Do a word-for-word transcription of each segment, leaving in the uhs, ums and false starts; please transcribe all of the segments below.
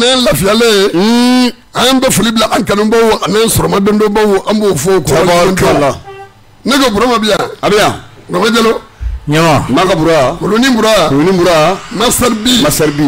anan lafiyale an bɛ foli bila an kanubaw anan sɔrɔmadondobaw an b'o fɔ tabarakallah ne ko Burama bi yan a bɛ yan Burama Jalo ɲama Maka Bura Kuluni Bura Kuluni Bura Masar Bi Masar Bi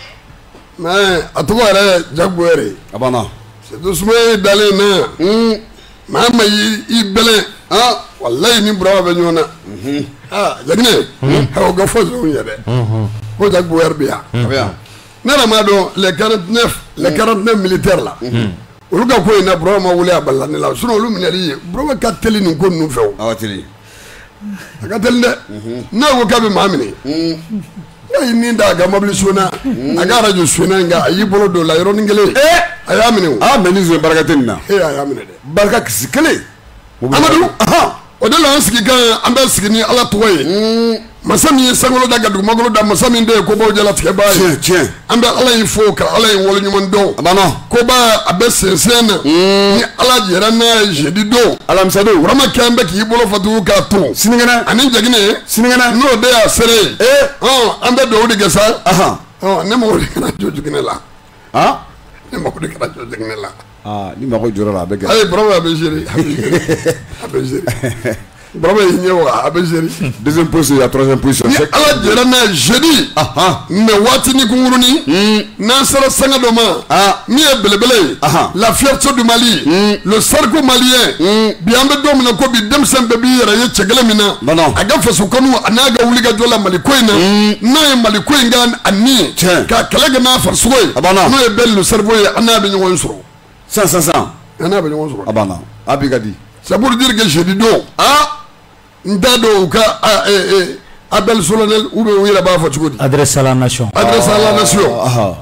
mais a tɔgɔ yɛrɛ Jago yɛrɛ a banna c'est Sumaya dalen na maa ma i bɛlɛn ah wallahi ni Burama bɛ ɲɔgɔn na ah Jaginɛ o ka fɔ zɔn yɛ dɛ ko Jago yɛrɛ bi yan a bɛ yan ne yɛrɛ m'a dɔn les quarante-neuf les quarante-neuf militaires la olu ka ko in na Burama ma wuli a balila ne la sinon olu minɛli ye Burama ka teli nin ko ninnu fɛ o a ka teli a ka teli dɛ n'a ko k'a bɛ maa minɛ n'a y'i nin da a ka mobili sonna a ka arajo sonna nka a y'i bolo don o la yɔrɔnin kelen a y'a minɛ o ah mais ni zon barika tɛ nin na ee a y'a minɛ dɛ barika kisi kelen Amadu o de la an sigi kan an bɛ sigi ni Ala tɔgɔ ye masa min ye sankolo da ka dugumakolo da masa min de ye kobaw jalatigɛbaa ye tiɲɛ tiɲɛ an bɛ Ala in fo ka Ala in waleɲuman dɔn a banna koba a bɛ sɛnsɛn na ni Ala jɛra n'a ye jeudi don alamisa don Burama kɛ bɛ k'i bolo fatugu k'a ton sinikɛnɛ ani Jaginɛ sinikɛnɛ n'o de y'a sere ye ɔn an bɛ dugawu de kɛ sa ahan ɔn ne mago de kana jɔ Jaginɛ la ah ne mago de kana jɔ Jaginɛ la ah ni mago jɔra la a bɛ gɛlɛya ayi Burama a bɛ géré a bɛ géré a bɛ géré Burama y'i ɲɛ wa a bɛ géré deuxième position ya troisième position ni Ala jɛra n'a ye jeudi mais waati ni kunkurunin n'an sera sanga dɔ ma min ye belebele ye la fierté du Mali le cercle malien bi an bɛ don min na ko bi denmisɛn bɛɛ b'i yɛrɛ ye cɛ kelen min na a ka faso kanu a n'a ka wuli ka jɔ la Mali ko in na n'a ye Mali ko in k'a a ni k'a kɛlɛ kɛ n'a farisogo ye n'o ye bɛɛ le cerveau ye an n'a bɛ ɲɔgɔn sɔrɔ san san san an n'a bɛ ɲɔgɔn sɔrɔ a banna a bi ka di c'est pour dire que jeudi don ah n t'a dɔn u ka appel solennel ou bien u yɛrɛ b'a fɔ cogo di adresse à la nation adresse à la nation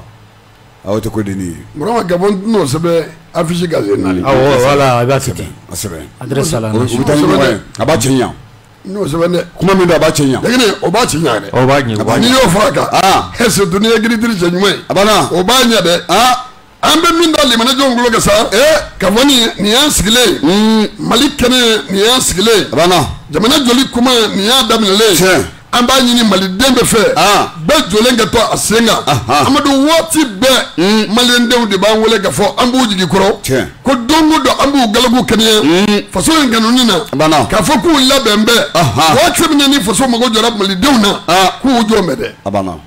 aw tɛ ko denni ye Burama Gabon n'o sɛbɛn affiche gazée naani awɔ voilà a b'a fiti a sɛbɛn adresse à la u bɛ nation taa ni ɲɔgɔn ye a b'a cɛ ɲa n'o sɛbɛn dɛ kuma min don a b'a cɛ ɲa Jaginɛ o b'a ci ɲa dɛ o b'a ɲɛ o b'a n'i ɲɛ y'o fɔ a kan ah ɛ surtout n'i ye giritiri cɛ ɲuman ye a banna o b'a ɲɛ dɛ ah an bɛ min da limanɛjɔnw bolo kɛ sa ka fɔ nin nin y'an sigilen Mali kɛnɛ nin y'an sigilen a banna jamana joli kuma nin y'a daminɛlen tiɲɛ an b'a ɲini maliden bɛɛ fɛ bɛɛ jɔlen ka to a sen kan Amadu waati bɛɛ maliyɛndenw de b'an wele ka fɔ an b'u jigi kɔrɔ ko don o don an b'u galabu kɛnɛya faso in kanuni na k'a fɔ k'u labɛn bɛɛ waati min ni faso mago jɔra malidenw na k'u jɔ mɛ dɛ a banna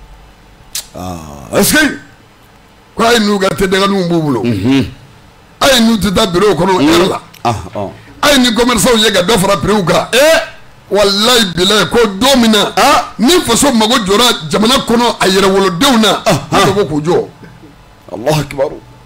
est-ce que ko a ye n'u ka tɛdɛganiw b'u bolo a ye n'u tɛ taa bureau kɔnɔ heure la a ye ni commerçants ye ka dɔ fara prix kan wallahi bilahi ko don min na ni faso mago jɔra jamana kɔnɔ a yɛrɛwolodenw na a bɛ bɔ k'u jɔ Allahu akbar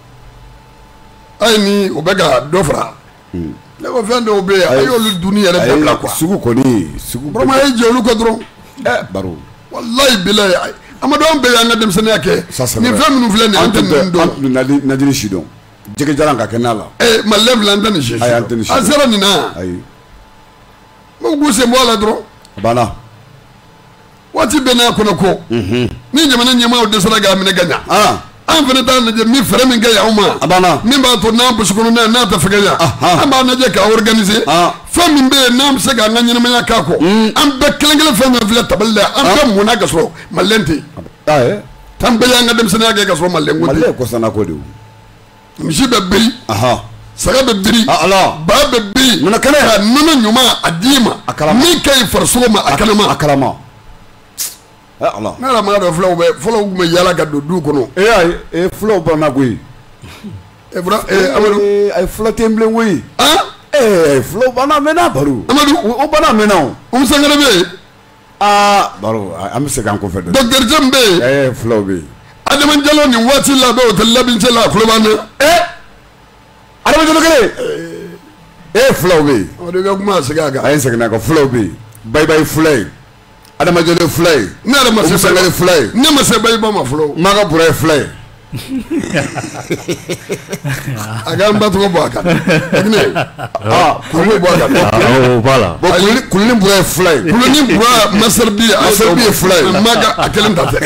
a ye ni o bɛ ka dɔ fara ne ko fɛn dɔw bɛ yen a y'olu dunni yɛrɛ bɛɛ bila quoi sugu kɔni sugu Burama ye jɛ olu kɔ dɔrɔn baro wallahi bilahi Amadu an bɛɛ y'an ka denmisɛnniya kɛ nin fɛn minnu filɛ nin an tɛ ninnu dɔn an tun najini si dɔn jɛgɛ jalan ka kɛ n'a la malilɛ fila an tɛ nin si dɔn an sera nin na ayi mo k'u sen bɔ a la dɔrɔn a banna waati bɛɛ n'a kɔnɔ ko ni jamana ɲɛmaaw dɛsɛra k'a minɛ ka ɲa an fana t'a lajɛ min fɛɛrɛ min kɛ yan anw ma a banna min b'a to n'an burusi kɔnɔna n'a tɛ fɛgɛ yan an b'a lajɛ k'a organiser fɛn min bɛ yen n'an bɛ se k'an ka ɲɛnamaya k'a kɔ an bɛɛ kelen kelen fɛn fɛn filɛ tabali la an bɛɛ munna ka sɔrɔ malilɛn tɛ yen tan bɛɛ y'an ka denmisɛnninya kɛ ka sɔrɔ malilɛn ko tɛ malilɛn kɔsana ko de misi bɛ biri saga bɛ biri ba bɛ biri nɔnɔ kɛnɛ ka nɔnɔ ɲuman a d'i ma min ka ɲi farisogo ma a kalama a kalama ala ne yɛrɛ m'a dɔn fulaw bɛ fɔlɔw tun bɛ yaala ka don du kɔnɔ e ayi e fulaw banna koyi e fura e Amadu a ye fula tɛ n bilen koyi ee fulaw banna mɛnna baro Amadu o banna mɛnna o Umu Sankare bɛ yen aa baro an bɛ segin an kɔfɛ dɔɔnin docteur Jem bɛ yen ee fulaw bɛ yen Adama Jalo nin waati la bɛ hôtel Labince la a tulo b'an na ee Adama Jalo kelen ee fulaw bɛ yen o de ka kuma a segin a kan a ye segin a kan fulaw bɛ yen bayibayi fula ye Adama Jalo fula ye ne yɛrɛ ma se Umu Sankare fula ye ne ma se Bayiba ma fɔlɔ Maka Bura ye fula ye a k'an ba tɔgɔ bɔ a kan Jaginɛ aa kuluni bɔ a kan awɔ voilà bon kuluni Bura ye fula ye kuluni Bura Masar Bi Masar Bi ye fula ye Maka a kelen ta tɛ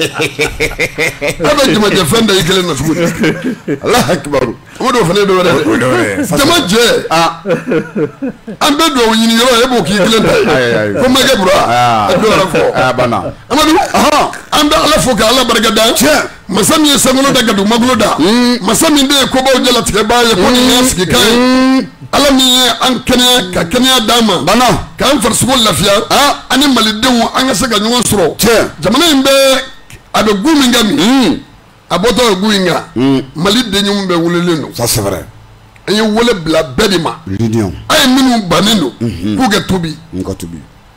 a bɛ jamajɛ fɛn da i kelen na cogo di Allahu akbar o de fana ye dɔ wɛrɛ dɛ jama jɛ an bɛ dugawu ɲini yɔrɔ e b'o k'i kelen ta ye ko Maka Bura a dɔ wɛrɛ fɔ a banna Amadu an bɛ Ala fo ka Ala barika da masa min ye sankolo da gadu magolo da masa min de ye kobaw jalatigɛ baa ye ko nin y'a sigi kan ye ala min ye an kɛnɛya ka kɛnɛya d'an ma bana k'an farisogo lafiya ani malidenw an ka se ka ɲɔgɔn sɔrɔ jamana in bɛ a bɛ gu min kɛ min a bɔtɔ ye gu in kan mali denɲɛw bɛɛ welelen don ça c'est vrai an ye wele bila bɛɛ de ma l'union a ye minnu bannen don k'u kɛ tobi ka tobi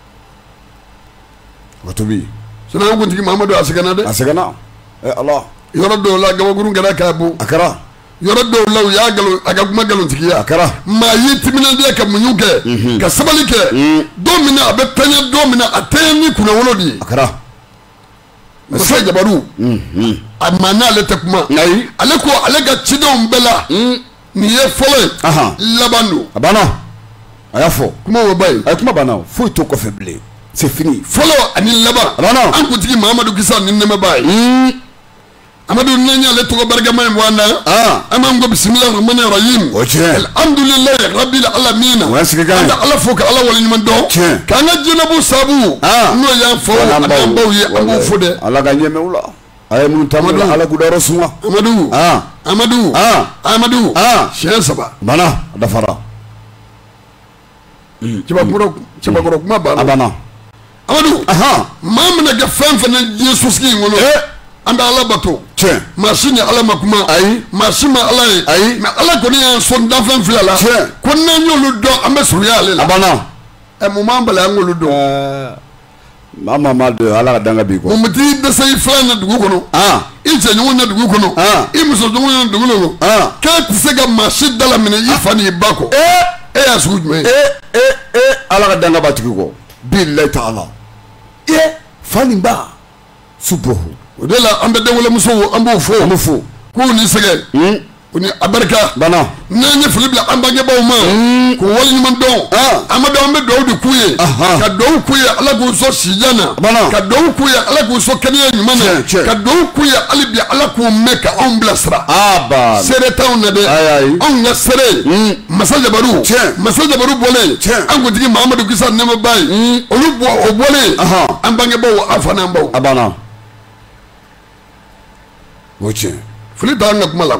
ka tobi sinɔn kuntigi mamadu a sɛgɛnna dɛ a sɛgɛnna eh Allah yɔrɔ dɔw la gabakurun kɛra k'a bon a kɛra yɔrɔ dɔw la u y'a nkalon a ka kuma nkalontigiya a kɛra maa ye timinandiya ka muɲu kɛ ka sabali kɛ don min na a bɛ tɛɲɛ don min na a tɛɲɛ ni kunnawolo de ye a kɛra masa jabaru a maa n'ale tɛ kuma ayi ale ko ale ka cidenw bɛɛ la nin ye fɔlɔ ye laban don a banna a y'a fɔ kuma o ba ye a ye kuma banna foyi t'o kɔfɛ bilen c'est fini fɔlɔ ani laban a banna an kuntigi mahamadu kisa ni nɛmɛba ye amadu nanya ale tɔgɔ barikama ye bɔ an na an b'an ko bisimilahi rahmani rahim o tiɲɛ alhamdulilayi rabbil alamin o ye sigikan an ye ka ala fo ka ala waleɲuman dɔn tiɲɛ k'an ka jɛnɛbu sababu n'o y'an faw ani an baw ye an b'o fo dɛ ala ka ɲɛmɛ u la a ye minnu taama la ala k'u dayɔrɔ suma amadu amadu amadu siɲɛ saba banna a dafara cɛbakɔrɔ kuma a banna banna amadu maa mina kɛ fɛn fɛn diɲɛ sosigi in kɔnɔ an bɛ ala bato tiɲɛ maa si ni ala ma kuma ayi maa si ma ala ye ayi mɛ ala kɔni y'an sɔn danfɛn fila la tiɲɛ ko n'an y'olu dɔn an bɛ surunya ale la a banna ɛ mun b'an bali an k'olu dɔn maa maa ma don ala ka danga b'i kɔ mun bɛ t'i dɛsɛ i filan na dugu kɔnɔ i cɛɲɔgɔn na dugu kɔnɔ i musoɲɔgɔn na dugu kɔnɔ k'e tɛ se ka maa si dalaminɛ i fa ni i ba kɔ e y'a sugu jumɛn ye ee ee ee ala ka danga b'a tigi kɔ bilahi ta'ala ee fa nin ba subuhu o de la an bɛ denwolomusow an b'o fɔ an b'o fɔ k'u ni sɛgɛ u ni a barika banna n'an ye foli bila an bangebaaw ma k'u waleɲuman dɔn an bɛ dɔn an bɛ dugawu de k'u ye ka dugawu k'u ye ala k'u sɔn sijan na ka dugawu k'u ye ala k'u sɔn kɛnɛya ɲuman na ka dugawu k'u ye hali bi ala k'u mɛn ka anw bilasira seere t'anw na dɛ anw ka seere masa jabaru masa jabaru bɔlen an kuntigi mahamadu kisa nɛmɛba ye olu bɔ o bɔlen an bangebaaw an fana an baw a banna o tiɲɛ foli t'an ka kuma la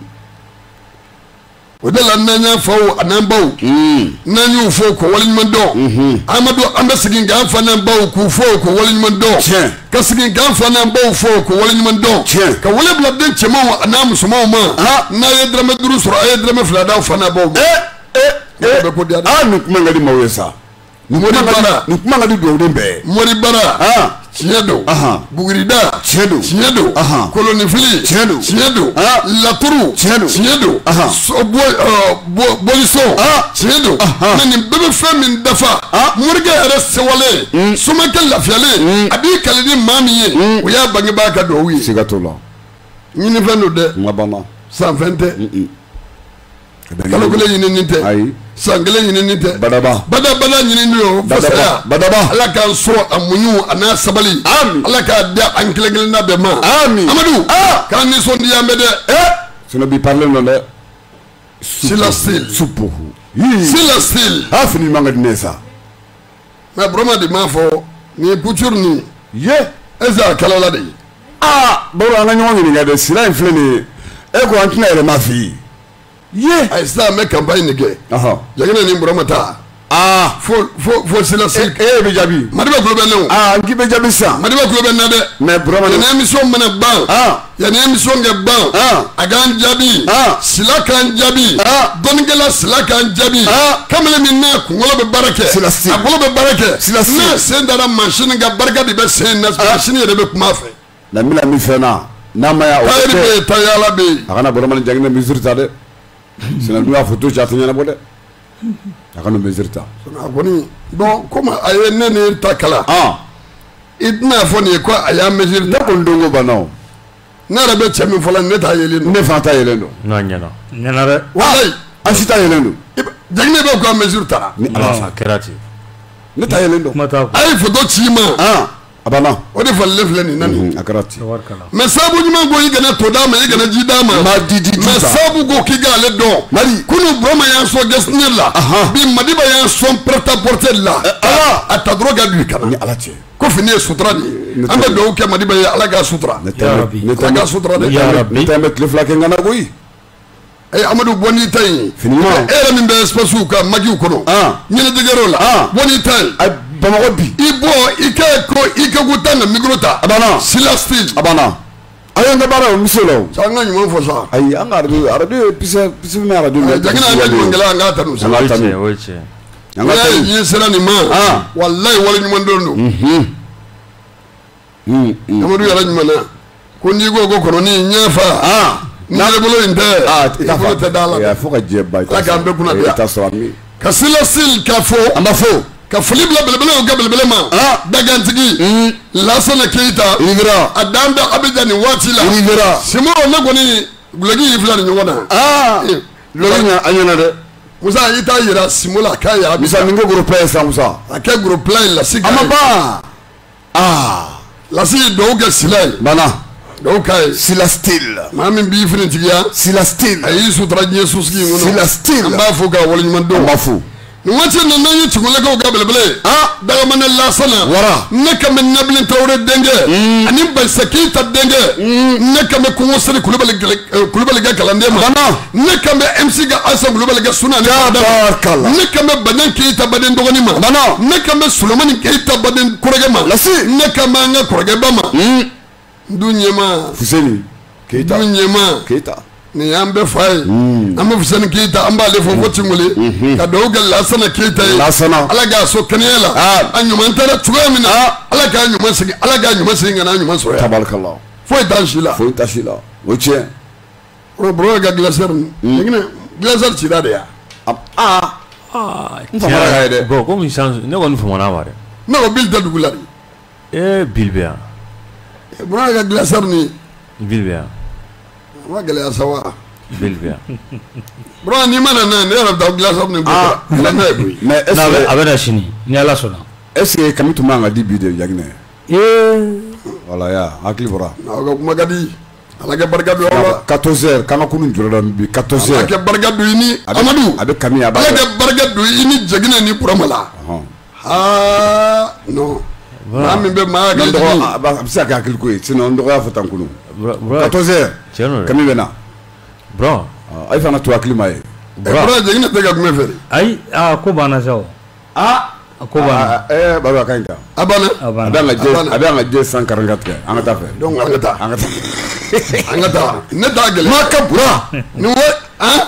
o de la n'an y'a faw an'an baw n'an y'u fɔ k'o waleɲuman dɔn amadu an bɛ segin k'an fa n'an baw k'u fɔ k'o waleɲuman dɔn ka segin k'an fa n'an baw fɔ k'o waleɲuman dɔn ka wale bila den cɛmanw a n'a musomanw ma n'a ye dɔrɔmɛ duuru sɔrɔ a ye dɔrɔmɛ fila d'aw fa n'a baw ma bɛ ko diya dɛ aa nin kuma ka di maaw ye sa nin mori bara nin kuma ka di dugawuden bɛɛ mori bara tiɲɛ don bugurida tiɲɛ don tiɲɛ don kolonifili tiɲɛ don tiɲɛ don laturu tiɲɛ don tiɲɛ don bɔlisɔn tiɲɛ don mɛ nin bɛɛ bɛ fɛn min dafa morikɛ yɛrɛ sewale somakɛ lafiyalen a b'i kali ni maa min ye o y'a bangebaa ka duwawu ye siga t'o la ɲinifɛn don dɛ n ka banna sanfɛn tɛ kalo kelen ɲinini tɛ ayi san kelen ɲinini tɛ badaba badabada ɲinini o fo saya badaba ala k'an sɔrɔ a muɲu a n'a sabali ala k'a di an kelen kelenna bɛɛ ma amadu k'an nisɔndiya an bɛ dɛ sinon bi parler non dɛ sila sil subuhu sila sil a fini man ka di ne ye sa mɛ burama de m'a fɔ nin ye couture nin ye est-ce que a kalala de ye aa baro an ka ɲɔgɔn ɲininka dɛ sira in filɛ nin ye e ko an tɛna yɛlɛma f'i ye ye a ye sisan an bɛ campagne de kɛ jagina ni burama ta aa fo fo fo sila sil e e bɛ jaabi madiba kulo bɛ ne o aa n k'i bɛ jaabi sisan madiba kulo bɛ n na dɛ mais burama yanni émission mana ban yanni émission kɛ ban a k'an jaabi sila k'an jaabi dɔnnikɛla sila k'an jaabi kamalen min n'a kunkolo bɛ baara kɛ a bolo bɛ baara kɛ n'a sen dara mansin ka barika de bɛ sen na mansin yɛrɛ bɛ kuma a fɛ. na n bɛna min fɛn na n'a ma ya o tayiri bɛ yen tayala bɛ yen a kana burama ni jagina misiri ta dɛ sinon n'u y'a fɔ to ci a tɛ ɲɛnabɔ dɛ a kana misiri ta. a kɔni bon komi a ye ne ni ta kalan i tɛna fɔ nin ye ko a y'a mesure ne kɔni don ko banna o ne yɛrɛ bɛ cɛ min fɔla ne t'a yelen don ne fana ta yelen don n'a ɲɛna ɲɛna dɛ walayi an si ta yelen don jagina bɛ ko a mesure ta ni ala a kɛra ten ne ta yelen don kuma t'a a ye photo ci i ma a banna o de falilen filɛ nin na nin a kɛra ten mɛ sababu ɲuman ko i kana to d'a ma i kana ji d'a ma ma di di di mɛ sababu ko k'i k'ale dɔn mali kunu burama y'an sɔn gestionnaire la bi madiba y'an sɔn prêt à porter la ala a ta dɔrɔn ka don i kana ni ala cɛ ko fini ye sutura de ye an bɛ dugawu kɛ Madiba ye Ala k'a sutura ne tɛ sutura dɛ ne tɛ bɛ tile fila kɛ ngana koyi eh Amadu bɔnni ta in finiment e yɛrɛ min bɛ espace ka magiw kɔnɔ ɲɛnajɛkɛyɔrɔ la bɔnni ta in Bamakɔ bi i bɔ i kɛ ko i kɛ ko tan ka micro ta abana Sila style abana ayi an ka baara o muso la o sa an ka ɲuman fɔ sa ayi an ka radio radio pise pise mɛ radio mɛ jagina an ka ɲuman kɛla an ka tanu sa o ye tiɲɛ o ye tiɲɛ an ka tanu ni sera nin ma wallahi wale ɲuman don don Amadu yɛrɛ ɲuman na ko n'i ko ko kɔnɔni ɲɛfa ni ne bolo in tɛ i bolo tɛ da la fo ka jɛ ba Ala k'an bɛɛ kunna diya ta sɔrɔ mi ka Sila style k'a fɔ an b'a fɔ ka foli bila belebelew ka belebele ma dagantigi Lasana Keita Rivera a dan bɛ Abidjan nin waati la Rivera Simo ne kɔni guloki y'i fila ni ɲɔgɔn na aa guloki ɲa an ɲɛna dɛ Musa i t'a yira Simo la k'a y'a Musa nin ko groupe ye sa Musa a kɛ groupe in lasi a ma ban aa lasi ye dɔw kɛ Sila ye bana dɔw k'a ye Sila style maa min b'i finitigiya Sila style a y'i sutura diɲɛ susigi in kɔnɔ Sila style an b'a fɔ k'a waleɲuman don an b'a fɔ nin waati in na n'an ye Cɛŋolakaw ka belebele Dagamane Lasana wara ne kan bɛ Nabilen Tarawele denkɛ ani Bayisa Keita denkɛ ne kan bɛ Kɔngɔ Seri Kulubali Kulubali ka kalanden ma ne kan bɛ M C ka Asa Kulubali ka suna ne tabarkala ne kan bɛ Baɲan Keita baden dɔgɔnin ma ne kan bɛ Sulemani Keita baden kɔrɔkɛ ma ne kan bɛ an ka kɔrɔkɛ ba ma du ɲɛma Fuseni Keita du ɲɛma Keita nin y'an bɛɛ fa ye an bɛ Fuseni Keita an b'ale fɔ fo Tingole ka dugawu kɛ Lasana Keita ye Lasana Ala k'a so kɛnɛya la a ɲuman taara cogoya min na Ala k'a ɲuman segin Ala k'a ɲuman segin ka n'a ɲuman sɔrɔ yan tabarkala foyi t'an si la foyi t'a si la o tiɲɛ o bɔrɔ ka glacière nin glacière cira de ya aa n famana ka ye dɛ bon komi chance ne kɔni famana ma dɛ ne ko Bill tɛ dugu la de ee Bill bɛ yan bɔrɔ ka glacière nin Bill bɛ yan a ma gɛlɛya sa wa Bill bɛ yan bɔrɔ n'i ma na n'a ye ne yɛrɛ bɛ taa glacière nin ko la n'a ye koyi mais est ce a bɛ na sini ni Ala sɔnna est ce que Kami tun man ka di bi de Yaginɛ ee voilà ya hakili bɔra aw ka kuma ka di Ala kɛ barika don aw la quatorze heures k'an ka kunun jɔrɔ dɔn bi quatorze heures Ala kɛ barika don i ni Amadu a bɛ Kami a b'a Ala kɛ barika don i ni Jagina ni Burama la aa non maa min bɛ maa hakili jigin a bɛ se ka kɛ hakili ko ye sinon n dɔgɔya fɔ tan kunun quatorze heures tiɲɛ don dɛ Kami bɛ na bro ayi fana to hakili ma ye Burama Jagina tɛ ka kuma fɛ ayi aa ko banna sa o ah ko banna ɛɛ baba a ka ɲi ta a banna a bɛ an ka jɛ a bɛ an ka jɛ san quarante quatre kɛ an ka taa fɛ donc an ka taa an ka taa an ka taa ne t'a gɛlɛya maa ka bura nin wo han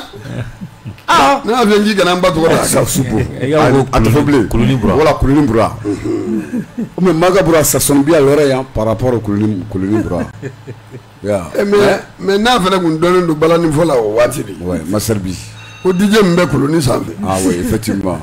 ah ne y'a fɔ n k'i kana n ba tɔgɔ da sa supo i ka fɔ a tɛ fɔ bilen kuluni bura wala kuluni bura mais maa ka bura ça sonne bien yɔrɔ yan par rapport au kuluni kuluni bura ya mais mais n'a fana kun dɔnnen don balani fɔ la o waati de ouais ma serbi ko D J min bɛ koloni sanfɛ ah oui effectivement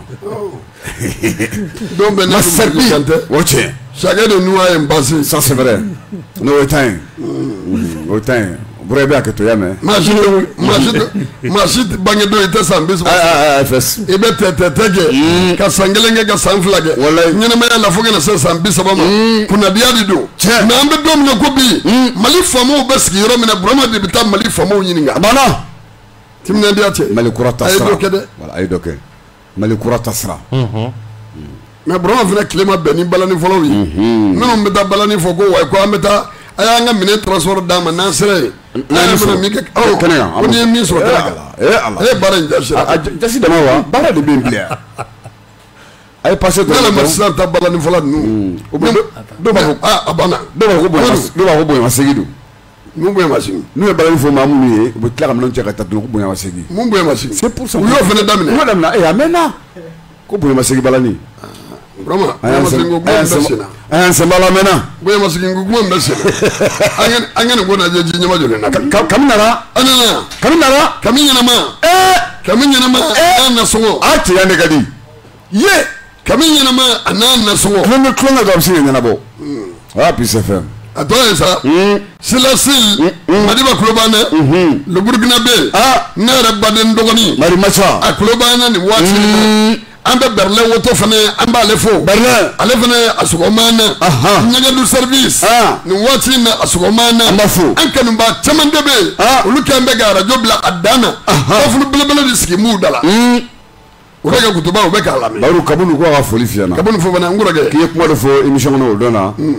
donc bɛ n'a serbi o tiɲɛ chacun de nous a un passé ça c'est vrai n'o ye temps ye o temps ye bura i bɛ hakɛ to ya mɛn maa si tɛ maa si tɛ maa si bange don i tɛ san bi saba ah ah fs i bɛ tɛ tɛ tɛ kɛ ka san kelen kɛ ka san fila kɛ Wallahi. ɲɛnɛmaya la fo kana se san bi saba ma kunnadiya de don Tiɲɛ. mais an bɛ don min na ko bi Mali faamaw bɛ sigi yɔrɔ min na Burama de bɛ taa Mali faamaw ɲininka bana timinadiya tɛ Mali kura ta a ye sira dɔ kɛ dɛ voilà a ye dɔ kɛ Mali kura ta sira mais Burama fana tile ma bɛn ni balani fɔlɔw ye minnu bɛ taa balani fɔ ko wa ko an bɛ taa a y'an ka minɛn transport d'a ma n'an sera yen n'an ye fana min kɛ ɔ kɛnɛ kan ko n'i ye min sɔrɔ kɛnɛ kan eh ala a ye baara in jasi a jasi dama wa baara de bɛ yen bilen a ye passé ne yɛrɛ ma sisan ta balani fɔlɔ ninnu o bɛ dɔw b'a fɔ a banna dɔw b'a fɔ ko bonya dɔw b'a fɔ bonya segin don mun bonya ma sigi n'u ye balani fɔ maa minnu ye u bɛ tila ka minɛnw cɛ ka taa dun ko bonya segin mun bonya ma sigi c'est pour ça u y'o fana daminɛ u y'o daminɛ eh a mɛnna ko bonya segin balani Burama bonya ma sigi ko kuma in bɛ sen na a y'an sen bala mɛnna bonya ma sigi ko kuma in bɛ sen na an ka an ka nin ko lajɛ ji ɲɛma jɔlen na bi Kami nana an nana Kami nana Kami ɲɛnama eh Kami ɲɛnama a n'a nasɔngɔ a cɛya ne ka di ye Kami ɲɛnama a n'a nasɔngɔ kulonkɛ kulonkɛ dɔ a bɛ se ka ɲɛnabɔ ah puis c'est fait a tɔ ye sa Sila Sil Madiba kulo b'an dɛ le Burkinabé ah ne yɛrɛ baden dɔgɔnin Mari Macha a kulo b'an na nin waati in na an bɛ Berlin woto fana an b'ale fo Berlin ale fana a sɔgɔma na ɲɛgɛdu service nin waati in na a sɔgɔma na an b'a fo an kanuba caman de bɛ yen olu kɛn bɛ ka arajo bila a dan na kɔfuru belebele de sigi m'u da la u bɛ ka kutuba u bɛ k'a lamɛn Baru Kabunu ko a ka foli f'i ɲɛna Kabunu fɔ fana n kɔrɔkɛ k'i ye kuma dɔ fɔ émission kɔnɔ o don na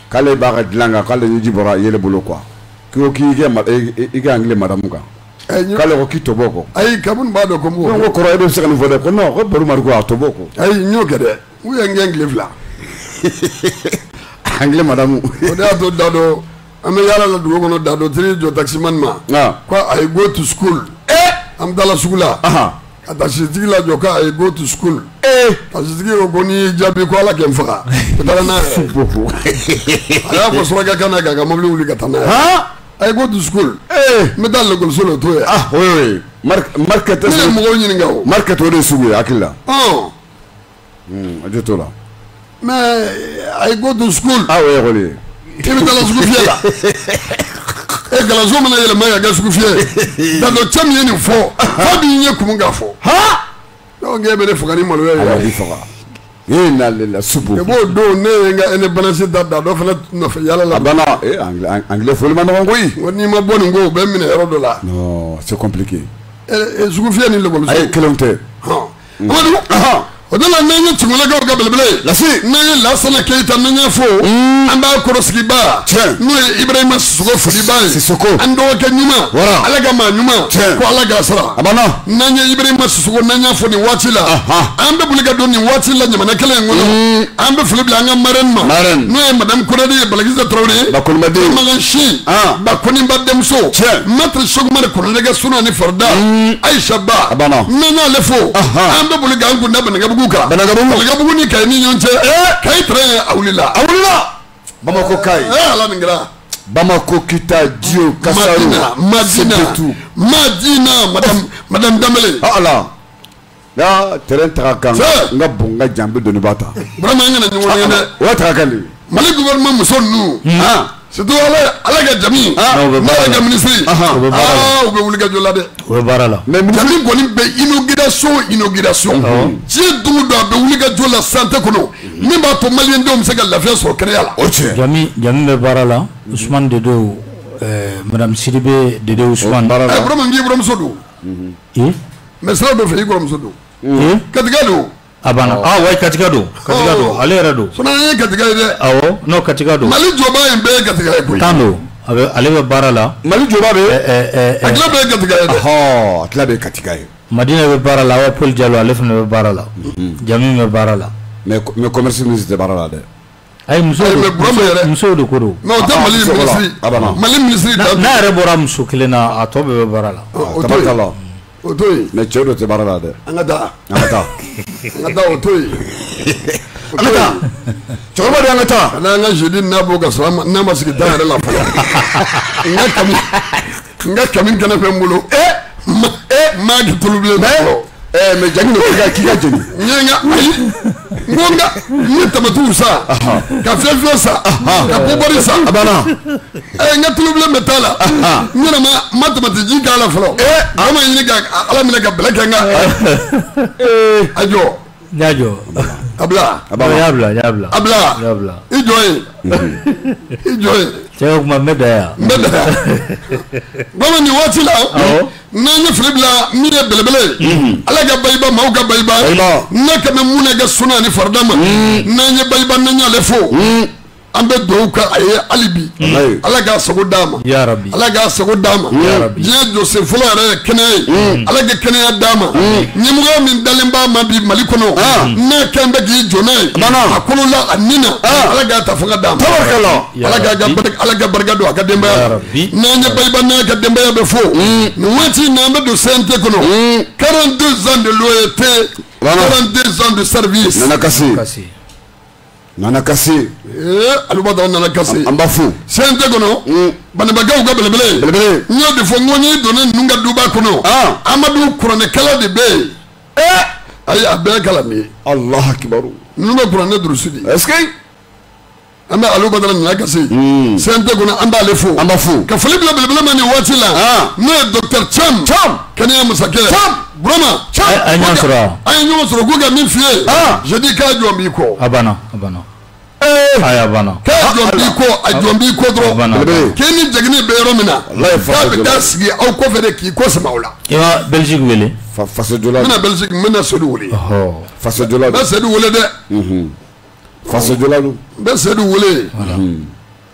k'ale b'a ka dilan kan k'ale ɲɛji bɔra yɛlɛ bolo quoi k'i k'i kɛ i ka anglais madamu kan k'ale ko k'i to bɔ kɔ ayi kabini b'a dɔn ko n b'o ko kɔrɔ e bɛ se ka nin fɔ dɛ ko non ko baro mari ko a to bɔ kɔ ayi n y'o kɛ dɛ u ye n kɛ tile fila anglais madamu o de y'a to Dado an bɛ yaala la dugu kɔnɔ Dado tiri jɔ taximani ma ko a ye go to school an bɛ taa la sugu la ka taxitigi la jɔ ko a ye go to school taxitigi ko ko n'i y'i jaabi ko ala kɛ n faga o taara n'a ye a y'a fɔ suraka kan na k'a ka mobili wuli ka taa n'a ye a ye go to school n bɛ taa lakɔliso la o t'o ye ah oui oui marque tɛ ne ye mɔgɔw ɲininka o marque t'o de sugu ye hakili la a jo t'o la mais a ye go to school ah oui ekɔli ye i bɛ taa la sugu fiyɛ la e galanso mana yɛlɛma ka kɛ sugu fiyɛ Dado cɛ min ye nin fɔ fa b'i ɲɛ kumun k'a fɔ donc e bɛ ne faga ni maloya ye ala b'i faga e n'ale la supu e b'o don ne ye n ka indépendance da Dado fana nɔfɛ yala la a banna eh anglais anglais foli ma nɔgɔn koyi ko n'i ma bɔ nin ko o bɛ minɛ yɔrɔ dɔ la non c'est compliqué e sugu fiyɛ ni lakɔliso ayi kelenw tɛ Amadu o de la n'an ye Cɛŋolakaw ka belebele Lasi n'an ye Lasana Keyita n'an y'a fɔ an b'a kɔrɔsigiba n'o ye Ibrahima Sissoko Fodiba ye Sissoko an dɔgɔkɛ ɲuman ala ka maa ɲuman ko ala k'a sara a banna n'an ye Ibrahima Sissoko n'an y'a fɔ nin waati la an bɛ boli ka don nin waati la ɲamana kelen in kɔnɔ an bɛ fili bila an ka marraine ma n'o ye madame Konate ye Balakisa Tarawele Bakolibaden Magan Si Bakoniba denmuso maître Cheikh Umar Konate ka suna ni Farida Aïcha Ba n'an y'ale fɔ an bɛ boli k'an kunda Banagabugu kan Banagabugu ni Kayi ni ɲɔgɔn cɛ Kayi train a wulila a wulila Bamako Kayi ala nin kɛra Bamako Kita Dio Kasaru Madina Madina madame madame Dambele ala ya terrain ta kan n ka bon n ka jan bɛ doni ba ta vraiment an kana ɲɔgɔn ye dɛ o ta kan de Mali gouvernement muso ninnu surtout ala ala ka jami n'ala ka ministre ah u bɛ wuli ka jɔ la dɛ o bɛ baara la mais jami kɔni bɛ inauguration inauguration diɲɛ dugu dɔ a bɛ wuli ka jɔ la santé kɔnɔ min b'a to maliyɛn denw bɛ se ka lafiya sɔrɔ kɛnɛya la o tiɲɛ jami jami bɛ baara la Usman Dedew madame Sidibe Dedew Usman baara la ɛ vraiment n k'i buramuso don mais sira dɔ fɛ i buramuso don Katiga don a banna ah ouais Katiga don Katiga don ale yɛrɛ don fana ye Katiga ye dɛ awɔ n'o Katiga don Mali jɔba in bɛɛ ye Katiga ye koyi tan don a bɛ ale bɛ baara la Mali jɔba bɛ a tila bɛɛ ye Katiga ye dɛ ɔhɔ a tila bɛɛ ye Katiga ye Madina bɛ baara la awa Paul Diallo ale fana bɛ baara la Jami bɛ baara la mais mais commerce ministre tɛ baara la dɛ ayi muso muso de ko don mais o tɛ Mali ministre Mali ministre n'a yɛrɛ bɔra muso kelen na a tɔ bɛɛ bɛ baara la tabarikala o to yen mais cɛ dɔ tɛ baara la dɛ an ka taa an ka taa an ka taa o to yen an ka taa cɛkɔrɔba de an ka taa ka n'an ka jeudi n'a bɔ ka sɔrɔ n'a ma sigi dan yɛrɛ la fɔlɔ n ka kami n ka kami kɛnɛ fɛ n bolo ma maa k'i tulu bilen fɔlɔ ɛɛ mais jaabi de k'i ka k'i ka jeni n ye n ka ayi n ko n ka n ye tamatiw san ka fiyɛ fiyɛ san ka bɔbɔri san a banna ɛɛ n ka tulu bilen bɛ t'a la n yɛrɛ ma ma tamati ji k'a la fɔlɔ a ma ɲini ka ala minɛ ka bɛlɛ kɛ n ka a jɔ n y'a jɔ a bila a y'a bila y'a bila a bila y'a bila i jɔ yen i jɔ yen cɛ kuma n bɛ da yan n bɛ da yan bamanan nin waati la n'an ye fili bila min ye belebele ye ala ka bayiba maaw ka bayiba ne ka bɛ mun na kɛ suna ani farida ma n'an ye bayiba n'an y'ale fo an bɛ dugawu kɛ a ye hali bi ala k'a sago d'a ma yarabi ala k'a sago d'a ma diɲɛ jɔsen fɔlɔ yɛrɛ ye kɛnɛya ye ala ka kɛnɛya d'a ma ɲɛmɔgɔ min dalen b'a ma bi Mali kɔnɔ n'a kɛn bɛ k'i jɔ n'a ye a kolo la a nin na ala k'a ta fanga d'a ma ala k'a ala ka barika don a ka denbaya n'an ye bayiba n'a ka denbaya bɛ fo nin waati n'an bɛ don C N T kɔnɔ quarante-deux ans de loyauté quarante-deux ans de service Nana Kassi Nana Kassi ee alubada Nana Kassi an b'a fo C N T kɔnɔ banabagaw ka belebele belebele n y'o de fɔ n ko n'i donna ninnu ka duba kɔnɔ Amadu kuranɛkɛla de bɛ yen ee ayi a bɛɛ ye kalan nin ye Alahu akibaru ninnu bɛ kuranɛ durusi de est-ce que an bɛ alubada Nana Kassi C N T kɔnɔ an b'ale fo an b'a fo ka foli bila belebele ma nin waati la n'o ye docteur Cham Cham kɛnɛya masakɛ Cham Burama a ye ɲɔgɔn sɔrɔ an ye ɲɔgɔn sɔrɔ k'u ka min f'i ye je dis k'a jɔn b'i kɔ a banna a banna ayi a banna k'a jɔn b'i kɔ a jɔn b'i kɔ dɔrɔn k'e ni jagini bɛ yɔrɔ min na k'a bɛ taa sigi aw kɔfɛ de k'i kɔ sama o la i ma Belgique wele fasojola n bɛna Belgique n bɛna Seydou wele fasojola n bɛ Seydou wele dɛ fasojola don n bɛ Seydou wele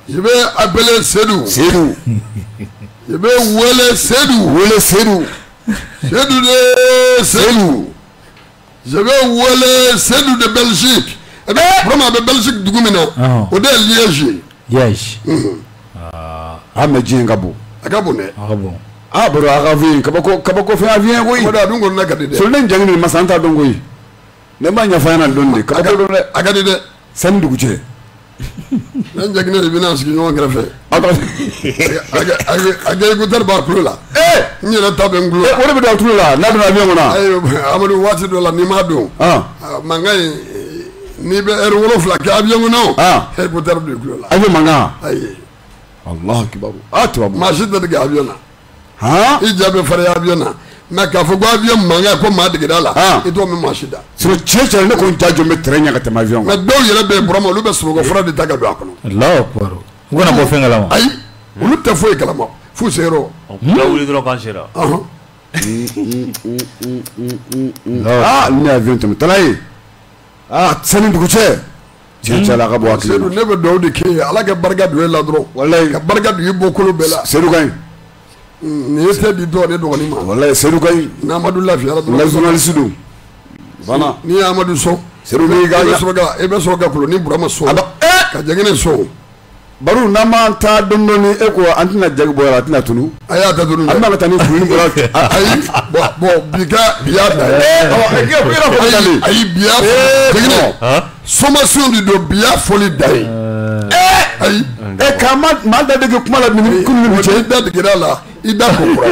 Je vais appeler Sédou. Sédou. Je vais Wele Sédou. Wele Sédou. Sédou de Sédou. Je vais Wele Sédou de Belgique. Eh bien, vraiment, de Belgique, du Goumina. Au dé Liège. Liège. Ah, mais Dien Gabo. A Gabonais. Ah bon. Ah, bro, Aravi, Kabako, Kabako fait avion, oui. Voilà, donc on a gardé. Sur l'Indien, Masanta Dongoy. Ne m'a pas fait un don. Kabako, a gardé. Sandouche. L'Indien, il vient à ce qu'ils ont greffé. Agriculteur Barclou là. Eh, il y a la table en glou. On est dans tout là, n'a pas avion là. Amadou Wati de la Nimado. Ah, Mangaï. Ni be er wolof la ka avion non ah e ko ter de klo la avion manga ay Allah kibaru ah tu ma shit de avion na ha i jabe fare avion na na ka fo avion manga ko ma de dala e to me ma shida so cheche ne ko jajo me trenya ka tema avion mais do yele be broma lu be so ko fara de taga do akono Allah akbar ngona bo fenga la ay lu te fo e kala mo fu zero la wuli dro kan shira ah ah ni avion tem talai ah sanin dugu che che che la ka bo akile sedu ne be do de ke ala ka barga do la dro wallahi ka barga do bo kolo bela sedu gay ni ese di do de do ni ma wallahi sedu gay na Amadou Lafi ala la journaliste du bana ni Amadou So sedu ni ga e so ga e be so ga kolo ni Burama So aba eh ka jengene so baru nama ta dondoni e ko antina jagbo la tina tunu aya ta tunu amma ka tani fulu bora ay bo bo biga biya da oh e ke fira ko dali ay biya jengene sommation du do biya foli dai eh ay e kama ma da de kuma la ni kun ni che da de la ida ko kura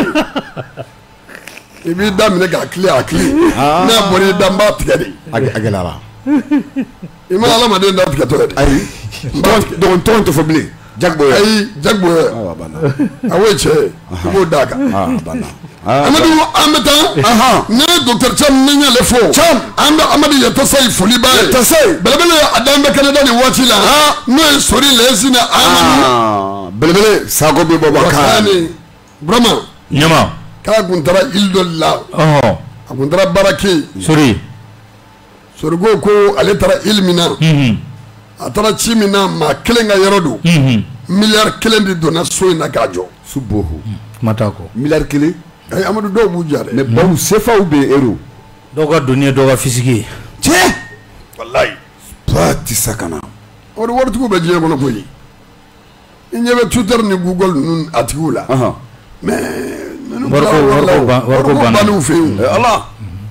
ibi da mine ga clear clear na bori da mba tigadi agelara ima ala ma de da tigato ay don ton to fobli jagbo ay jagbo ah bana awe che ko daga ah bana Amadou Amata aha ne docteur Cham nenya le fo Cham amba Amadou yata say foli ba yata say belebele adambe Canada ni watch la ha no sori lesina Amadou belebele sago be Bobakar vraiment nyama ka guntara ildolla oh guntara baraki sori sorgo ko ale tara ilmina mhm atara chimina ma kelenga yerodu mhm milliard kelen di dona so na gajo subohu matako milliard kele ay Amadou do bu jare mais bawu sefa ou be euro doga dunia doga fisiki che wallahi pati sakana o do wortu ko be je kono koyi ñebe Twitter ni Google nun atigula aha mais warko warko warko banu fe Allah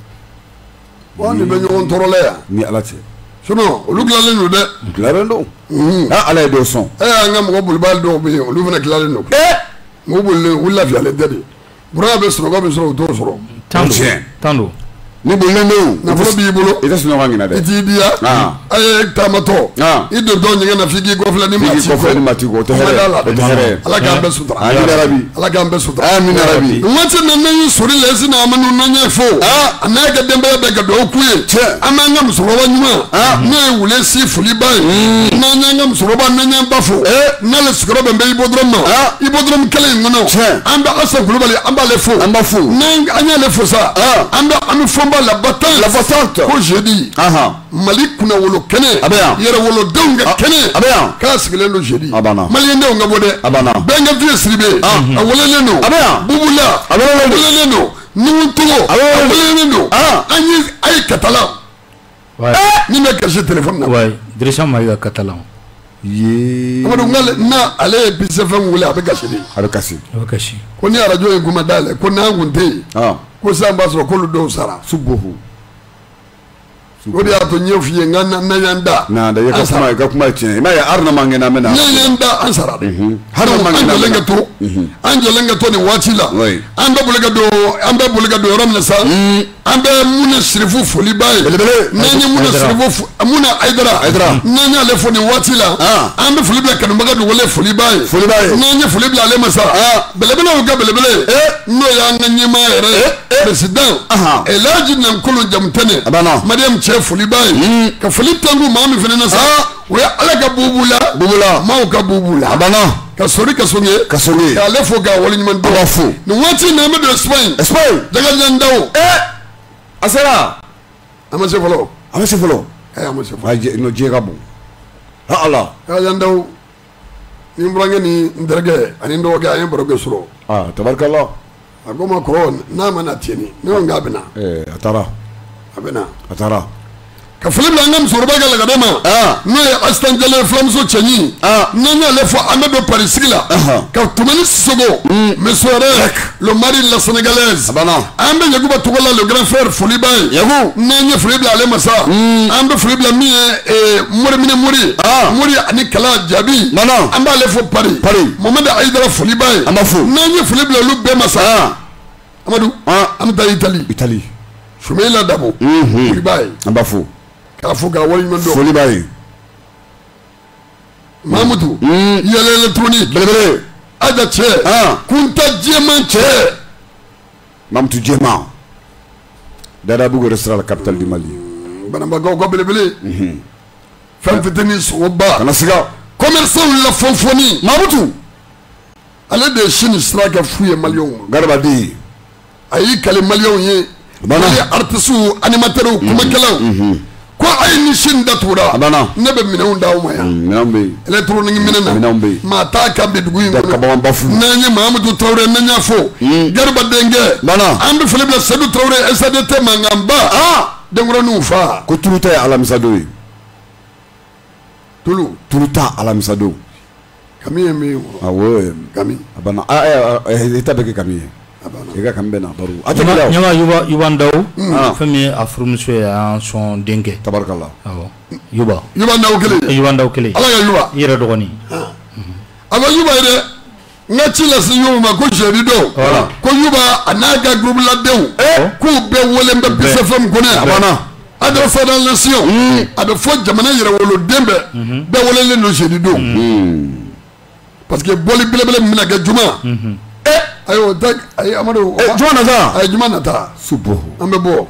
woni be ñon torole ya ni alati sono lu glalen no de clarendo ah ala do son eh nga mo bulbal do be lu fana glalen no eh mo bulle wula fi ale de bura be soro go be soro do soro tando tando ni bolendo na fo bi bolo ita sino ngina de iti dia ah ay tamato ah ido do nyanga na figi go fla ni figi go fla ni mati go to here to here ala ga be sutra amin arabi ala ga be sutra amin arabi wati na nan sori lesi na amanu nanya fo ah anaga dembe be ga do kuye amanga musoro wa nyuma ah na wule si fuli ba na nyanga musoro ba nanya bafo eh na le skoro be ibodrom ah ibodrom kele ngono amba asa globally amba le fo amba fo nang anya le fo sa ah amba am fo la battante la battante ko je dis aha malik kuna wolo kene abaya yere wolo donga kene abaya ka sigelen do je dis abana malien de nga bode abana benga vie sribe a wolele no abaya bubula abaya wolele no ni tugo wolele no ah anyi ay catalan ouais ni me cacher téléphone na ouais direction maïga catalan ye amadu ngale na ale bisefam wala be cacher harkasi wakashi ko ni radio e kuma dale ko na ngunte ah ko samba so ko lu do sara subohu o de ato nyefiye ngana na yanda na da yaka kuma ga kuma ce ma ya arna mangena mena na yanda ansara de har mangena lenga to anje lenga to ni watila amba bulega do amba bulega do ramna sa amba muna shrifu foli bay nanya muna shrifu muna aidara aidara nanya le foni watila amba foli bla kanu maga do wala foli bay foli bay nanya foli bla le masa bele bele o ga bele bele no ya nganye ma ere president elaji nan kulu jamtane madam che foli bay ka foli tangu mami fenena sa we ala ka bubula bubula ma ka bubula abana ka sori ka songe ka songe ka le fo ga wali nyman do abafu ni wati na me do Spain Spain daga jandaw eh asara amase folo amase folo ay amase folo ay no jega bu ha Allah ka jandaw ni burankɛ ni n terikɛ ani n dɔgɔkɛ an ye baro kɛ sɔrɔ. ah tabarikala. a ko n ma kɔrɔ n'a ma na tiɲɛni ne ko k'a bɛ na. ɛɛ a taara. a bɛ na. a taara. ka foli bila an ka musokɔrɔba ka lagade ma. n'o ye asitan jɛlɛ filamuso cɛɲi. n'an y'ale fɔ an bɛ don pari sigi la. ka tumani sisogo. monsieur le mari de la sénégalaise. an bɛ yakuba togo la le grand frère foliba ye. yaku n'an ye foli bila ale ma sa. an bɛ foli bila min ye mori minɛ mori. mori ani kala jaabi. an b'ale fɔ pari. pari mamadu ayidara foliba ye. an b'a fɔ. n'an ye foli bila olu bɛɛ ma sa. amadu an bɛ taa itali. itali. sumeyila dabo. foliba ye. an b'a fɔ. k'a fɔ k'a wale ɲuman dɔn. foli b'a ye. mamudu. yɛlɛ électronique. belebele. aja cɛ. kunta jɛman cɛ. mamudu jɛman. dadabugu restaurant la capitale du Mali. banabagaw ka belebele. fɛn fitinin sogoba. kana siga. commerçant la fɔnfɔni. mamudu. ale de ye sini sira kɛ fu ye maliyɛnw ma. garibaden. a y'i kale maliyɛnw ye. bana ale artiste animateur kumakɛlaw. ko a ye ni sini datugura. ne bɛ minɛnw d'aw ma yan. minɛnw bɛ yen. électronique minɛn na. minɛnw bɛ yen. maa t'a kan bi dugu in kɔnɔ. kabakan bafu. n'an ye mahamadu tarawele n'an y'a fɔ. gariba denkɛ. bana an bɛ foli bila sedu tarawele S A D T mankanba. denkɔrɔninw fa. ko tulu ta ye alamisadon ye. tulu. tulu ta alamisadon. kami ye min ye. awɔ kami. a banna aa ɛ état bɛ kɛ kami ye. i ka kami bɛ na baro. a tɛ kila o. ɲama yuba yuba ndaw. fɛn min ye a furumuso ye an sɔn denkɛ. tabarikala. awɔ yuba. yuba ndaw kelen. yuba ndaw kelen. ala ka yuba. i yɛrɛ dɔgɔnin. a ko yuba ye dɛ. n ka ci lase yuba ma ko sɛri dɔw. ko yuba a n'a ka groupe ladenw. k'u bɛɛ wele n bɛ P C F M kɔnɔ yan. a banna. adresse dans la nation. a bɛ fɔ jamana yɛrɛwoloden bɛɛ. bɛɛ welelen don sɛri don. parce que bɔli belebele min bɛna kɛ juma. ayo tag ay amadu juma nata ay juma nata subo an bɛ bɔ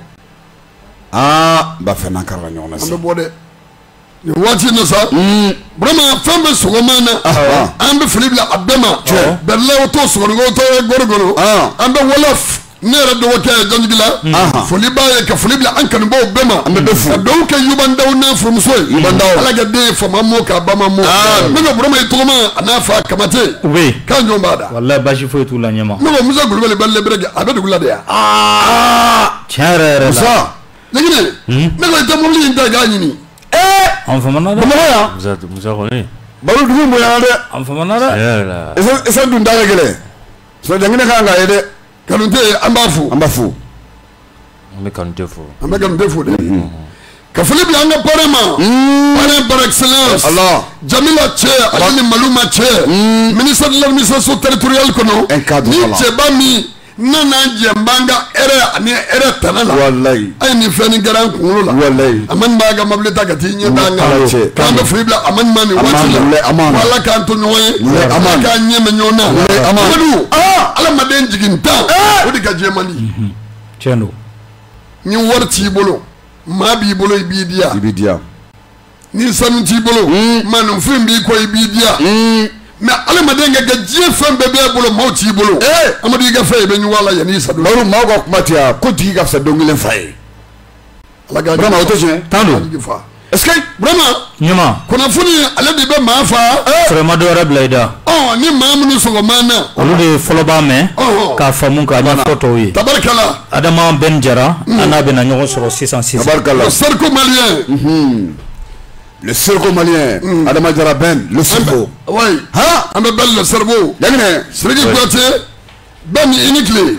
ah ba fɛn na kala ɲɔgɔn na an bɛ bɔ dɛ ni waati na sa vraiment fɛn bɛ sɔgɔma na an bɛ fili bila a bɛɛ ma bɛrɛlaw to sɔgɔnɔgɔw to gɔrɔgɔrɔ an bɛ wolof ne yɛrɛ dɔgɔkɛ ye janjigi la foli b'a ye ka foli bila an kanubaw bɛɛ ma an bɛ dɔ fo ka dɔw kɛ yubandaw n'a furumuso ye yubandaw ala ka den ye fama mo k'a ba ma mo ne ka burama ye tɔgɔma a n'a fa kamate u bɛ yen k'an jɔn b'a da walayi basi foyi t'u la ɲɛma ne ko musa kulubali bali lebere a bɛ dugu la de yan aa tiɲɛ yɛrɛ yɛrɛ la musa ɲɛgɛnɛ ne ko i tɛ mobili in ta k'a ɲini ee an famana dɛ bamakɔ yan musa musa kɔni balo dugu bonyana dɛ an famana dɛ tiɲɛ yɛrɛ la isa dun ta ka gɛlɛn sɔ ɲɛgɛnɛ kan k'a ye dɛ kanute an b'a fo an b'a fo an bɛ kanute fo an bɛ kanute fo dɛ ka foli bila an ka pare ma pare par excellence jamila cɛ ale ni maluma cɛ ministre de l'administration territoriale kɔnɔ ni cɛba min nana jɛ n b'an ka hɛrɛ ani hɛrɛ tana la walayi a ye nin fɛn nin kɛra an kunkolo la walayi amani b'a ka mobili ta ka t'i ɲɛ da an kan k'an bɛ foli bila amani ma nin waati la wala k'an to ɲɔgɔn ye ala k'an ɲɛ mɛn ɲɔgɔn na amadu adamaden jigin tan o de ka jɛ man di tiɲɛ don ni wari t'i bolo maa b'i bolo i b'i diya i b'i diya ni sanu t'i bolo maaninfin b'i kɔ i b'i diya mais adamaden ka kɛ diɲɛ fɛn bɛɛ b'e bolo maaw t'i bolo amadu i ka fɛn i bɛ ɲugun a la yanni i sa don baro maaw ka kuma tɛ yan ko tigi ka fisa don kelen fa ye ala ka vraiment o tɛ tiɲɛ tan don est-ce que vraiment ɲama kunnafoni ale de bɛ maa fa sɔrɔ ma dɔ wɛrɛ bila i da ɔ ni maa minnu sɔgɔma na olu de fɔlɔ b'a mɛn k'a faamu k'a ɲɛfɔ tɔw ye tabarikala adama bɛn jara an n'a bɛna ɲɔgɔn sɔrɔ sisan sisan tabarikala le cercle malien le cerveau malien mm. Adama Jara Ben le cerveau oui ha an bɛ bɛn le cerveau ɲɛgɛnɛ Sidiki Kuyate Ben i ni tile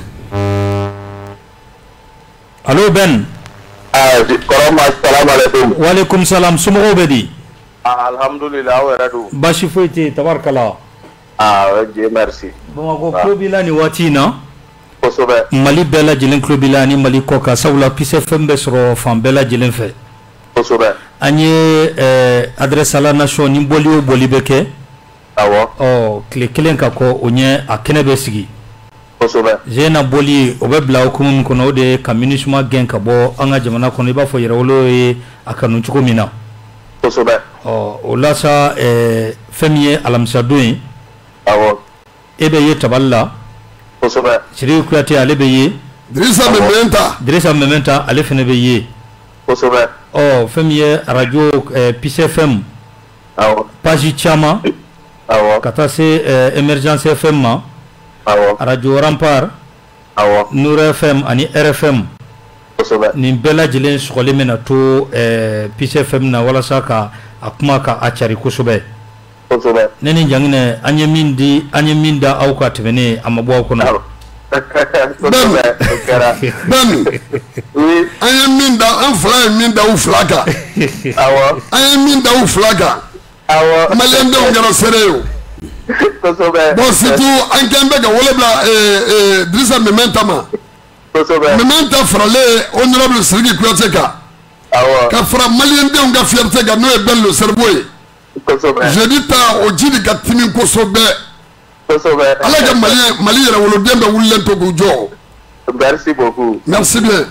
allo Ben kɔrɔma salamaleykum waaleykum salam somɔgɔw bɛ di alhamdulilah aw yɛrɛ dun baasi foyi tɛ yen tabarikala ah Dieu merci Bamakɔ tulo b'i la nin waati in na kosɛbɛ Mali bɛɛ lajɛlen tulo b'i la ani Mali kɔ kan sabula P C F M bɛ sɔrɔ fan bɛɛ lajɛlen fɛ kosɛbɛ an ye adresse à la nation ni bɔli o bɔli bɛ kɛ awɔ ɔ tile kelen ka kɔ o ɲɛ a kɛnɛ bɛ sigi kosɛbɛ zena bɔli o bɛ bila hukumu min kɔnɔ o de ye ka MINUSMA gɛn ka bɔ an ka jamana kɔnɔ i b'a fɔ yɛrɛwolo ye a kanu cogo min na kosɛbɛ ɔ o la sa fɛn min ye alamisadon ye awɔ e bɛ ye tabali la kosɛbɛ Sidiki Kuyate ale bɛ ye Dirisa Mɛmɛnta Dirisa Mɛmɛnta ale fana bɛ ye kosɛbɛ ɔ fɛn min ye radio P C F M awɔ page caman ka taa se Emergence F M ma radio Rampart Nour F M ani R F M nin bɛɛ lajɛlen sɔgɔlen bɛna to Peace F M na walasa ka a kuma ka a cari kosɛbɛ ne ni Janginɛ an ye min di an ye min da aw ka tɛmɛnen a ma bɔ aw kɔnɔ Bami an ye min da an fila ye min da u fila kan an ye min da u fila kan maliyɛndenw kɛra seere ye o bon surtout an kɛn bɛ ka wele bila Dirisa Memɛn ma Memɛn ta faralen honorable Sidiki Kuyate kan ka fara maliyɛndenw ka fierté kan n'o ye Bello Cerveau ye jeudi ta o ji de ka timi kosɛbɛ ala ka Mali yɛrɛ woloden bɛ wulilen to k'u jɔ. Merci beaucoup. Merci bien.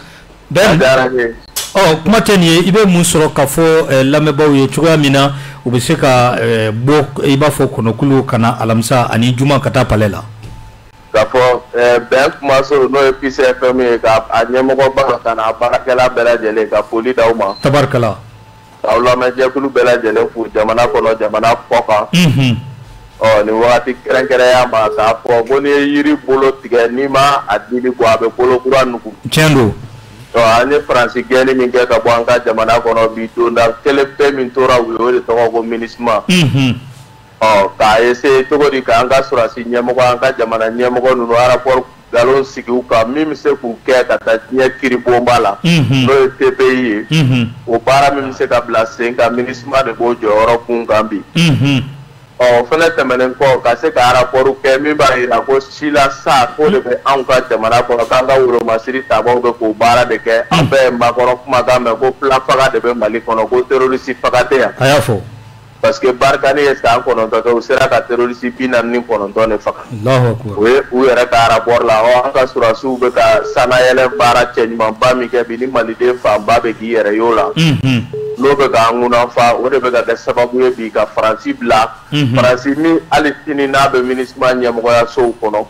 Oh, kuma tɛ nin ye i bɛ mun sɔrɔ ka fɔ lamɛnbaaw ye cogoya min na u bɛ se ka bɔ i b'a fɔ kɔnɔkulu ka na alamisa ani juma ka taa palais la. Ka fɔ bɛn kumaso n'o ye Peace F M ye ka a ɲɛmɔgɔba ka na baarakɛla bɛɛ lajɛlen ka foli d'aw ma. Tabarikala. K'aw lamɛnjɛkulu bɛɛ lajɛlen fo jamana kɔnɔ jamana kɔ kan. Ɔ nin wagati kɛrɛnkɛrɛnya ma k'a fɔ ko n'i ye yiri bolo tigɛ n'i ma a dili bɔ a bɛ bolo kura nugu. Tiɲɛ don. Ɔ an ye Faransi gɛnni min kɛ ka bɔ an ka jamana kɔnɔ bi donda kelen pe min tora u ye o de tɔgɔ ko MINUSMA. Ɔ k'a essayer cogo di k'an ka sɔrɔsi ɲɛmɔgɔ an ka jamana ɲɛmɔgɔ ninnu rapport nkalon sigi u kan min bɛ se k'u kɛ ka taa diɲɛ kiri bonba la n'o ye T P I ye o baara min bɛ se ka bila sen kan MINUSMA de b'o jɔyɔrɔ kun kan bi. Ɔ fɛnɛ tɛmɛnen kɔ ka se ka rapport kɛ min b'a jira ko si la sa ko de bɛ anw ka jamana kɔnɔ k'an ka woromasiri tabaw bɛ k'o baara de kɛ an bɛɛ ye makɔrɔ kumakan mɛn ko plan faga de bɛ Mali kɔnɔ ko terroriste faga tɛ yan. A y'a fɔ. Parce que Barkhane ye san kɔnɔntɔn kɛ u sera ka terroriste bi naani ni kɔnɔntɔn de faga. O ye u yɛrɛ ka rapport la ɔ an ka sɔrɔsiw bɛ ka sanayɛlɛ baara cɛɲumanba min kɛ bi ni Maliden fanba bɛ k'i yɛrɛ y'o la. N'o bɛ k'an ŋunanfa o de bɛ ka kɛ sababu ye bi ka Faransi bila Faransi min hali sini n'a bɛ MINUSMA ɲɛmɔgɔyasow kɔnɔ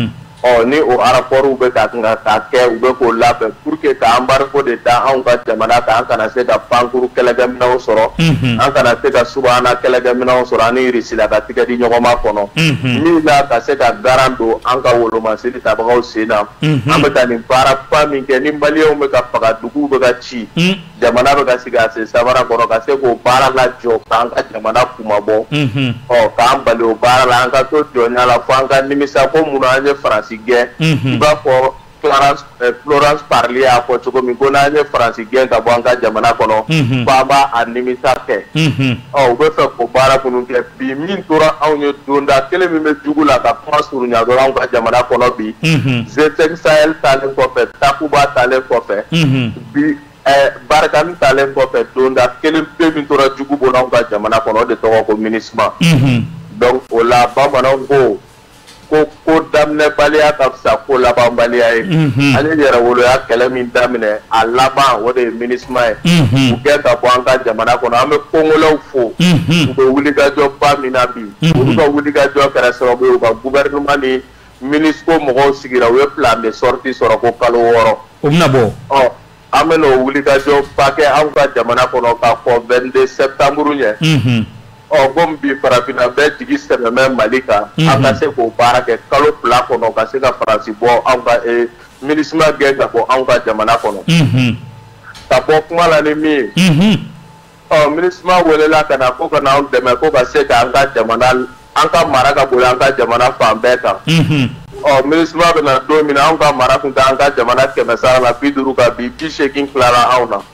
ɔ ni o rapportw bɛ ka kan ka kɛ u bɛ k'o labɛn pour que ka embargo de da anw ka jamana kan an kana se ka pankuru kɛlɛkɛminɛnw sɔrɔ an kana se ka subahana kɛlɛkɛminɛnw sɔrɔ an ni Russie ka tigɛ di ɲɔgɔn ma kɔnɔ min na ka se ka garan don an ka wolomasiri tabagaw sen na an bɛ ka nin baaraba min kɛ ni maliyɛnw bɛ ka faga duguw bɛ ka ci jamana bɛ ka sigi a sen sabara kɔrɔ ka se k'o baara lajɔ k'an ka jamana kumabɔ ɔ k'an bali o baara la an ka to jɔnya la fo an ka nimisa ko munna an ye Faransi gɛn i b'a fɔ Florence Parly y'a fɔ cogo min ko n'an ye Faransi gɛn ka bɔ an ka jamana kɔnɔ fo an b'a a nimisa kɛ ɔ u bɛ fɛ k'o baara minnu kɛ bi min tora anw ye donda kelen min bɛ jugu la ka kuma surunya dɔrɔn anw ka jamana kɔnɔ bi G cinq Sahel talen kɔfɛ Takuba talen kɔfɛ bi Barkhane talen kɔfɛ donda kelen pe min tora jugu bolo anw ka jamana kɔnɔ o de tɔgɔ ko MINUSMA donc o la bamananw ko ko ko daminɛbaliya ka fisa ko labanbaliya ye an ye yɛrɛwoloya kɛlɛ min daminɛ a laban o de ye MINUSMA ye u gɛn ka bɔ an ka jamana kɔnɔ an bɛ kongolaw fo u bɛ wulikajɔba min na bi olu ka wulikajɔ kɛra sababu ye u ka gouvernement ni MINUSCO mɔgɔw sigira u ye plan de sortie sɔrɔ ko kalo wɔɔrɔ o bɛna bɔ ɔ an bɛ n'o wulikajɔba kɛ anw ka jamana kɔnɔ k'a fɔ vingt-deux septembre ɲɛ ɔ komi bi farafinna bɛɛ jigi sɛbɛnbɛ Mali kan an ka se k'o baara kɛ kalo fila kɔnɔ ka se ka Faransi bɔ anw ka MINUSMA gɛn ka bɔ anw ka jamana kɔnɔ ka bɔ kuma la ni min ye ɔ MINUSMA welela ka na ko ka na anw dɛmɛ ko ka se ka an ka jamana an ka mara ka boli an ka jamana fan bɛɛ kan ɔ MINUSMA bɛ na don min na anw ka mara kun tɛ an ka jamana kɛmɛ sara la bi duuru kan bi bi seegin tilara anw na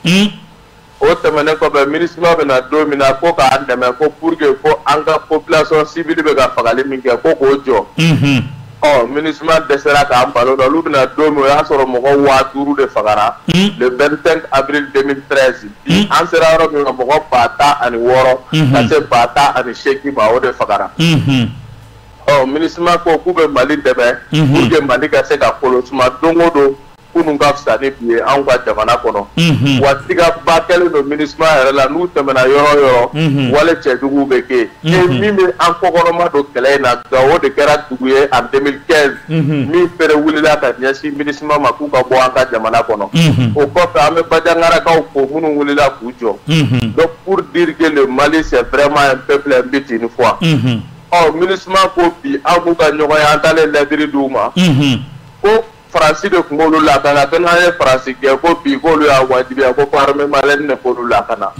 o tɛmɛnen kɔfɛ MINUSMA bɛ na don min na ko k'an dɛmɛ ko pour que ko an ka population civile bɛ ka fagali min kɛ ko k'o jɔ ɔ MINUSMA dɛsɛra k'an balo la olu bɛ na don min o y'a sɔrɔ mɔgɔ waa duuru de fagara le vingt-cinq avril deux mille treize bi an sera yɔrɔ min na mɔgɔ ba tan ani wɔɔrɔ ka se ba tan ani seegin ma o de fagara ɔ MINUSMA ko k'u bɛ Mali dɛmɛ pour que Mali ka se ka kolo suma don o don kunun ka fisa ni bi ye anw ka jamana kɔnɔ wa tigaba kɛlen don MINUSMA yɛrɛ la n'u tɛmɛna yɔrɔ yɔrɔ wale cɛjuguw bɛ kɛ yen min bɛ an kɔkɔrɔma don kɛlɛ in na Gawo de kɛra dugu ye en deux mille quinze min fɛrɛ wulila ka ɲɛsin MINUSMA ma k'u ka bɔ an ka jamana kɔnɔ o kɔfɛ an bɛ Bajangarakaw fo minnu wulila k'u jɔ donc pour dire que le Mali c'est vraiment un peuple un but une fois ɔ minisma ko bi an b'u ka ɲɔgɔn an taalen lɛtiri d'u ma ko faransi de tun b'olu lakana ko n'an ye faransi gɛn ko bi k'olu y'a wajibiya ko armée malienne de k'olu lakana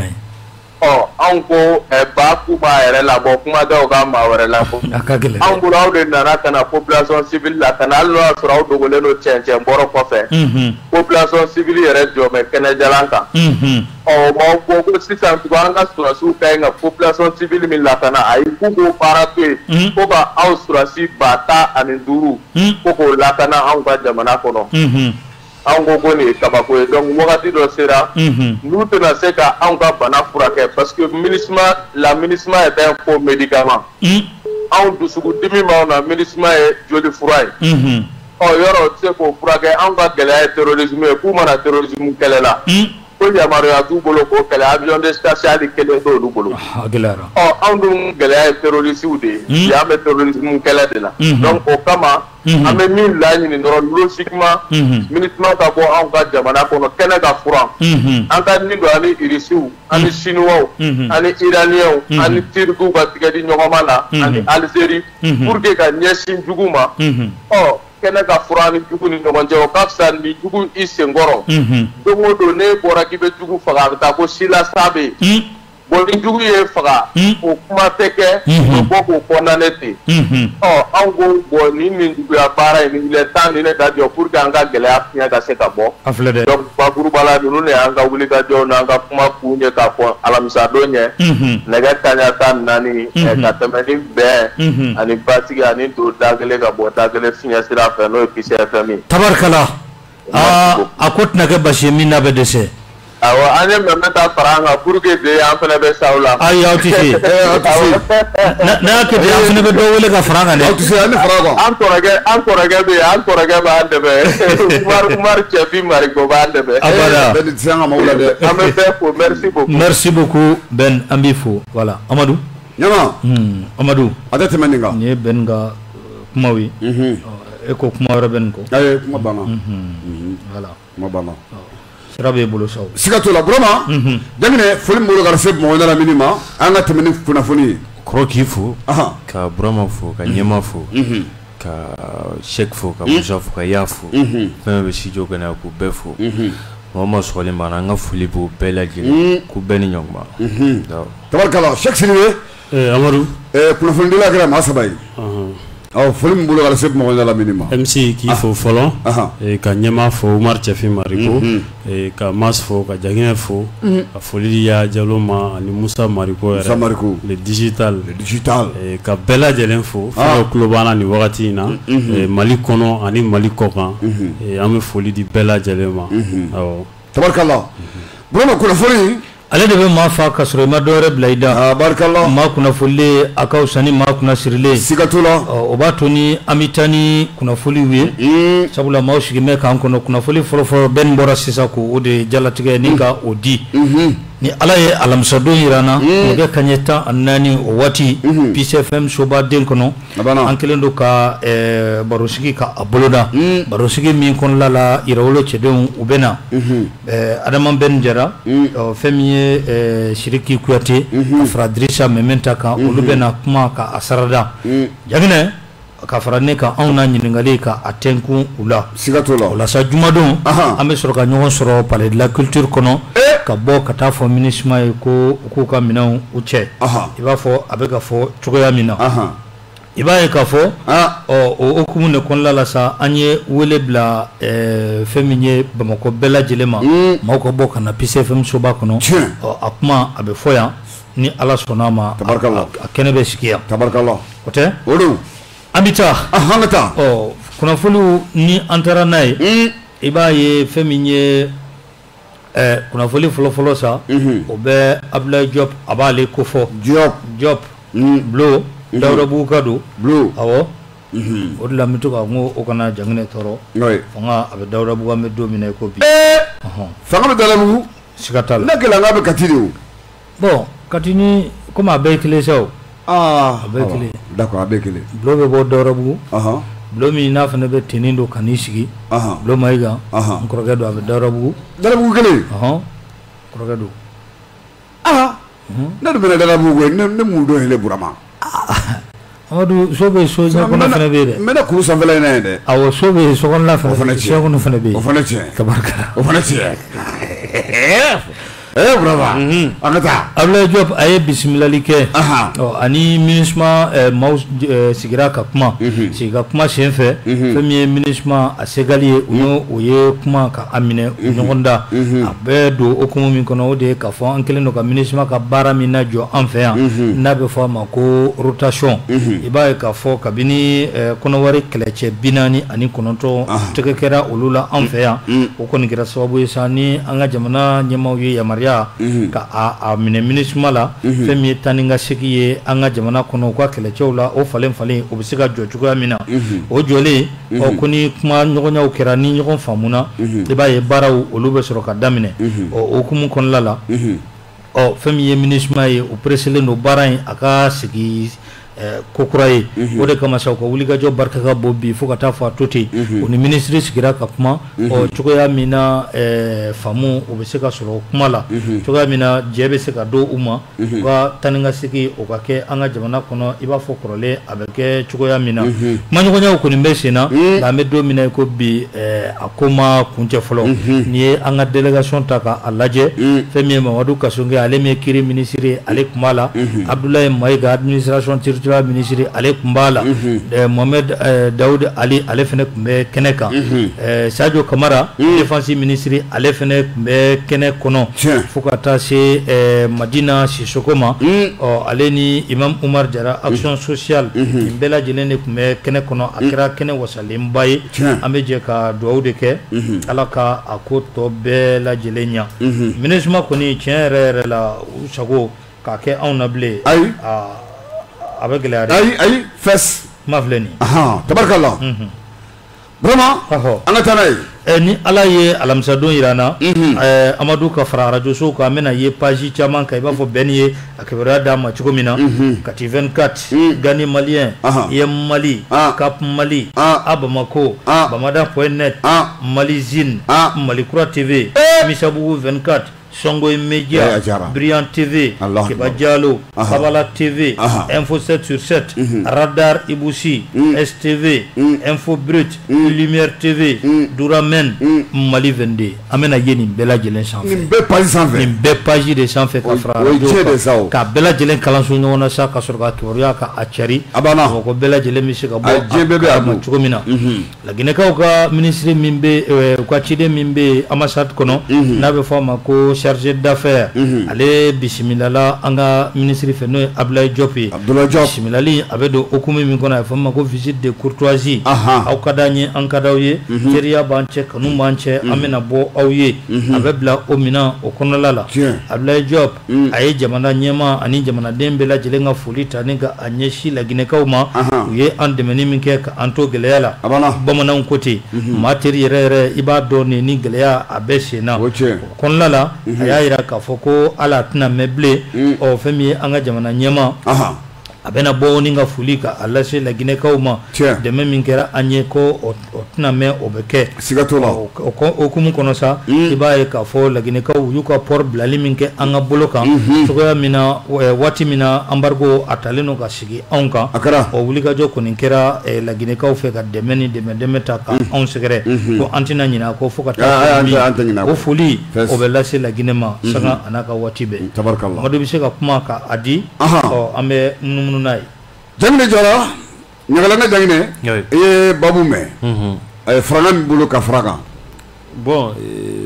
ɔ anw ko ba k'u b'a yɛrɛ labɔ kuma tɛ u ka maa wɛrɛ labɔ anw bolo aw de nana ka na population civile lakana hali n'o y'a sɔrɔ aw dogolen don cɛncɛn bɔrɔ kɔfɛ population civile yɛrɛ jɔmɛ kɛnɛjalan kan ɔ m'aw ko ko sisan tugun an ka sɔrɔsiw ka ɲi ka population civile min lakana ayi k'u k'o baara to yen ko ka aw sɔrɔsi ba tan ani duuru ko k'o lakana anw ka jamana kɔnɔ anw ko ko nin ye kabako ye donc wagati dɔ sera n'u tɛna se ka anw ka bana furakɛ parce que MINUSMA la MINUSMA est un faux médicament anw dusukundimi b'anw na MINUSMA ye joli fura ye ɔ yɔrɔ tɛ se k'o furakɛ anw ka gɛlɛya ye terrorisme ye k'u mana terrorisme kɛlɛ la ko yamaruya t'u bolo k'o kɛlɛ avion de spatial kelen t'olu bolo ɔ anw dun gɛlɛya ye terrorisiw de ye yan bɛ terrorisme kɛlɛ de la donc o kama an bɛ min laɲini dɔrɔn logiquement MINUSMA ka bɔ anw ka jamana kɔnɔ kɛnɛ ka furan an ka nin don ani irisiw ani chinois ani iraniens ani turkiw ka tigɛ di ɲɔgɔnma la ani Algérie pour que ka ɲɛsin jugu ma ɔ kɛnɛ ka furan ni jugu ni ɲɔgɔn cɛ o ka fisa ni jugu i senkɔrɔ don o don ne bɔra k'i bɛ jugu faga a bɛ taa ko silasa bɛ yen bon ni jugu ye faga o kuma tɛ kɛ o bɔ k'o condamné ten ɔ anw ko bon nin nin juguya baara in nin il est temps ni ne ka jɔ pour que an ka gɛlɛya fiɲɛ ka se ka bɔ donc bakuruba la ninnu de y'an ka wulikajɔw n'an ka kuma kun ye k'a fɔ alamisa don ɲɛ nɛgɛ kaɲa tan naani ka tɛmɛ ni bɛn ani basigi ani don da kelen ka bɔ da kelen fiɲɛ sira fɛ n'o ye Kisɛ F M ye. Tabarikala a ko tɛna kɛ basi ye min n'a bɛ dɛsɛ. awɔ an ye mɛmɛ ta fara an kan pour que de an fana bɛ sa o la. ayi aw tɛ se n'a y'a kɛ ten an fana bɛ dɔ wele ka fara an kan dɛ. aw tɛ se an ni fara kan. an kɔrɔkɛ an kɔrɔkɛ bɛ yen an kɔrɔkɛ b'an dɛmɛ Umar Umar Cɛfin Mariko b'an dɛmɛ. abada bɛɛ tɛ se an ka maaw la dɛ. an bɛ bɛɛ fo merci beaucoup. merci beaucoup Ben an b'i fo voilà Amadu. ɲama. Amadu. a tɛ tɛmɛ nin kan. nin ye Ben ka kumaw ye. e ko kuma wɛrɛ bɛ nin kɔ. ayi kuma banna. voilà kuma banna. sira b'e bolo sa o. siga t'o la Burama. Daminɛ foli min bolo ka se Bamakɔ lamini ma an ka tɛmɛ ni kunnafoni ye. kɔrɔ k'i fo. ka Burama fo ka ɲɛma fo. ka Sɛki fo ka Musa fo ka Ya fo. fɛn bɛ studio kɔnɔ yan k'u bɛɛ fo. mɔgɔ ma sɔgɔlen b'an na an ka foli b'o bɛɛ lajɛlen k'u bɛɛ ni ɲɔgɔn. tabarikala Sɛki Sidibe. Amadu. kunnafonidila kɛra maa saba ye. ɔ foli min bolo ka se Bamakɔ lamini ma. M C k'i fo fɔlɔ. ka ɲɛma fo Umar Cɛfin Mariko. ka Mas fo ka Jaginɛ fo. ka foli di Ya Jalo ma ani Musa Mariko yɛrɛ. Musa Mariko. le digital. le digital. ka bɛɛ lajɛlen fo. fɛn tulo b'an na nin wagati in na. Mali kɔnɔ ani Mali kɔkan. an bɛ foli di bɛɛ lajɛlen ma. awɔ. tabarikala Burama kunnafoni. ale de bɛ maa fa ka sɔrɔ i ma dɔwɛrɛ bila i da. barikala. maa kunnafolilen a ka fisa ni maa kunnasirilen. siga t'o la. o b'a to ni an bɛ taa ni kunnafoliw ye. sabula maaw sigilen bɛ k'an kɔnɔ kunnafoli fɔlɔfɔlɔ bɛɛ nin bɔra sisan k'o de jalatigɛ ni ka o di. ni ala ye alamisadon jira n na nɛgɛ kaɲɛ tan ani naani o waati Peace F M sobaden kɔnɔ an kɛlen don ka barosigi ka a boloda barosigi min kɔnɔla la Yirawolo cɛdenw u bɛ na Adama Bɛn Jara fɛn min ye Siriki Kuyate ka fara Dirisa Mɛmɛn kan olu bɛ na kuma ka a sarada Jaginɛ ka fara ne kan anw na ɲininkali ka a tɛnkun u la siga t'o la o la sa jumadon an bɛ sɔrɔ ka ɲɔgɔn sɔrɔ Palais de la Culture kɔnɔ ka bɔ ka taa fɔ MINUSMA ye ko u k'u ka minɛnw u cɛ i b'a fɔ a bɛ ka fɔ cogoya min na i b'a ye k'a fɔ ɔ o hukumu de kɔnɔna la sa an ye wele bila fɛn min ye Bamakɔ bɛɛ lajɛlen ma maaw ka bɔ ka na Peace F M soba kɔnɔ ɔ a kuma a bɛ fɔ yan ni ala sɔnna a ma a kɛnɛ bɛ sigi yan tabarikala o tɛ o don an bɛ taa an ka taa ɔ kunnafoniw ni an taara n'a ye i b'a ye fɛn min ye kunnafoni fɔlɔfɔlɔ sa o bɛ Abdoulaye Diop a b'ale ko fɔ Diop Diop Bulo Dawuda Buka don Bulo awɔ o de la n bɛ to ka n ko o kana Jaginɛ tɔɔrɔ fanga a bɛ Dawuda Buka bɛ don min na i ko bi fanga bɛ Dalabugu siga t'a la ne kɛlɛ n'a bɛ Kati de o bon Kati ni komi a bɛɛ ye kelen sa o a bɛɛ ye kelen d'accord a bɛɛ ye kelen Bulo bɛ bɔ Dawuda Bugu Bulo min n'a fana bɛ teni don ka n'i sigi Bulo Mayiga n kɔrɔkɛ don a bɛ Dawuda Bugu Dalabugu kelen kɔrɔkɛ don aa ne dun bɛ Dalabugu koyi ne mun don hele Burama Amadu so be so nya kono fana be de mena kuru sanfɛla ina de awo so be so kono la fana so kono fana be o fana tiɲɛ tabaraka o fana tiɲɛ eh brava anata Abdoulaye Diop aye bismillah ke oh ani ministre maus sigira ka kuma sigira kuma senfɛ premier ministre a segaliye uno oye kuma ka amine nyogonda abe do okumu min kono o de ka fɔ an kelen do ka ministre ka baara min na jɔ an fɛ yan n'a bɛ fɔ a ma ko rotation i b'a ye ka fɔ kabini kɔnɔwari kɛlɛcɛ binani ani kɔnɔntɔn tɛgɛ kɛra olu la an fɛ yan o kɔni kɛra sababu ye sa ni an ka jamana ɲɛmaaw ye yamaruya ka a a minɛ minisma la fɛn min ye tan ni ka segin ye an ka jamana kɔnɔ u ka kɛlɛcɛw la o falen falen o bɛ se ka jɔ cogoya min na o jɔlen ɔ ko ni kuma ɲɔgɔnyaw kɛra ni ɲɔgɔn faamuna i b'a ye baaraw olu bɛ sɔrɔ ka daminɛ ɔ o hukumu kɔnɔna la ɔ fɛn min ye minisma ye o pereselen don baara in a ka sigi ko kura ye o de kama sa u ka wulikajɔ barika ka bon bi fo ka taa fɔ a to ten o ni minisiri sigira ka kuma ɔ cogoya min na faamu o bɛ se ka sɔrɔ kuma la cogoya min na jɛ bɛ se ka don u ma u ka taa ni ka segin o ka kɛ an ka jamana kɔnɔ i b'a fɔ kɔrɔlen a bɛ kɛ cogoya min na kumaɲɔgɔnyaw kɔni bɛ sen na nka an bɛ don min na i ko bi a ko ma kuncɛ fɔlɔ n'i ye an ka délégation ta k'a lajɛ fɛn min ye Mamadu Kasonge ale min ye kiri minisiri ale kun b'a la Abdoulaye Mayiga administration ministre ale kun b'a la Mohamed Daoud Ali ale fana kun bɛ kɛnɛ kan Sadio Kamara défense ministre ale fana kun bɛ kɛnɛ kɔnɔ fo ka taa se Madina Sissoko ma ɔ ale ni Imam Umar Jara action sociale nin bɛɛ lajɛlen de kun bɛ kɛnɛ kɔnɔ a kɛra kɛnɛ wasalenba ye an bɛ jɛ ka dugawu de kɛ Ala ka a ko tɔ bɛɛ lajɛlen ɲa ministre kɔni tiɲɛ yɛrɛ yɛrɛ la u sago k'a kɛ anw na bilen a bɛ gɛlɛya ayi ayi fɛs ma filɛ nin tabarikala vraiment an ka taa n'a ye ni Ala ye alamisadon yira na Amadu ka fara radio so kan an bɛna ye page caman kan i b'a fɔ bɛɛ ni ye a kibaruya d'a ma cogo min na Kati vingt-quatre Gani malien I M Mali Cap Mali a Bamako Bamada point net Mali Zine Mali Kura T V Misabugu vingt-quatre Songo Media, Brilliant T V, Keba Diallo, Kabala T V, Info sept sur sept, Radar Ibusi, S T V, Info Brut, Lumière T V, Douramen, Mali vingt-deux. Amena ye nin bɛɛ lajɛlen sanfɛ. Nin bɛɛ page sanfɛ. Nin bɛɛ page de sanfɛ ka fara radio ka bɛɛ lajɛlen kalanso ɲɔgɔn na sa ka sɔrɔ ka kibaruya ka a cari. Abana. Ko bɛɛ lajɛlen bɛ se ka bɔ a ma cogo min na. Laginɛkaw ka ministre min bɛ u ka ciden min bɛ ambassade kɔnɔ n'a bɛ fɔ a ma ko chargé d'affaires ale bisimilala an ka ministre fɛ n'o ye Abdoulaye Diop ye bisimilali a bɛ don hukumu min kɔnɔ a bɛ fɔ ma ko visite de courtoisie aw ka d'an ye an ka d'aw ye teriya b'an cɛ kanu b'an cɛ an bɛna bɔ aw ye a bɛ bila o minɛn o kɔnɔla la Abdoulaye Diop a ye jamana ɲɛmaa ani jamanaden bɛɛ lajɛlen ka foli ta ni ka a ɲɛsin laginɛkaw ma u ye an dɛmɛni min kɛ ka an to gɛlɛya la bamananw ko ten maa teri yɛrɛ yɛrɛ i b'a dɔn nin ni gɛlɛya a bɛ sen na o kɔnɔla la a y'a yira k'a fɔ ko ala tɛna mɛn bilen ɔ fɛn min ye an ka jamana ɲɛma a bɛna bɔ ni ka foli ka a lase laginɛkaw ma dɛmɛ min kɛra an ye ko o tɛna mɛn o bɛ kɛ siga t'o la o hukumu kɔnɔ sa i b'a ye k'a fɔ laginɛkaw u y'u ka port bilali min kɛ an ka bolo kan cogoya min na waati min na embargo a talen don ka sigi anw kan o wulikajɔ kɔni kɛra laginɛkaw fɛ ka dɛmɛ ni dɛmɛ dɛmɛ ta ka anw sɛgɛrɛ ko an tɛna ɲinɛ ko fo ka taa o foli o bɛ lase laginɛ ma sanga a n'a ka waati bɛɛ Amadu bɛ se ka kuma ka a di ɔ an bɛ munumunu n'a ye Jamine Jara ɲagalanga Janginɛ i ye babu mɛn a ye faranga min bolo ka fara kan bon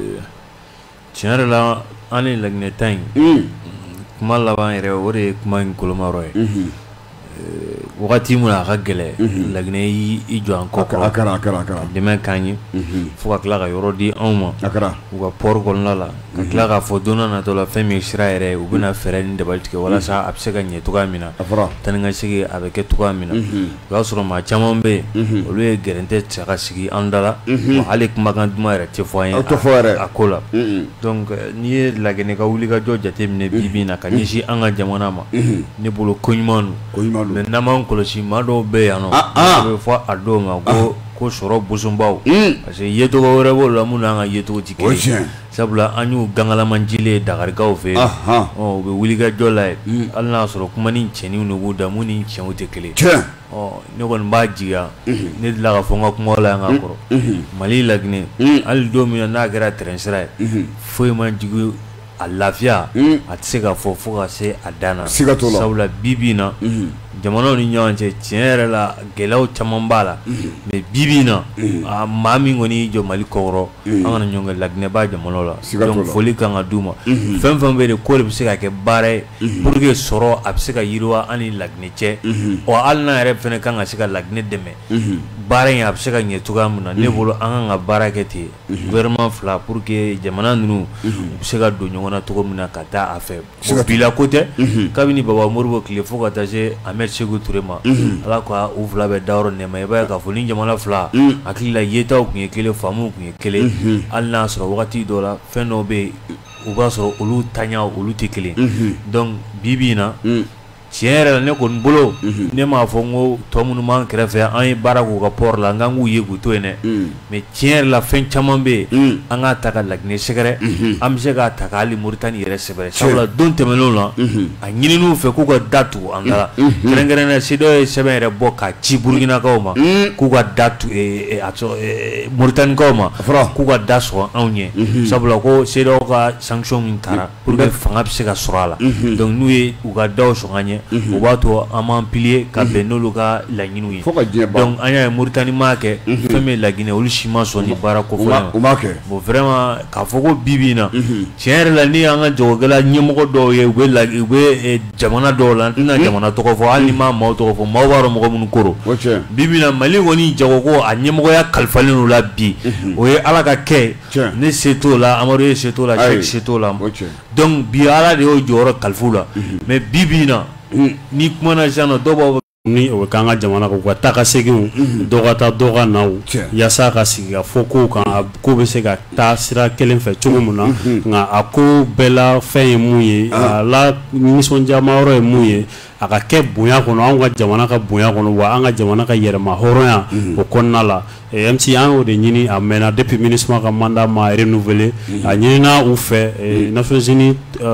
tiɲɛ yɛrɛ la an ni laginɛta in kuma laban yɛrɛ o de ye kuma in kolomayɔrɔ ye wagati min a ka gɛlɛ laginɛ y'i jɔ an kɔ kɔrɔ a kɛra a kɛra a kɛra dɛmɛ k'an ye fo ka tila ka yɔrɔ di anw ma a kɛra u ka port kɔnɔna la ka tila k'a fɔ don n'a nataw la fɛn min ye sira yɛrɛ ye u bɛna fɛɛrɛ ni dabali tigɛ walasa a bɛ se ka ɲɛ cogoya min na taa ni ka segin a bɛ kɛ cogoya min na o y'a sɔrɔ maa caman bɛ yen olu ye gɛrɛntɛ cɛ ka sigi an da la wa hali kumakan duman yɛrɛ tɛ fɔ an ye a ko la donc n'i ye laginɛ ka wulikajɔ jateminɛ bi bi in na ka ɲɛsin an ka jamana ma ne bolo ko ɲuman don mais n'an m'an kɔlɔsi maa dɔw bɛ yan nɔ a bɛ fɔ a dɔw ma ko ko sɔrɔ bosonbaw parce que yecogo wɛrɛ b'o la mun n'an ka yecogo ti kelen ye sabula an y'u gangalamanjile ye Dakarikaw fɛ yen u bɛ wulikajɔ la yen hali n'a sɔrɔ kuma ni cɛninw de b'u da mun ni cɛnw tɛ kelen ne kɔni b'a jigiya ne delila ka fɔ n ka kumaw la yan ka kɔrɔ Mali Laginɛ hali don min na n'a kɛra terrain sira ye foyi man jigi a lafiya a tɛ se ka fɔ fo ka se a dan na sabula bi bi in na jamanaw ni ɲɔgɔn cɛ tiɲɛ yɛrɛ la gɛlɛyaw caman b'a la mais bi bi in na maa min kɔni y'i jɔ Mali kɔkɔrɔ an kana ɲɔgɔn kɛ Laginɛ b'a jamanaw la donc foli kan ka d'u ma fɛn fɛn bɛ yen ko de bɛ se ka kɛ baara ye pour que sɔrɔ a bɛ se ka yiriwa an ni Laginɛ cɛ wa hali n'an yɛrɛ fɛnɛ kan ka se ka Laginɛ dɛmɛ baara in a bɛ se ka ɲɛ cogoya min na ne bolo an kan ka baara kɛ ten gouvernement fila pour que jamana ninnu u bɛ se ka don ɲɔgɔn na cogo min na ka taa a fɛ bon bila ko tɛ kabini Baba Moribo tile fo ka taa se Ahmed Sékou Touré ma ala ka u fila bɛ dayɔrɔ nɛma i b'a ye k'a fɔ ni jamana fila hakili la yetaw tun ye kelen faamuw tun ye kelen hali n'a sɔrɔ wagati dɔ la fɛn dɔw bɛ yen u b'a sɔrɔ olu taɲa olu tɛ kelen donc bi bi in na tiɲɛ yɛrɛ la ne kɔni bolo ne m'a fɔ n ko tɔ minnu b'an kɛrɛfɛ an ye baara k'u ka port la n k'an k'u ye k'u to yen dɛ mais tiɲɛ yɛrɛ la fɛn caman bɛ yen an k'a ta ka Laginɛ sɛgɛrɛ an bɛ se k'a ta ka hali Moritani yɛrɛ sɛgɛrɛ sabula don tɛmɛnenw la a ɲininiw fɛ k'u ka da tugu an da la kɛrɛnkɛrɛnnenya C E D E A O ye sɛbɛn yɛrɛ bɔ k'a ci Burukinakaw ma k'u ka da Moritanikaw ma k'u ka da sɔgɔ anw ɲɛ sabula ko C E D E A O ka sanction min taara pour que fanga bɛ se ka sɔrɔ a la donc n'u ye u ka daw sɔgɔ an ɲɛ o b'a to an b'an pilier ka bɛn n'olu ka laɲiniw ye donc an y'a ye Moritani m'a kɛ fɛn min ye Laginɛ olu si ma sɔn ni baara kofɔlen ma bon vraiment k'a fɔ ko bi bi in na tiɲɛ yɛrɛ la ni an ka jagokɛla ɲɛmɔgɔ dɔw ye u bɛ u bɛ jamana dɔw la n tɛna jamana tɔgɔ fɔ hali ni m'a maaw tɔgɔ fɔ maaw b'a dɔn mɔgɔ minnu ko don bi bi in na Mali kɔni jagoko a ɲɛmɔgɔya kalifalen n'o la bi o ye Ala ka kɛ ne se t'o la Amadu ye se t'o la Cheikh se t'o la donc bi Ala de y'o jɔyɔrɔ kalifu la mais bi bi in na ni kumana sisan nɔ dɔw b'a fɔ ni o bɛ k'an ka jamana kan u ka taa ka seginw dɔ ka taa dɔ ka na yaasa ka sigi ka fɔ kow kan ko bɛ se ka taa sira kelen fɛ cogo min na nka a ko bɛɛ la fɛn ye mun ye a la nisɔndiyama yɔrɔ ye mun ye a ka kɛ bonya kɔnɔ an ka jamana ka bonya kɔnɔ wa an ka jamana ka yɛrɛma hɔrɔnya o kɔnɔna la M C an y'o de ɲini a mɛnna depuis MINUSMA ka mandat ma renouvelé a ɲinina u fɛ Nations Unies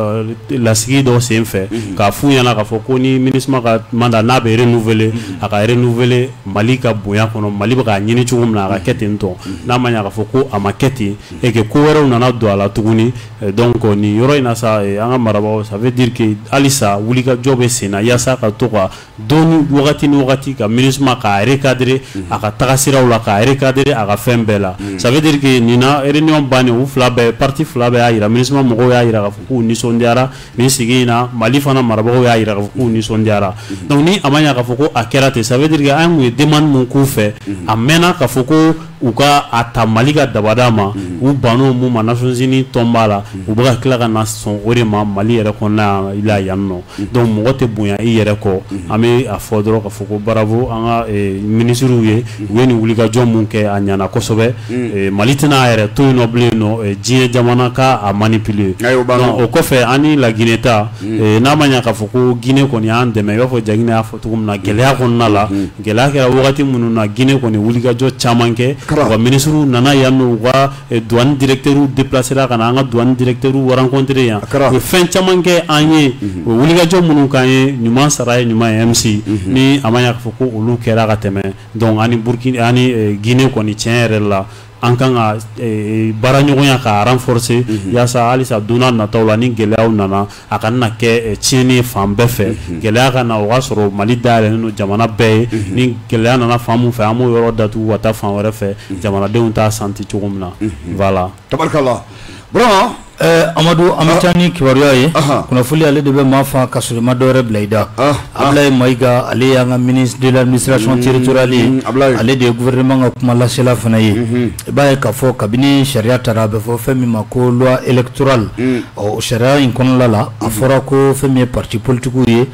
lasigi dɔ sen fɛ k'a f'u ɲɛna k'a fɔ ko ni MINUSMA ka mandat n'a bɛ renouvelé a ka renouvelé Mali ka bonya kɔnɔ Mali bɛ k'a ɲini cogo min na a ka kɛ ten tɔ n'a ma ɲɛ k'a fɔ ko a ma kɛ ten et que ko wɛrɛw nana don a la tuguni donc nin yɔrɔ in na sa an ka marabagaw ça veut dire que halisa wulikajɔ bɛ sen na yaasa ka to ka dɔɔni wagati ni wagati ka MINUSMA k'a recadrer a ka taga siraw la k'a recadrer a ka fɛn bɛɛ la ça veut dire que nin na réunion bannen u fila bɛɛ parti fila bɛɛ y'a yira MINUSMA mɔgɔw y'a yira k'a fɔ k'u nisɔndiyara nin sigi in na Mali fana marabagaw y'a yira k'a fɔ k'u nisɔndiyara donc ni a ma ɲɛ k'a fɔ ko a kɛra ten ça veut dire que an kun ye demande mun k'u fɛ a mɛnna k'a fɔ ko u ka a ta Mali ka dabada ma u bann'o mun ma Nations Unies tɔn b'a la u bɛ ka tila ka na sɔn o de ma Mali yɛrɛ kɔnɔna la yan nɔ donc mɔgɔ tɛ bonya i yɛrɛ kɔ an bɛ a fɔ dɔrɔn k'a fɔ ko bravo an ka ministres ye u ye nin wulikajɔ mun kɛ a ɲɛna kosɛbɛ Mali tɛna a yɛrɛ to yen nɔ bilen nɔ diɲɛ jamana ka a manipuler donc o kɔfɛ an ni Laginɛ ta n'a ma ɲɛ k'a fɔ ko Guinée kɔni y'an dɛmɛ i b'a fɔ Jaginɛ y'a fɔ cogo min na gɛlɛya kɔnɔna la gɛlɛya kɛra wagati minnu na Guinée kɔni wulikajɔ caman kɛ wa ministres nana yan nɔ u ka douane directeur déplacera ka na an ka douane directeur rencontré yan u ye fɛn caman kɛ an ye o wulikajɔ minnu k'an ye ɲuman sara ye ɲuman ye M C ni a ma ɲɛ k'a fɔ ko olu kɛra ka tɛmɛ donc ani Burkina ani Guinée kɔni tiɲɛ yɛrɛ la an kan ka baara ɲɔgɔnya ka renforcer yaasa halisa donna nataw la ni gɛlɛyaw nana a kana kɛ tiɲɛni fan bɛɛ fɛ gɛlɛya ka na o ka sɔrɔ Mali dayɛlɛnnen don jamana bɛɛ ye ni gɛlɛya nana fan mun fɛ an b'o yɔrɔ datugu ka taa fan wɛrɛ fɛ jamanadenw t'a santi cogo min na voilà tabarikala bon Amadu an bɛ taa ni kibaruya ye kunnafoni ale de bɛ maa fa ka sɔrɔ i ma dɔwɛrɛ bila i da Ablaye Mayiga ale y'an ka ministre de l'administration territoriale ye ale de ye gouvernement ka kuma lasela fana ye i b'a ye k'a fɔ kabini sariya taara a bɛ fɔ fɛn min ma ko loi électorale ɔ sariya in kɔnɔna la a fɔra ko fɛn min ye parti politique ye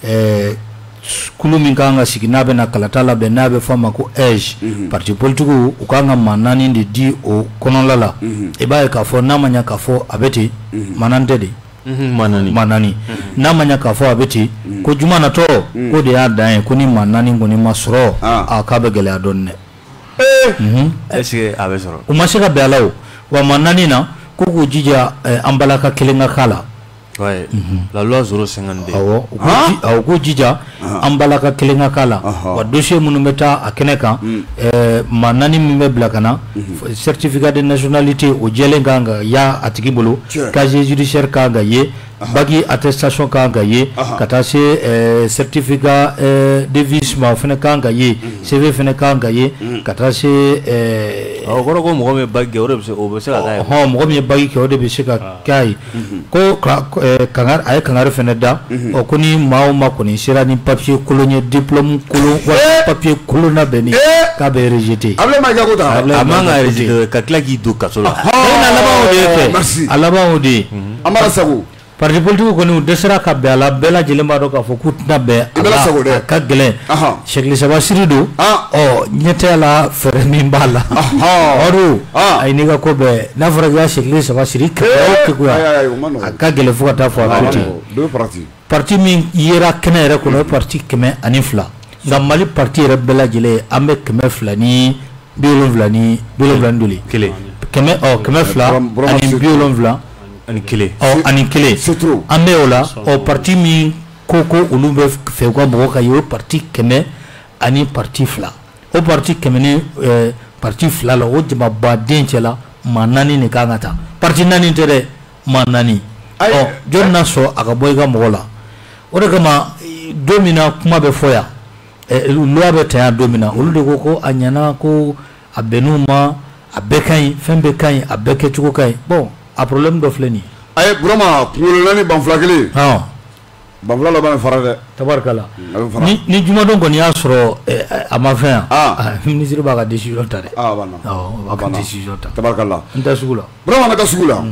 kulu min kan ka sigi n'a bɛna kalata labɛn n'a bɛ fɔ a ma ko E J parti politique u kan ka maa naani de di o kɔnɔna la i b'a ye k'a fɔ n'a ma ɲɛ k'a fɔ a bɛ ten maa naani tɛ de maa naani n'a ma ɲɛ k'a fɔ a bɛ ten ko juma natɔ ko de y'a dan ye ko ni maa naani kɔni ma sɔrɔ a k'a bɛ gɛlɛya dɔɔni dɛ est-ce que a bɛ sɔrɔ u ma se ka bɛn a la o wa ma naani na ko k'u jija an balaka kelen ka k'a la. Ouais. La loi zéro cinquante-deux. Awɔ u k'u jija an balaka kelen ka k'a la wa dossier minnu bɛ taa a kɛnɛ kan maa naani min bɛ bila ka na certificat de nationalité o jɛlen kan ka y'a a tigi bolo casier judiciaire kan ka ye bagi attestation kan ka ye ka taa se certificat de vieillissement o fana kan ka ye C V fana kan ka ye ka taa se o kɔrɔ ko mɔgɔ min ye bagi kɛ o de bɛ se o bɛ se ka k'a ye hɔn mɔgɔ min ye bagi kɛ o de bɛ se ka k'a ye ko kangari a ye kangari fana da ɔ ko ni maa o maa kɔni sera ni papier kolon ye diplôme kolon wala papier kolon labɛnni k'a bɛ rejeté a bɛ ma kɛ ko ta a man ka rejeté ka tila k'i don kaso la a laban o de ye kɛ a laban o de ye an b'a sago parti politique kɔni u dɛsɛra ka bɛn a la bɛɛ lajɛlen b'a dɔn k'a fɔ k'u tɛna bɛn a la a ka gɛlɛn Sɛkili Saba Siri don ɔ ɲɛ tɛ a la fɛɛrɛ min b'a la ɔdo a ye n'i ka ko bɛɛ n'a fɔra k'i ka Sɛkili Saba Siri kɛmɛ o kekuya a ka gɛlɛn fo ka taa fɔ a bɛ ten parti min yera kɛnɛ yɛrɛ kɔnɔ o ye parti kɛmɛ ani fila nka Mali parti yɛrɛ bɛɛ lajɛlen an bɛ kɛmɛ fila ni bi wolonwula ni bi wolonwula ni doli kelen kɛmɛ ɔ kɛmɛ fila ani bi wolonwula ani kelen ɔ ani kelen an bɛ o la ɔ parti min ko ko olu bɛ fɛ u ka mɔgɔ ka ye o parti kɛmɛ ani parti fila o parti kɛmɛ ni parti fila la o jamabaden cɛla maa naani de kan ka taa parti naani tɛ dɛ maa naani ɔ jɔn na sɔn a ka bɔ i ka mɔgɔ la o de kama don min na kuma bɛ fɔ yan loi bɛ ta yan don min na olu de ko ko a ɲɛna ko a bɛnn'u ma a bɛɛ ka ɲi fɛn bɛɛ ka ɲi a bɛɛ kɛcogo ka ɲi bon a problème dɔ filɛ nin ye. a ye Burama kunkolo naani banfula kelen. hɔn banfula laban bɛ fara dɛ. tabarikala ni ni jumadon kɔni y'a sɔrɔ a ma fɛn yan ministre b'a ka décision ta dɛ. aa banna awɔ b'a ka décision ta. tabarikala n tɛ sugu la. Burama ne ka sugu la.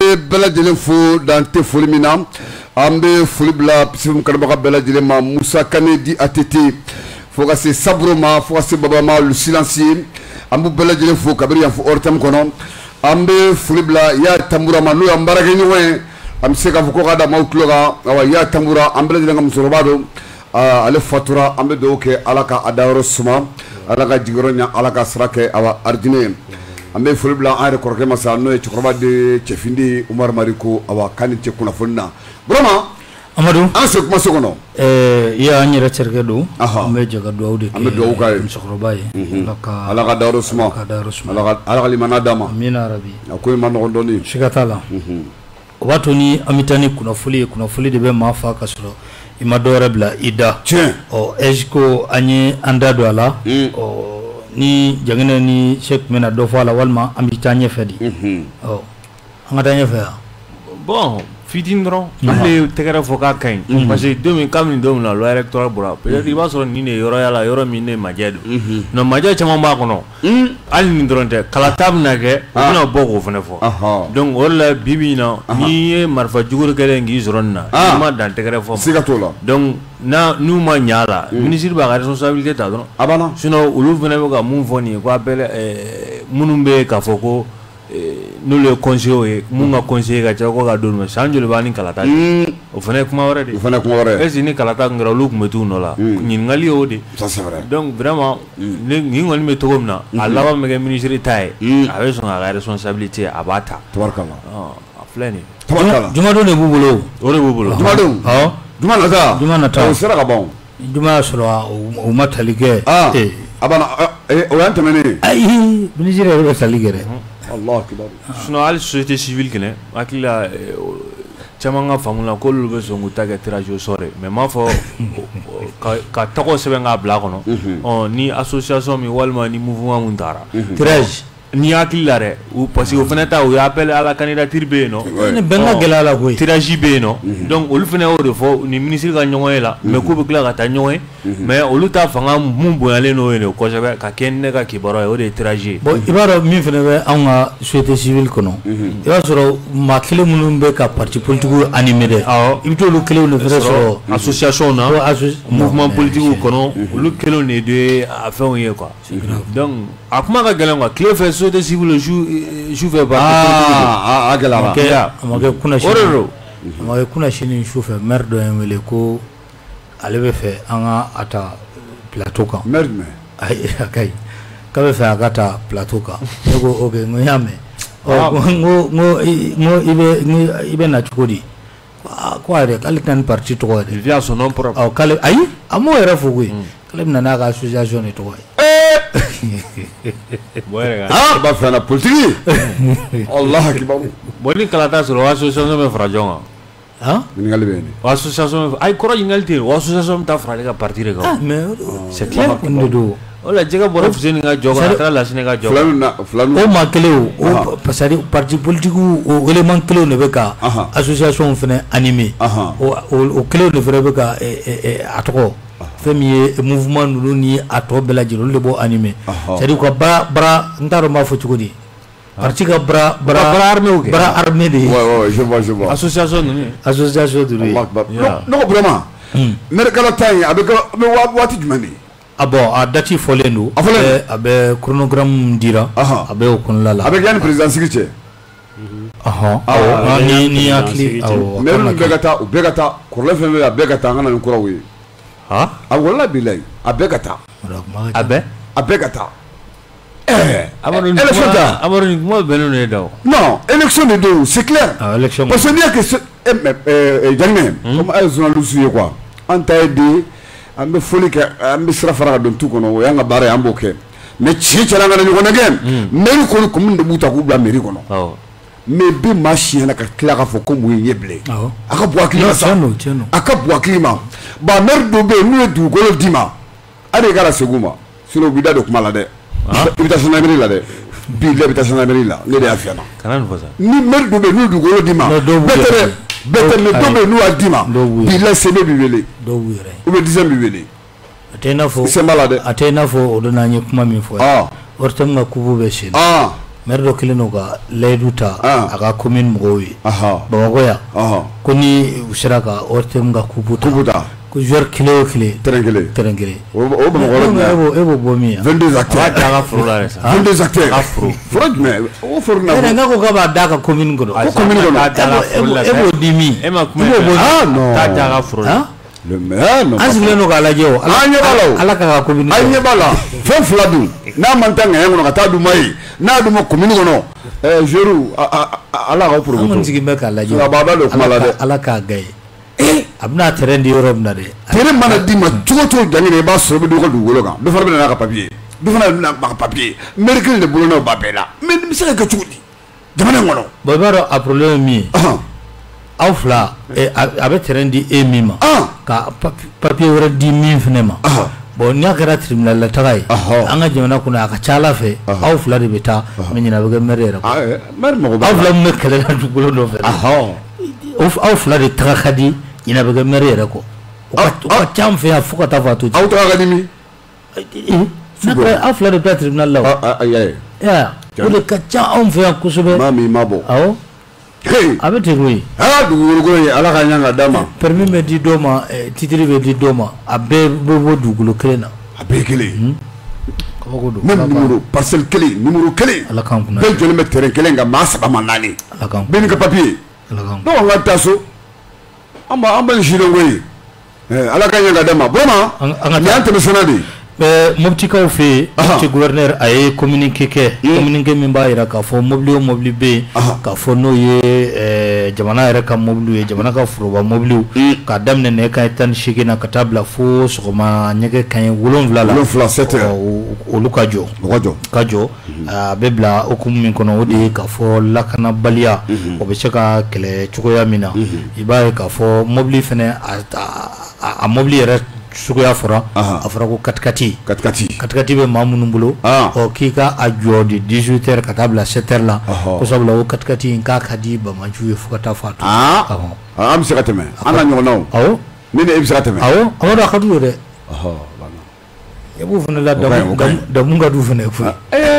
bɛ bɛɛ lajɛlen fo dan tɛ foli min na an bɛ foli bila Pisifum kanubaga bɛɛ lajɛlen ma Musa Kane di A T T fo ka se Saburo ma fo ka se Baba ma le silencieux an b'u bɛɛ lajɛlen fo kabiri yan fo hors thème kɔnɔ an bɛ foli bila Ya Tambura ma n'o y'an baarakɛ ɲɔgɔn ye an bɛ se k'a fɔ ko k'a da maaw tulo kan awa Ya Tambura an bɛɛ lajɛlen ka musokɔrɔba don ale fatura an bɛ dugawu kɛ Ala ka a dayɔrɔ suma Ala ka jigiyɔrɔ ɲa Ala ka sira kɛ awa aridinɛ an bɛ foli bila an yɛrɛ kɔrɔkɛ ma sa n'o ye cɛkɔrɔba de cɛfindi Umar Mariko awa k'a ni cɛ kunnafoni na Burama Amadou an se kuma so kɔnɔ ɛɛ i y'an yɛrɛ terikɛ don an bɛ jɛ ka dugawu de kɛ an bɛ dugawu k'a ye musokɔrɔba ye Ala ka dayɔrɔ suma Ala ka limaniya d'a ma amina rabi a ko in ma nɔgɔn dɔɔnin siga t'a la o b'a to ni an bɛ taa ni kunnafoni ye kunnafoni de bɛ maa fa ka sɔrɔ i ma dɔ wɛrɛ bila i da tiɲɛ ɔ est-ce que an ye an da don a la ɔ ni Janginɛ ni Sek tun bɛna dɔ fɔ a la walima an bɛ taa ɲɛfɛ de ɔ an ka taa ɲɛfɛ yan bon fitinin dɔrɔn ale tɛgɛrɛ fɔ k'a ka ɲi parce que don min kabini don min na loi électorale bɔra peut-être i b'a sɔrɔ nin de ye yɔrɔ la yɔrɔ min ne majɛ don non majɛ caman b'a kɔnɔ hali nin dɔrɔn tɛ kalata bɛna kɛ u bɛna bɔ k'o fana fɔ donc o de la bi bi in na n'i ye marifa juguri kɛlen k'i sɔrɔ nin na i ma dan tɛgɛrɛ fɔ ma siga t'o la donc n'a n'u ma ɲa la ministre b'a ka responsabilité ta dɔrɔn a banna sinon olu fana bɛ ka mun fɔ nin ye ko a bɛɛ minnu bɛ k'a fɔ ko n'olu ye conseiller ye mun ka conseiller ka ca ko ka don san joli b'a ni kalata o fana ye kuma wɛrɛ de o fana ye kuma wɛrɛ est-ce que ni kalata tun kɛra olu tun bɛ t'u nɔ la ɲininkali y'o de ça c'est vrai donc vraiment nin kɔni bɛ cogo min na a laban bɛ kɛ ministre ta ye a bɛ sɔn k'a ka responsabilité a b'a ta tabarikala a filɛ nin tabarikala jumadon de b'u bolo o de b'u bolo jumadon ɔ juma nata juma nata o sera ka ban juma y'a sɔrɔ u ma tali kɛ a banna o y'an tɛmɛnen ayi ministre yɛrɛ bɛ tali kɛ dɛ Allah kibaru sinon hali société civile kɛnɛ hakili la caman ka faamu la k'olu bɛ sɔn k'u ta kɛ tirage au sort mais m'a fɔ ka tɔgɔ sɛbɛn k'a bila a kɔnɔ ni association min walima ni mouvement mun taara tirage ni hakili la dɛ parce que o fana ta o y'a appelé à la candidature bɛ yen nɔ ni bɛn ka gɛlɛya la koyi tirage bɛ yen nɔ donc olu fana y'o de fɔ ni ministre ka ɲɔgɔn ye la mais k'u bɛ tila ka taa ɲɔgɔn ye mais olu ta fanga mun bonyalen n'o ye de kosɛbɛ ka kɛ ne ka kibaruya ye o de ye tirage ye bon i b'a dɔn min fana bɛ anw ka société civile kɔnɔ i b'a sɔrɔ maa kelen minnu bɛ ka parti politique animé dɛ i bɛ t'olu kelenw de fana sɔrɔ association na mouvement politique kɔnɔ olu kelenw de ye a fɛnw ye quoi donc a kuma ka gɛlɛn quoi tile fɛ société civile su fɛ ba a gɛlɛyara a ma kɛ kunasini o de don a ma kɛ kunasini su fɛ maire dɔ ye n wele ko ale bɛ fɛ an ka a ta plateau kan maire jumɛn ayi a ka ɲi k'a bɛ fɛ a ka ta plateau kan ne ko ok n ko n y'a mɛn ɔ n ko n ko i bɛ i bɛ na cogo di ko a yɛrɛ k'ale tɛna ni parti tɔgɔ ye dɛ via son nom propre ɔ k'ale ayi a m'o yɛrɛ fɔ koyi k'ale bɛ na n'a ka association de tɔgɔ ye ah ba fɛ na politique Allah kibaru bon ni kalata sɔrɔ o association bɛ fara ɲɔgɔn kan ah ɲininkali bɛ yen o association ay kɔrɔ ɲininkali tɛ o association bɛ taa fara ale ka parti de kan ah mais c'est clair ne do o la jɛgɛ bɔra Fuseni ka jɔ kan a taara Lasine ka jɔ kan filanin na filanin o maa kelen o parce que parti politique o élément kelen de bɛ ka association fana animé o o kelen de fana bɛ ka a tɔgɔ fɛn min ye mouvement ninnu ni a tɔ bɛɛ lajɛlen olu de b'o animé c'est à dire ka bara bara n t'a dɔn n b'a fɔ cogo di parti ka bara bara bara armée o kɛ bara armée de ye ouais ouais je vois je vois association ninnu association de ye ne ko vraiment maire kala ta in a bɛ kɛ waati jumɛn de a bon a date fɔlen don a fɔlen a bɛ chronogramme dira a bɛ o kɔnɔna la a bɛ kɛ ni président sigi cɛ ɔhɔn awɔ ni ni hakili awɔ maire ninnu bɛɛ ka taa u bɛɛ ka taa kɔrɔlen fɛn fɛn a bɛɛ ka taa an ka na ni kuraw ye ah a wala bilayi a bɛɛ ka taa a bɛɛ a bɛɛ ka taa ɛɛ Amadu élection ta Amadu ni kuma bɛnnen de da o non élection de don c'est clair élection parce que n'i y'a kɛ Janginɛ comme a ye journaliste ye quoi an ta ye de an bɛ foli kɛ an bɛ sira fara ka don tu kɔnɔ o y'an ka baara ye an b'o kɛ mais tiɲɛ cɛla an ka na ɲɔgɔn nɛgɛ mairie kɔni commune de b'u ta k'u bila mairie kɔnɔ mais bi maa siɲɛna ka tila k'a fɔ ko mun ye ɲɛ bilen a ka bɔ hakili ma sa a ka bɔ hakili ma ba maire dɔ bɛ yen n'u ye dugukolo d'i ma hali i kana segin u ma sinon u b'i da don kuma la dɛ i bɛ taa gendarmerie la dɛ billahi i bɛ taa gendarmerie la ne de y'a f'i ɲɛna kana nin fɔ sa ni maire dɔ bɛ yen n'u ye dugukolo d'i ma bɛɛ tɛ dɛ bɛɛ tɛ mais dɔ bɛ yen n'u y'a d'i ma billahi sebe b'i wele ou bien dizaine b'i wele a tɛ i n'a fɔ i sen b'a la dɛ a tɛ i n'a fɔ o don n'an ye kuma min fɔ hors thème ka coupe bɛ sen maire dɔ kelen don ka layidu ta a ka commune mɔgɔw ye Bamakɔ yan ko ni u sera ka O R T M ka coupe ta ko joueur kelen o kelen terrain kelen terrain kelen o Bamakɔ la e b'o bɔ min vingt-deux acteurs ka foro la sa vingt-deux acteurs ka foro foro jumɛn o foro na e nga ko ka ba da ka commune kɔnɔ ko commune kɔnɔ e b'o di min e ma kuma ah non ta ja ka foro la le maire non an sigilen don k'a lajɛ o ala ka ka commune an ɲɛ b'a la fɛn fila dun n'a man taa ŋɛɲɛ kɔnɔ ka taa d'u ma ye n'a d'u ma commune kɔnɔ ɛɛ joueur ala ka promoteur an kɔni sigilen bɛ k'a lajɛ a b'a da don kuma la dɛ ala k'a gaye a bɛna terrain di yɔrɔ min na dɛ terrain mana d'i ma cogo cogo jangin i b'a sɔrɔ i bɛ dɔ ka dugukolo kan dɔ fana bɛ na n'a ka papier dɔ fana bɛ na n'a ka papier maire kelen de bolo n'o b'a bɛɛ la mais nin bɛ se ka kɛ cogo di jamana in kɔnɔ. bon i b'a dɔn a problème ye min ye aw fila a bɛ terrain di e min ma ka papier wɛrɛ di min fana ma bon n'a kɛra tribunal la taga ye an ka jamana kɔnɔ a ka ca ala fɛ aw fila de bɛ taa mais ɲinan a bɛ kɛ maire yɛrɛ kɔ aw fila min bɛ kɛlɛ la dugukolo nɔfɛ aw fila de taga ka di ɲinan a bɛ kɛ maire yɛrɛ kɔ o ka ca an fɛ yan fo ka taa fɔ a to ten aw taga ka di min aw fila de bɛ taa tribunal la o o de ka ca anw fɛ yan kosɛbɛ maa min ma bɔ awɔ a bɛ ten koyi aa dugukolo ye ala ka ɲɛ ka d'a ma permis bɛ di dɔw ma titiri bɛ di dɔw ma a bɛɛ bɛ bɔ dugukolo kelen na a bɛɛ ye kelen kabako don même numéro parcelle kelen numéro kelen ala k'an kunna bɛɛ jɔlen bɛ terrain kelen kan maa saba ma naani ala k'an bɛɛ n'i ka papier ala k'an donc an ka taa so an b'a an bɛ nin sidɔn koyi ala ka ɲɛ ka d'a ma vraiment nin y'an tɛmɛsɛnna de ye. Mobtikaw fɛ yen Mopti gouverneur a ye communiqué kɛ communiqué min b'a jira k'a fɔ mobili o mobili bɛ yen k'a fɔ n'o ye jamana yɛrɛ ka mobiliw ye jamana ka foroba mobiliw k'a daminɛ nɛgɛ kanɲɛ tan ni seegin na ka taa bila fo sɔgɔma ɲɛgɛn kanɲɛ wolonwula la wolonwula sept heures olu ka jɔ ka jɔ a bɛ bila hukumu min kɔnɔ o de ye k'a fɔ lakanabaliya o bɛ se ka kɛlɛ cogoya min na i b'a ye k'a fɔ mobili fɛnɛ a mobili yɛrɛ suguya fɔra a fɔra ko katikati katikati katikati bɛ maa minnu bolo ɔ k'i ka a jɔ de dix-huit heures ka taa bila sept heures la ko sabula o katikati in k'a ka di bamaju ye fo ka taa fɔ a to an bɛ se ka tɛmɛ an na ɲɔgɔnnaw awɔ ne ni e bɛ se ka tɛmɛ awɔ awɔ a ka d'u ye dɛ e b'o fana la damu ka d'u fana ye koyi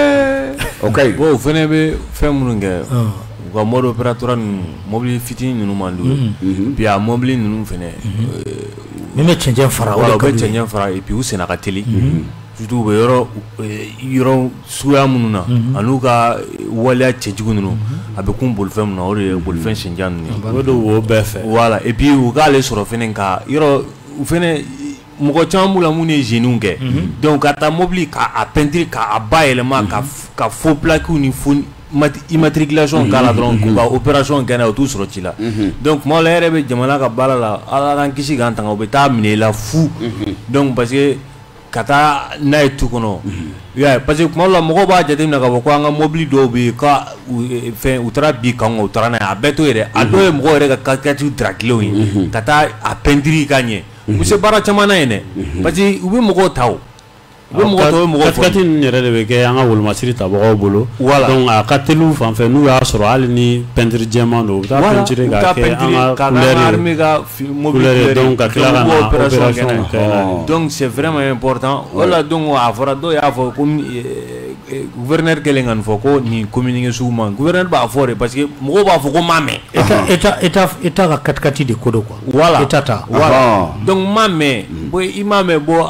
o ka ɲi bon o fana bɛ fɛn minnu kɛ u ka mode opérateur ninnu mobili fitinin ninnu man d'u ye bi a mobili ninnu fana min bɛ cɛncɛn fara o bɛ cɛncɛn fara et puis u senna ka teli surtout u bɛ yɔrɔ yɔrɔ suguya minnu na an'u ka waleya cɛjugu ninnu a bɛ kun bolifɛn min na o de ye bolifɛn senjan ninnu ye. a bɛ don o bɛɛ fɛ. voilà et puis u k'ale sɔrɔ fɛnɛ ka yɔrɔ u fɛnɛ mɔgɔ caman b'u la mun ye jeunes kɛ donc ka taa mobili k'a peinture k'a bayɛlɛma ka ka faux plaques ni faux immatriculation k'a la dɔrɔn k'u ka opération kɛ n'a ye o t'u sɔrɔ ci la donc tuma dɔ la e yɛrɛ bɛ jamana ka baara la ala k'an kisi k'an tanga u bɛ taa minɛ i la fu donc parce que ka taa n'a ye tu kɔnɔ i y'a ye parce que tuma dɔ la mɔgɔw b'a jateminɛ k'a fɔ ko an ka mobili dɔw bɛ yen ka fɛn u taara bin kan u taara n'a ye a bɛɛ to yɛrɛ a dɔw ye mɔgɔw yɛrɛ ka carte drakilenw ye ka taa a peinture ka ɲɛ u se baara caman na yen dɛ parce que u bɛ mɔgɔw ta o. katikati ninnu yɛrɛ de bɛ kɛ an ka wolomasiri tabagaw bolo donc a ka teliw fan fɛ n'u y'a sɔrɔ hali ni peinture jɛman don u bɛ taa peinture k'a kɛ an ka couleur ye donc ka tila ka na opération kɛ donc c'est vraiment important o la donc a fɔra dɔw y'a fɔ ko gouverneur kɛlen ka nin fɔ ko nin communiqué sugu ma gouverneur b'a fɔ de parce que mɔgɔw b'a fɔ ko m'a mɛn état ka katikati de ko don quoi voilà état ta voilà donc m'a mɛn bon i m'a mɛn bon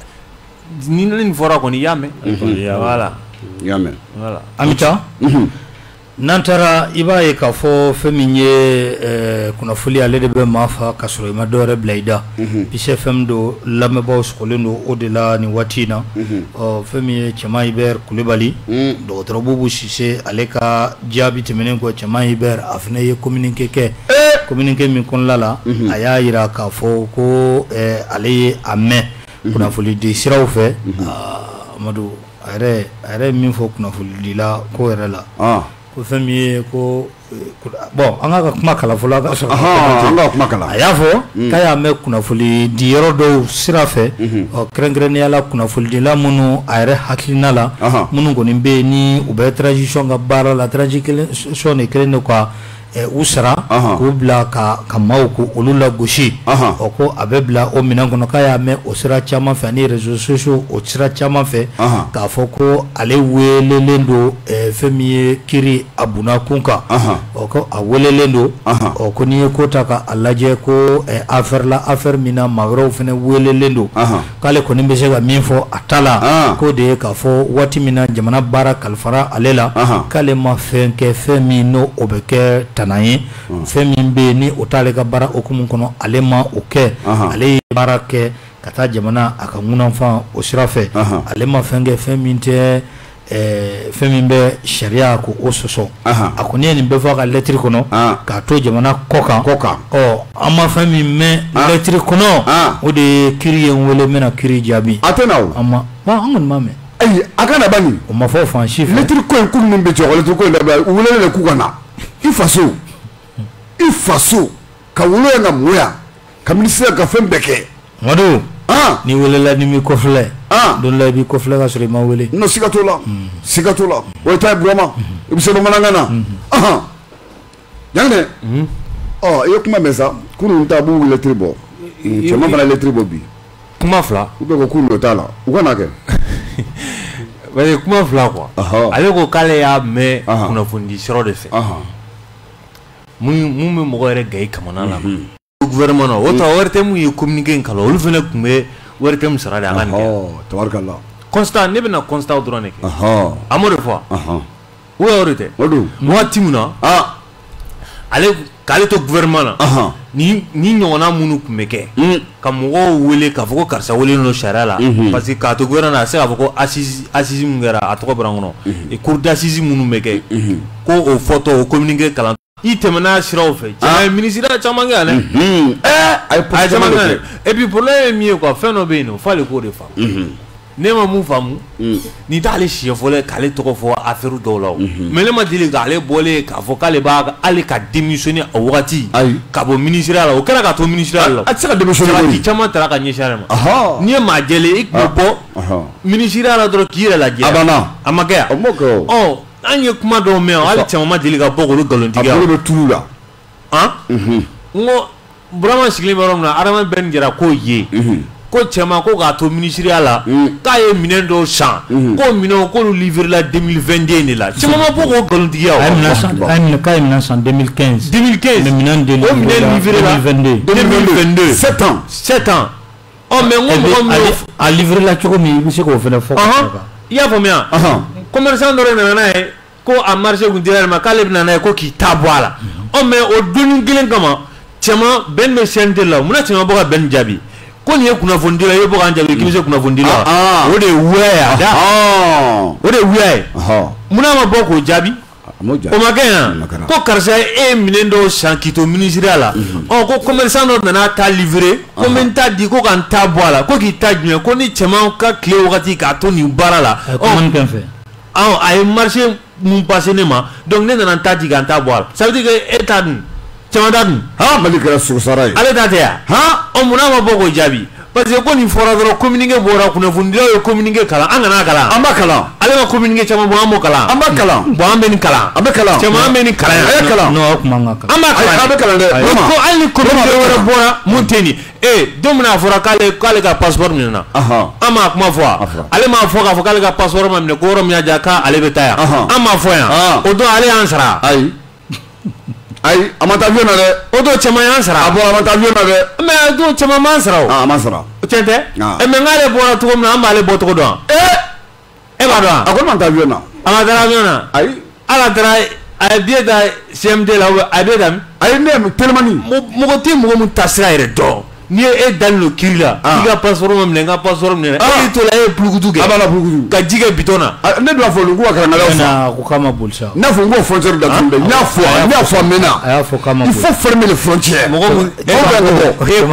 ni nin fɔra kɔni i y'a mɛn voilà i y'a mɛn voilà an bɛ taa n'an taara i b'a ye k'a fɔ fɛn min ye kunnafoni ale de bɛ maa fa ka sɔrɔ i ma dɔwɛrɛ bila i da Pise F M don lamɛnbaaw sɔgɔlen don o de la nin waati in na ɔ fɛn min ye Cɛman Hubert Kulibali dɔgɔtɔrɔ Bubu Sise ale ka jaabi tɛmɛnen kɔ Cɛman Hubert a fana ye communiqué kɛ communiqué min kɔnɔna la a y'a jira k'a fɔ ko ale ye a mɛn kunnafoni di siraw fɛ Amadu a yɛrɛ a yɛrɛ min fɔ kunnafoni dila ko yɛrɛ la ko fɛn min ye ko bon an ka kuma kala fɔlɔ ka sɔrɔ an ka kuma kala a y'a fɔ k'a y'a mɛn kunnafoni di yɔrɔ dɔw sira fɛ ɔ kɛrɛnkɛrɛnnenya la kunnafoni dila minnu a yɛrɛ hakilina la minnu kɔni bɛ yen ni u bɛ transition ka baara la transition de kɛlen don ka u sara k'u bila ka ka maaw ko olu la gosi o ko a bɛ bila o minɛn kɔnɔ k'a y'a mɛn o sira caman fɛ ani réseaux sociaux o sira caman fɛ k'a fɔ ko ale welelen don fɛn min ye kiri Abuna Kunka o ko a welelen don o ko n'i ye ko ta ka a lajɛ ko affaire la affaire min na maa wɛrɛw fana welelen don k'ale kɔni bɛ se ka min fɔ a ta la k'o de ye k'a fɔ waati min na jamana baara kalifara ale la k'ale ma fɛn kɛ fɛn min n'o o bɛ kɛ tana ye fɛn min bɛ yen ni o t'ale ka baara hukumu kɔnɔ ale ma o kɛ ale ye baara kɛ ka taa jamana a ka ŋunanfan o sira fɛ ale ma fɛn kɛ fɛn min tɛ fɛn min bɛ sariya ko o sɔsɔ a kɔni ye nin bɛɛ fɔ a ka lɛtiri kɔnɔ k'a to jamana kɔ kan ɔ an ma fɛn min mɛn lɛtiri kɔnɔ o de ye kiri ye n wele n bɛna kiri jaabi a tɛ na o an ma an kɔni ma mɛn ayi a ka na bani o ma fɔ fan si fɛ lɛtiri ko in ko minnu bɛ jɔ lɛtiri ko in dabila u welelen de k'u ka na i faso i faso ka wolo yan ka mun yan ka minisiriya ka fɛn bɛɛ kɛ Madu ni welela ni mi kɔfilɛ don la i b'i kɔfilɛ ka sɔrɔ i ma wele non siga t'o la siga t'o la o ye taa Burama i bɛ se bamanankan na ahan yan dɛ ɔ i ye kuma mɛn sa kunun ta b'u lɛtiri bɔ cɛman fana lɛtiri bɔ bi kuma fila u bɛ ko kunun o t'a la u ka na kɛ parce que kuma fila quoi ale ko k'ale y'a mɛn kunnafoni sɔrɔ de fɛ mun mun bɛ mɔgɔ yɛrɛ gayi kamana la gouvernement o ta wɛrɛ tɛ mun ye communiqué in kalan olu fana tun bɛ wɛrɛ tɛ mun sara de an ka nin kɛ tabarikala constat ne bɛna constat dɔrɔn de kɛ an m'o de fɔ o y'o de tɛ waati min na ale k'ale to gouvernement na ni ni ɲɔgɔnna minnu tun bɛ kɛ ka mɔgɔw wele k'a fɔ ko karisa welelen don sariya la parce que k'a to gouvernement na a se k'a fɔ ko assise assise min kɛra a tɔgɔ bɔra n kɔnɔ cour d'assise minnu bɛ kɛ ko o fɔtɔ o communiqué kalan i tɛmɛna siraw fɛ caman ye ministère caman kɛ dɛ a ye caman kɛ dɛ et puis problème ye min ye quoi fɛn dɔ bɛ yen nɔ f'ale k'o de faamu ne ma mun faamu nin t'ale siɲɛ fɔlɔ k'ale tɔgɔ fɔ affaire dɔw la o mais ne ma deli k'ale bɔlen k'a fɔ k'ale b'a hali ka démissionner a wagati ka bɔ ministère la o kɛra ka to ministère la a tɛ se ka démissionner sarati caman taara ka ɲɛsin ale ma n'i ye maa jɛlen i tun bɛ bɔ ministère la dɔrɔn k'i yɛrɛ lajɛ a banna a ma kɛ yan o m'o kɛ o an ye kuma dɔw mɛn hali caman ma deli ka bɔ k'olu nkalontigiya a bolo bɛ tulu la han n ko Burama sigilen bɛ yɔrɔ min na Adama Bɛn jɛra k'o ye ko cɛman ko k'a to ministériya la k'a ye minɛn dɔw san k'o minɛnw k'olu livré la deux mille vingt-deux de la caman ma bɔ k'o nkalontigiya o k'a ye minɛn san deux mille quinze deux mille quinze mais minɛn o minɛn livré la deux mille vingt-deux sept ans sept ans ɔ mais n ko mɔgɔ min a livré la cogo min i bɛ se k'o fana fɔ i y'a faamuya commerçant dɔ de nana n'a ye ko a marché kun dira ale ma k'ale bɛ na n'a ye ko k'i ta bɔ a la ɔ mais o donni kelen kama cɛman bɛn bɛ C N T la munna cɛman bɔ ka bɛn jaabi ko nin ye kunnafoni dila i bɛ bɔ k'an jaabi k'i bɛ se kunnafoni dila o de ye wuya ye a da o de ye wuya ye munna ma bɔ k'o jaabi o ma kɛ yan ko karisa e ye minɛn dɔw san k'i to ministériya la ɔ ko commerçant dɔ nana ta livrer ko n bɛ n ta di ko ka n ta bɔ a la ko k'i ta jumɛn ko ni cɛman ka tile wagati k'a to nin baara la ɔ a ye marché mun passé ne ma donc ne nana n ta di ka n ta bɔ a la ça veut dire que e ta dun cɛman ta dun Mali kɛra sosara ye ale ta tɛ yan ɔ munna ma bɔ k'o jaabi parce que ko nin fɔra dɔrɔn communiqué bɔra kunnafonidilaw ye communiqué kalan an kana kalan an b'a kalan ale ma communiqué caman bɔ an b'o kalan an b'a kalan bon an bɛ nin kalan an bɛ kalan cɛman an bɛ nin kalan a ye kalan non o kuma man kan an b'a kalan an bɛ kalan dɛ ko hali ni communiqué wɛrɛ bɔra mun tɛ nin ee don min a fɔra k'ale k'ale ka passeport minɛna an m'a kuma fɔ wa ale m'a fɔ k'a fɔ k'ale ka passeport ma minɛ ko yɔrɔ min y'a diya k'ale bɛ taa yan an m'a fɔ yan o don ale y'an sara ayi ayi a ma taa avion na dɛ o don cɛman y'an sara a bɔra a ma taa avion na dɛ mais don cɛman m'an sara o a ma sara tiɲɛ tɛ mais n'ale bɔra cogo min na an b'ale bɔ cogo dɔn e b'a dɔn a ko ma taa avion na a ma taa avion na ayi ala taara a ye billet ta C M T la a ye billet ta min ayi ne ye telimani mɔgɔ tɛ mɔgɔ min ta sira yɛrɛ dɔn n'i ye e dalen don kiri la i ka passeport ma minɛ n ka passeport minɛ e y'i to la e ye pulukutu kɛ a b'a la pulukutu ka ji kɛ bitɔn na ne dun y'a fɔ olu ko ka karamɔgɔ na ko k'a ma boli sa n'a fɔ n ko frontière datugu dɛ n y'a fɔ n y'a fɔ a mɛnna a y'a fɔ k'a ma il boli faut fermer les frontières mɔgɔ mun e b'a fɔ e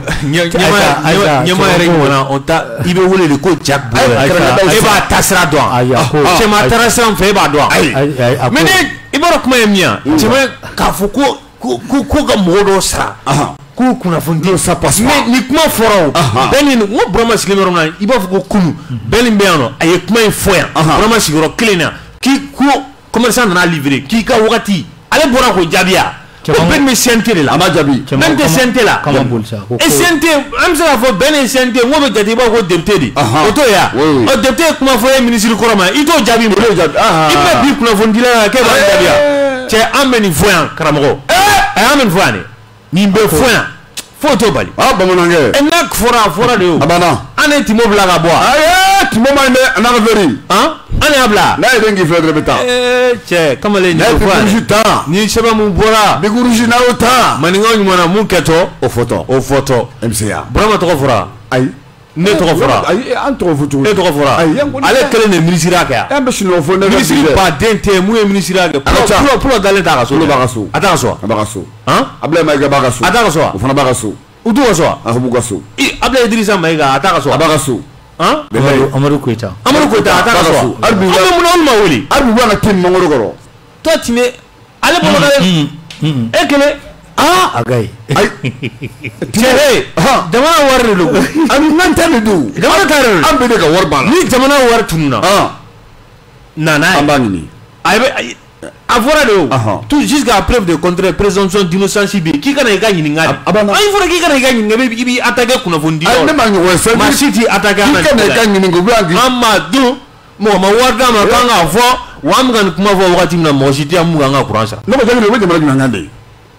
ɲɛma yɛrɛ ɲɔgɔnna on ta i bɛ wele de ko Jack Bauer e b'a ta sira dɔn cɛman taara sira min fɛ e b'a dɔn mais ne i b'a dɔn kuma ye min ye cɛman k'a fɔ ko ko ko ka mɔgɔ dɔw sara k'u kunnafoni di ça passe mais ni kuma fɔra o bɛɛ ni n ko Burama sigilen yɔrɔ min na i b'a fɔ ko kunu bɛɛ nin bɛ yan nɔ a ye kuma in fɔ yan Burama sigiyɔrɔ kelen na k'i ko commerçant nana livrer k'i ka wagati ale bɔra k'o jaabiya ko ben me sente la ama jabi ben te sente la kama bolsa e sente am sa fo ben e sente ngo be jati ba ko député di o to ya o député kuma fo e ministre koroma ito jabi mo jabi ah ibe bi kuna fo ndila ke ba jabi che ameni voyan karamo eh ameni voyane ni be voyan photo bali ah bamonange enak fora fora de o abana ane timo blaga boa aye timo mande na veri hein ane abla na edengi fedre beta eh che kamale ni voya ni sheba mu bora bi guruji na uta maningo ni mwana mu keto o photo o photo M C A brama to fora ay ne to fora ay an to photo e to fora ale kele ne ministre aka ya be sino fo ne ministre pas dente mu e ministre aka pro pro dale ta so lo bagaso ata so bagaso hein abla ma ga bagaso ata so o fana bagaso udu so abu gaso i abla idrissa maiga ata so bagaso hein Amadou Koita Amadou Koita ata so arbi wa mun ma woli arbi wa na tim mangoro goro to time ale bo dale e kele ah agay ay tere jamana warre lu an nan tane du jamana tare an be ga war bala ni jamana war tunna ah nana ambani ni ay avora de tout jusqu'à preuve de contraire présomption d'innocence bi ki kana ga nyini ngadi ay fora ki kana ga nyini ngabe bi attaquer kuna fondi ay ne ma ngi wo se ma city attaquer na ki kana ga nyini ngo blangi amadu mo ma warda ma kanga fo wam gan kuma fo wakati na mo city amu nga courant sa no ko jami no jamana ngande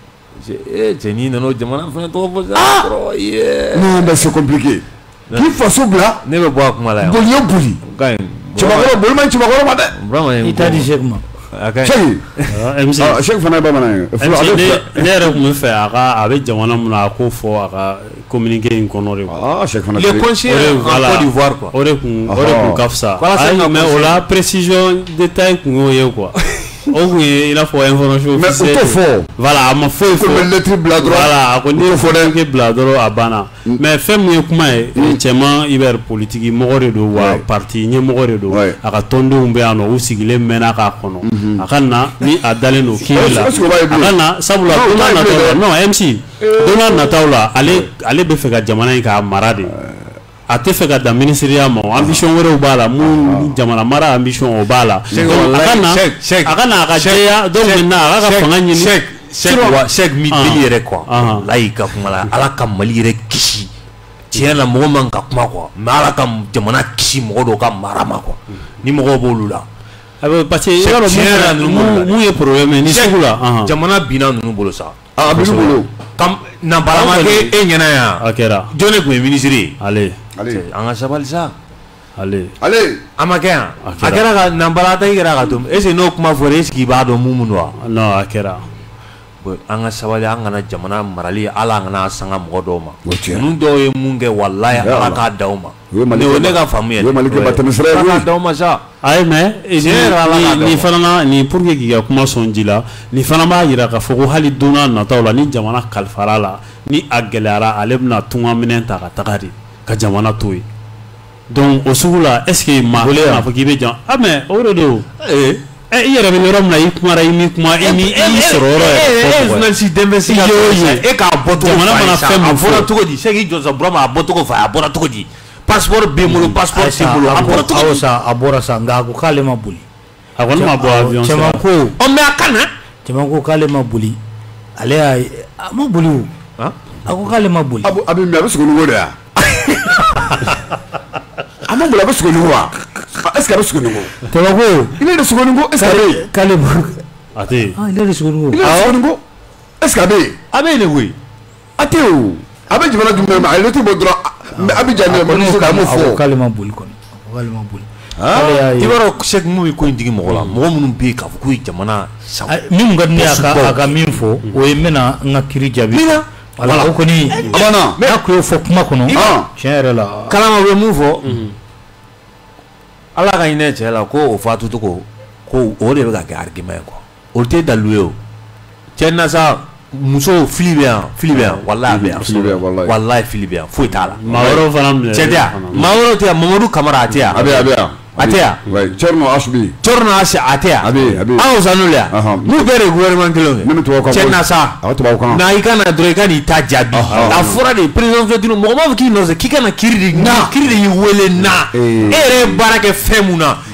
eh jeni no jamana fa to fo sa pro yeah non mais c'est compliqué ki fo sobla ne be bo kuma la yo boli yo boli gain chibagoro boli man chibagoro ma de vraiment itadi jegma Cheikh M C ah Cheikh fana ba mana ne ne yɛrɛ kun bɛ fɛ a ka a bɛ jamana mun na a ko fɔ a ka communiqué in kɔnɔ de quoi ah Cheikh fana les conseillers en Côte d'Ivoire quoi o de kun o de kun ka fisa ayi mais o la précision détail kun y'o ye quoi o kun ye i n'a fɔ information mais o t'o fɔ voilà a ma foyi fɔ comme lettre bila dɔrɔn voilà a ko n'i ye communiqué bila dɔrɔn a banna mais fɛn mun ye kuma ye cɛman Iber politique mɔgɔ de don wa parti ɲɛmɔgɔ de don a ka tɔndenw bɛ yan nɔ u sigilen mɛnna k'a kɔnɔ a ka na ni a dalen don kiiri la a ka na sabula don n'a nataw la non M C don n'a nataw la ale ale bɛ fɛ ka jamana in k'a mara de a tɛ fɛ ka dan ministériya ma ambition wɛrɛw b'a la mun jamana mara ambition o b'a la a ka na a ka na a ka jɛya donc maintenant a ka ka fanga ɲini Cheikh mi deli yɛrɛ quoi layi ka kuma la ala ka Mali yɛrɛ kisi tiɲɛ la mɔgɔ man ka kuma quoi mais ala ka jamana kisi mɔgɔ dɔw ka mara ma quoi ni mɔgɔw b'olu la parce que i b'a dɔn mun ye problème ye ni sugu la jamana binna ninnu bolo sa a binnu bolo kam na balama kɛ e ɲɛna yan a kɛra jɔn de tun ye ministre ye ale an ka sabali sa ale ale a ma kɛ yan a kɛra ka na balata i kɛra ka to est ce que n'o kuma fɔra est ce que i b'a dɔn mun mun don wa non a kɛra an ka sabali an kana jamana marali ala an kana sanga mɔgɔ dɔw ma ninnu dɔw ye mun kɛ walayi ala k'a d'aw ma ne o ne ka faamu ye Mali kɛ batɛmɛsira ye ala k'a d'aw ma sa ayi mais ni fana ni pour que k'i ka kuma sɔn ji la ni fana b'a jira k'a fɔ ko hali don n'a nataw la ni jamana kalifara la ni a gɛlɛyara ale bɛna tunga minɛn ta ka taga de ka jamana to yen donc o sugu la est ce que maa k'a fɔ k'i bɛ jan ah mais o de don i yɛrɛ bɛ yɔrɔ min na i kumara i mi kuma i mi i sɔrɔ yɔrɔ yɛrɛ journaliste d'investigation e k'a bɔ cogo jamana mana fɛn min fɔ a bɔra cogo di Cheikh Johnson Burama a bɔ cogo fɔ a bɔra cogo di passeport bɛ n bolo passeport tɛ n bolo a bɔra cogo di a bɔra sa nka a ko k'ale ma boli a kɔni ma bɔ avion sira cɛman ko ɔ mais a ka na cɛman ko k'ale ma boli ale y'a ye a ma boli o a ko k'ale ma boli a bɛ mɛ a bɛ sogo ni wo de ya a ma boli a bɛ sogo ni wo wa est ce que a bɛ sogo ni wo cɛman ko il est de sogo ni wo est ce que a bɛ yen k'ale boli a tɛ yen ah il est de sogo ni wo il est de sogo ni wo est ce que a bɛ yen a bɛ yen de koyi a tɛ o a bɛ jamana jumɛn ma a yɛrɛ tɛ bɔ dɔrɔn mais a bɛ jan ne ma ne se k'a mun fɔ k'ale ma boli kɔni a ko k'ale ma boli i b'a dɔn Cheikh mun bɛ ko in digi mɔgɔ la mɔgɔ minnu bɛ yen k'a fɔ k'u ye jamana min ka di ne ye a ka min fɔ o ye n bɛna n ka kiiri jaabi wala o kɔni n'a kun y'o fɔ kuma kɔnɔ tiɲɛ yɛrɛ la kalama bɛ mun fɔ ala ka hinɛ cɛ la ko o fatu cogo ko o de bɛ ka kɛ argument ye quoi o tɛ dalilu ye o cɛ na sa muso fili bɛ yan fili bɛ yan walayi a bɛ yan walayi fili bɛ yan foyi t'a la maa wɛrɛw fana minɛ cɛ tɛ yan maa wɛrɛw tɛ yan Mamadu Kamara a tɛ yan a bɛ yan a bɛ yan a tɛ yan Thierno Asibi Thierno Asi a tɛ yan a bɛ a bɛ an y'o n'olu yan n'u bɛɛ de ye gouvernement kelen ye cɛ na sa a tubabu kan na i ka na dɔrɔn i ka n'i ta jaabi a fɔra de président Fɛtini mɔgɔ m'a fɔ k'i nɔfɛ k'i ka na kiiri de kiiri de y'i wele na e yɛrɛ ye baara kɛ fɛn mun na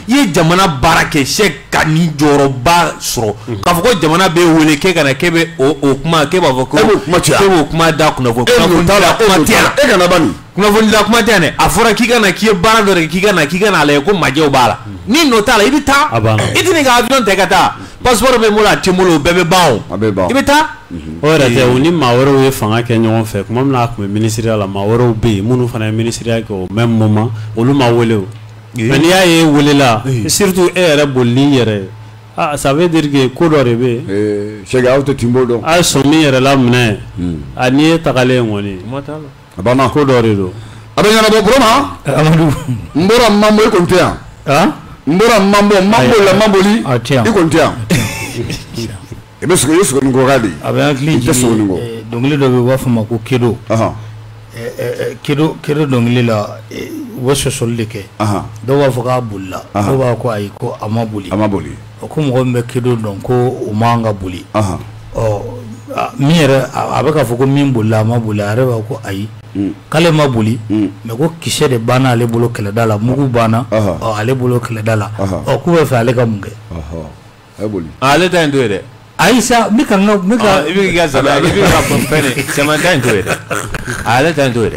i ye jamana baara kɛ Cheikh ka ni jɔyɔrɔba sɔrɔ k'a fɔ ko jamana bɛ wele k'e kana k'e bɛ o kuma k'e b'a fɔ ko k'e b'o kuma da kunnafoni kunnafonidila kuma tɛ yan e kana bani kunnafonidila kuma tɛ yan dɛ a fɔra k'i kana k'i ye baara dɔ de k'i kana k'i kana lajɛ ko majɛw b'a la ni nɔ t'a la i bɛ taa i tɛ nin ka avion ta i ka taa passeport bɛ n bolo a tɛ n bolo o bɛɛ bɛ ban o i bɛ taa o yɛrɛ tɛ o ni maa wɛrɛw ye fanga kɛ ɲɔgɔn fɛ kuma min na a tun bɛ ministériya la maa wɛrɛw bɛ yen minnu fana ye ministériya kɛ o même moment olu ma wele o mais n'i y'a ye welela surtout e yɛrɛ bolili yɛrɛ ah ça veut dire que ko dɔ de bɛ yen Cheikh aw tɛ tinbo dɔn a ye sɔn min yɛrɛ la minɛ a n'i ye tagalen kɔni a banna ko dɔ de don a bɛ ɲɛnabɔ Burama Amadou n bɔra Mambo i kɔni tɛ yan n bɔra Mambo Mambo la Mamboli i kɔni tɛ yan i bɛ sogo i sogo ni kɔka de a bɛ hakili jigin dɔnkili dɔ bɛ yen u b'a fɔ ma ko kedo kedo kedo dɔnkili la u bɛ sɔsɔli de kɛ dɔw b'a fɔ k'a bolila dɔw b'a fɔ ko ayi ko a ma boli a ma boli ko mɔgɔ min bɛ kedo dɔn ko o man ka boli ɔ min yɛrɛ a bɛ k'a fɔ ko min bolila a ma boli a yɛrɛ b'a fɔ ko ayi k'ale ma boli mais ko kisɛ de banna ale bolo kɛlɛda la mugu banna ɔ ale bolo kɛlɛda la ɔ k'u bɛ fɛ ale ka mun kɛ a boli ale ta in to ye dɛ ayi sa n bɛ ka n ka n bɛ ka i bɛ k'i ka saba i bɛ ka fɔ fɛn de cɛman ta in to ye dɛ ale ta in to ye dɛ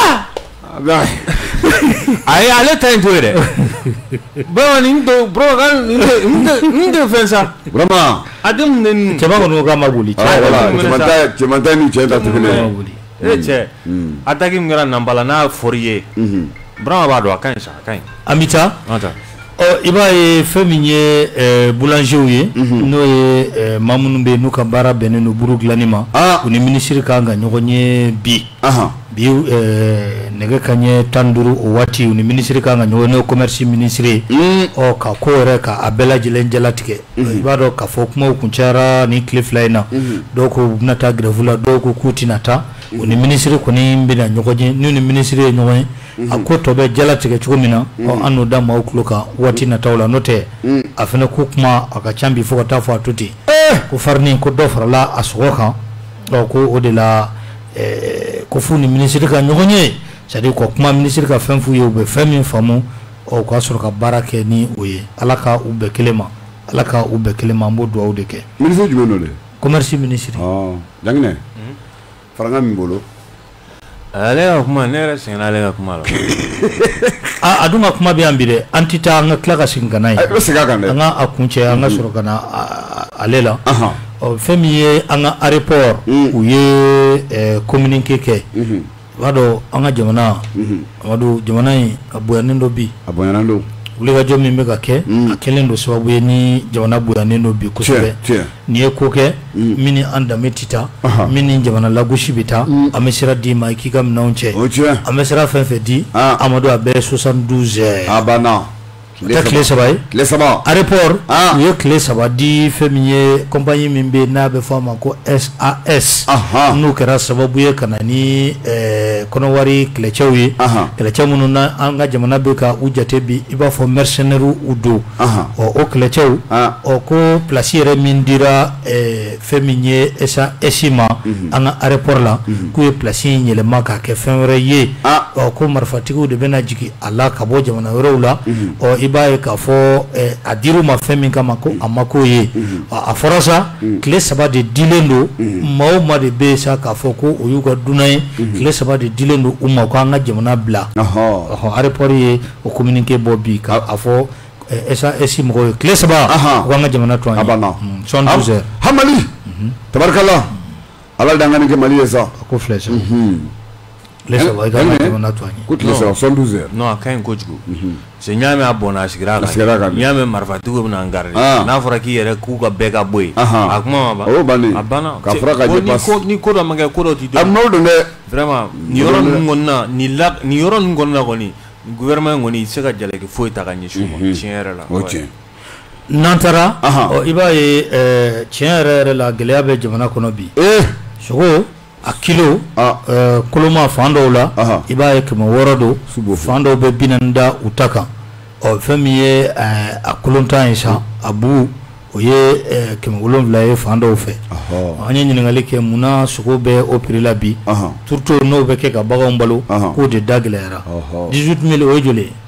ayi ale ta in to ye dɛ bro nin to bro kan nin tɛ nin tɛ fɛn sa Burama a tɛ mun de nin cɛman kɔni ko k'a ma boli cɛman ta cɛman ta ni cɛ ta tɛ kelen e cɛ attaque min kɛra Nanbala n'a fɔr'i ye Burama b'a dɔn a ka ɲi sa a ka ɲi an bɛ taa ɔ i b'a ye fɛn min ye boulanger ye n'o ye maa minnu bɛ yen n'u ka baara bɛnnen don buru dilanni ma u ni minisiri kan ka ɲɔgɔn ye bi bi nɛgɛ kanɲɛ tan ni duuru o waati u ni minisiri kan ka ɲɔgɔn ye commerce minisiri ɔ ka ko yɛrɛ k'a bɛɛ lajɛlen jalatigɛ i b'a dɔn k'a fɔ kumaw kun cayara ni tile fila in na dɔw ko u bɛna taa grève la dɔw ko k'u tɛna taa u ni minisiri kɔni bɛna ɲɔgɔn ye n'u ni minisiri ye ɲɔgɔn ye a ko tɔ bɛ jalatigɛ cogo min na ɔ an n'o da maaw tulo kan waati nataw la n'o tɛ a fana ko kuma a ka ca bi fo ka taa fɔ a to ten ko farini ko dɔ farala a sɔgɔ kan ɔ ko o de la ko f'u ni minisiri ka ɲɔgɔn ye c'est à dire ko kuma minisiri ka fɛn f'u ye u bɛ fɛn min faamu ɔ u ka sɔrɔ ka baara kɛ ni o ye ala ka u bɛɛ kelen ma ala ka u bɛɛ kelen ma an b'o dugawu de kɛ minisiri jumɛn don de commerce minisiri Janginɛ faranga min bolo ale ka kuma ne yɛrɛ sɛgɛnna ale ka kuma la a dun ka kuma bɛ yan bi dɛ an tɛ taa an ka tila ka segin ka na ye i bɛ segin a kan dɛ an ka a kun cɛ an ka sɔrɔ ka na ale la ɔ fɛn min ye an ka aéroport u ye communiqué kɛ i b'a dɔn an ka jamana Amadu jamana in a bonyanen dɔ bi a bonyanen don wulikajɔ min bɛ ka kɛ a kɛlen don sababu ye ni jamana bonyanen don bi kosɛbɛ n'i ye ko kɛ min ni an danbe tɛ taa min ni jamana lagosi bɛ taa an bɛ sira d'i ma i k'i ka minɛnw cɛ an bɛ sira fɛn fɛn di Amadu a bɛɛ ye soixante-douze heures a banna tɛ tile saba ye tile saba aéroport u ye tile saba di fɛn min ye compagnie min bɛ yen n'a bɛ fɔ a ma ko S A S n'o kɛra sababu ye ka na ni kɔnɔwari kɛlɛcɛw ye kɛlɛcɛ minnu na an ka jamana bɛ ka u jate bi i b'a fɔ mercenaires u don ɔ o kɛlɛcɛw ɔ ko place yɛrɛ min dira fɛn min ye S A S ma an ka aéroport la k'u ye place in yɛlɛma k'a kɛ fɛn wɛrɛ ye ɔ ko marifatigiw de bɛna jigin a la ka bɔ jamana wɛrɛw la ɔ i b'a ye k'a fɔ a dir'u ma fɛn min kama ko a ma k'o ye a fɔra sa tile saba de dilen don maa o maa de bɛ yen sa k'a fɔ ko o y'u ka dunan ye tile saba de dilen don u ma ko an ka jamana bila ɔhɔn aéroport ye o communiqué bɔ bi k'a fɔ S A S mɔgɔw ye tile saba u k'an ka jamana to an ye soixante-douze heures Hamali tabarikala ala dangani kɛ Mali ye sa a ko filɛ sa tile saba i k'an ka jamana to an ye ko tile saba soixante-douze heures non a ka ɲi kojugu parce que n'i y'a mɛn a bɔnna a sigira a kan n'i y'a mɛn marifatigiw bɛna an garder n'a fɔra k'i yɛrɛ k'u ka bɛɛ ka bɔ yen a kuma ma ban o bannen a banna k'a fɔra ka dépasse ni ko dɔ ma kɛ ko dɔ tɛ dɔn a m'aw dɔn dɛ vraiment nin yɔrɔ ninnu kɔni na nin la nin yɔrɔ ninnu kɔni na kɔni gouvernement kɔni i tɛ se ka jalaki foyi ta ka ɲɛsin u ma tiɲɛ yɛrɛ la o tiɲɛ n'an taara ɔ i b'a ye tiɲɛ yɛrɛ yɛrɛ la gɛlɛya bɛ jamana kɔnɔ bi sogo a kilo koloma fan dɔw la i b'a ye kɛmɛ wɔɔrɔ don fan dɔw bɛ bi naani da u ta kan ɔ fɛn min ye a kolontan ye sa a bu o ye kɛmɛ wolonwula ye fan dɔw fɛ an ye ɲininkali kɛ munna sogo bɛ o prix la bi surtout n'o bɛ kɛ ka baganw balo k'o de da gɛlɛyara dix-huit mille o ye joli ye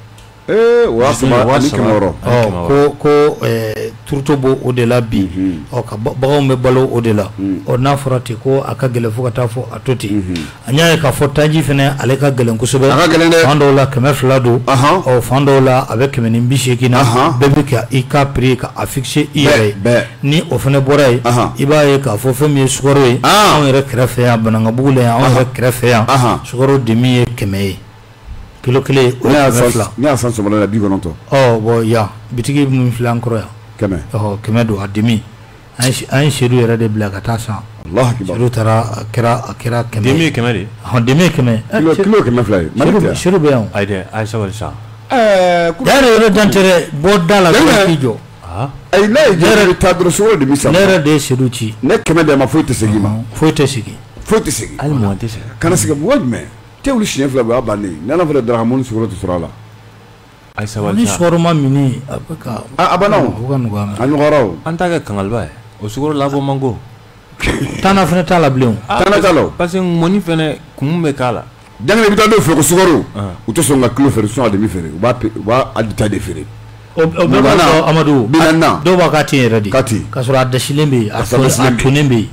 eh wa sama ani kemoro ko ko eh turto bo o de la bi o ka bawo me balo o de la o na forati ko aka gele fu ka ta fo atoti anya ka fo tanji fene ale ka gele kusube fando la keme flado o fando la avec meni bishekina bebe ka ika pri ka afficher ire ni o fene boray iba e ka fo fo mi sukoro e on re krefe ya bananga bugule on re krefe ya sukoro demi e keme kilo kile o ya sa ya sa so la bi gononto oh bo ya bitigi mun filan kro ya keme oh keme do adimi an an shedu yere de black atasa Allah akbar shedu tara kira kira keme demi keme de ha demi keme kilo kilo keme fly shedu shedu be on aide aisha wal sa eh yare yere dantere bo dala ko kijo ah ay lay jere tadro so de misa nere de shedu ci ne keme de ma foite segima foite segi foite segi al monte se kana sega wajme tewli chien fla ba bani nana fla drahamon suro to surala ay sawal ni soro ma mini abaka abana bukan gwa anu garaw anta ga kangal ba o sugoro lavo mango tana fene tala bleu tana talo parce que moni fene kumbe kala dangane bitado fe ko sugoro uto songa kilo fer so ade mi fere ba ba adita de fere o o bana amadu binanna do wakati redi kati kasura adashilembe atunembe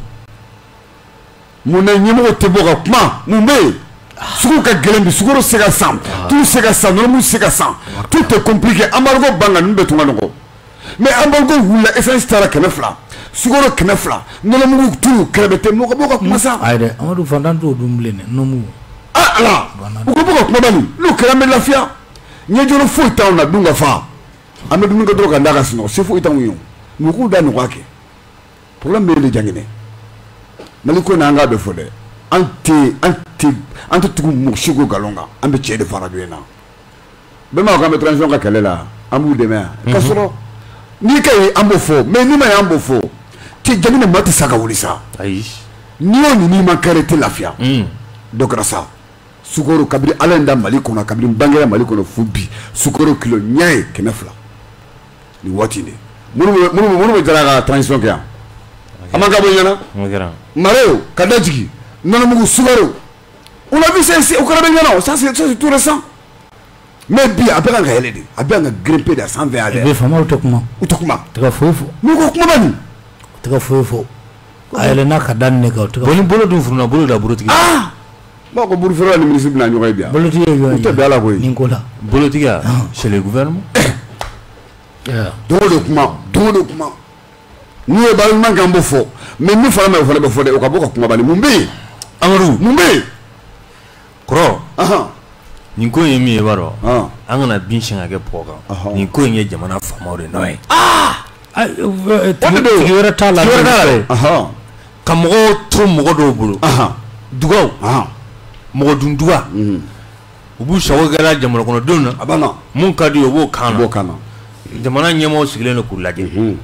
muna nyimo tebo ka kuma mumbe sugu ka gelen bi sugoro sega sam tout sega sam no mu sega sam tout est compliqué amargo banga nbe tunga no mais amargo wula essence tara kenefla sugoro kenefla no mu tu krebete mo ko ko kuma sa ayde amadu fandanto dumblene no mu ah ala ko ko kuma bani lu krame la fia nyejoro fo taw na dunga fa amadu nga droga ndaga sino se fo taw yo mu ko da no kwake problème be le jangine maliko na nga be fode anti anti anti tugu mukshigo galonga ambe chede farajo na bema ko ambe transition ka kelela amu de ma kasoro ni kay ambo fo mais ni ma ambo fo ti jangine mati saka wulisa ayi ni oni ni ma karete lafia mm dokrasa sukoro kabiri alenda maliko na kabiri bangera maliko na fubi sukoro kilo nyae kenafla ni watine munu munu munu jara transition kya amanga boyana ngara mareo kadajiki non mugu sugaro on a vu ça ici au Canada non ça c'est ça c'est tout récent mais bien après un réel de après un grimper de cent vingt à l'heure be fama utokuma utokuma taka fofo mugu kuma bani taka fofo ayele na kadan ne ka taka boni bolo dum furuna bolo da bolo tigi ah ba ko buru fero ni ministre bina nyoy bia bolo tigi yo te bala ko ni ngola bolo tigi chez le gouvernement yeah do do kuma do do kuma ni e ba man gambo fo mais mi fala me fala be fo de o ka boko kuma bani mumbe amaru mumbe kro aha nin ko yemi e baro ah an kana bin shinga ke poga nin ko yin jamana fama de noy ah tigi wera tala aha ka mo to mo do bulu aha dugaw aha mo dunduwa mhm ubu shawo gara jamana kono donna abana mun kadi obo kana bo kana jamana nyemo sigile no kulaje mhm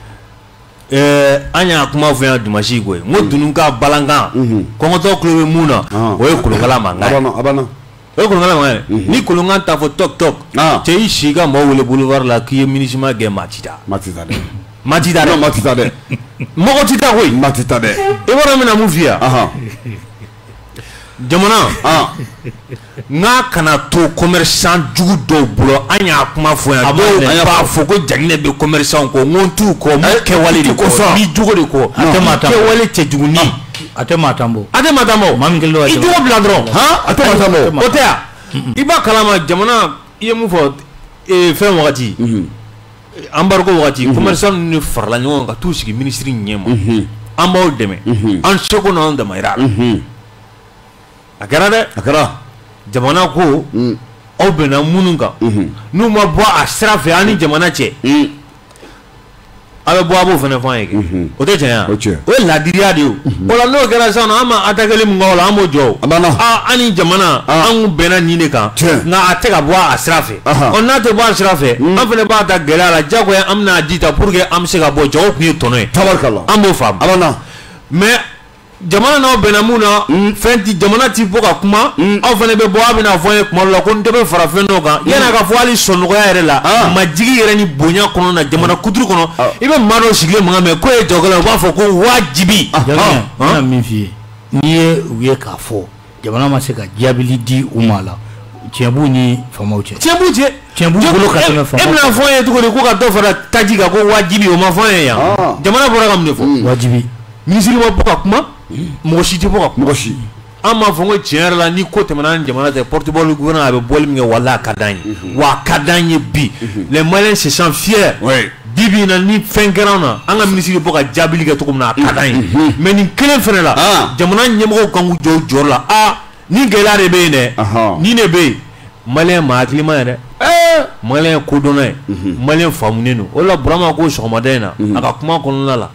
eh anya kuma fanya dimashi go mo dunun ka balanga ko ngoto klobe muna o e kulungala manga abana abana o kulungala manga ni kulunga ta fo tok tok che ishiga mo wole boulevard la ki minishima ge matida matida de matida no matida de mo ko tita hoy matida de e wona mina mufia aha jamana ah nga kana to commerçant jugu do bulo anya kuma fo ya do anya ba fo ko jangne be commerçant ko ngontu ko mo ke wali ko ni jugu de ko atema ke wali che jugu ni atema tambo atema tambo mamingelo i jugu blandron ha atema tambo otea iba kalama jamana iye mu fo e fe wakati embargo wakati commerçant ni farla nyon ka tout sigi ministre nyema ambaw deme an seko non de mayra akara de akara jamana ko aw bena mununga nu ma bo asrafe ani jamana che abe bo abo fene fan yeke o te tiɲɛ o la diriya de o la n'o kɛra sisan ama atakeli mun kɛ o la an b'o jɔ ah ani jamana an bɛnna nin de kan nka a tɛ ka bɔ a sira fɛ ɔ n'a tɛ bɔ a sira fɛ an fɛnɛ b'a ta gɛlɛya la jagoya an bɛna di ta pour que an bɛ se ka bɔ jago kun ye tɔnɔ ye tabarikala an b'o faamu mais jamana n'aw bɛnna mun na fɛn ti jamana ti bɔ ka kuma aw fɛnɛ bɛ bɔ aw bɛna fɔ n ye kuma dɔ la ko n tɛ bɛ farafɛn dɔ kan yan'a ka fɔ hali sɔnnɔgɔya yɛrɛ la majigi yɛrɛ ni bonya kɔnɔ na jamana kuturu kɔnɔ i bɛ maa dɔ sigilen mankan mɛn k'o ye jagokɛla u b'a fɔ ko wajibi. n bɛna min f'i ye n'i ye u ye k'a fɔ jamana ma se ka jaabili di u ma la tiɲɛ b'u ni faamaw cɛ. tiɲɛ b'u cɛ tiɲɛ b'u bolo ka tɛmɛ faama. E bɛna fɔ n ye cogo di ko ka dɔ fara taji kan ko wajibi o ma fɔ n ye yan jamana bɔra ka mun de fɔ wajibi minisiri ma bɔ ka kuma mɔgɔ si tɛ bɔ ka kuma mɔgɔ si an m'a fɔ n ko tiɲɛ yɛrɛ la ni ko tɛmɛna ni jamana tɛ porte-parole gouvernement a bɛ bɔli min kɛ walahi a ka d'an ye wa a ka d'an ye bi les Maliens se sentent fiers bi bi in na ni fɛn kɛra an na an ka minisiri bɔ ka jaabili kɛ cogo min na a ka d'an ye mais nin kelen fɛnɛ la jamana ɲɛmɔgɔw kan k'u jɔ u jɔyɔrɔ la a ni gɛlɛya de bɛ yen dɛ ni de bɛ yen Malien maa hakilima ye dɛ Malien kodɔnna ye Malien faamunen don o la Burama ko sɔgɔmada in na a ka kuma kɔnɔna la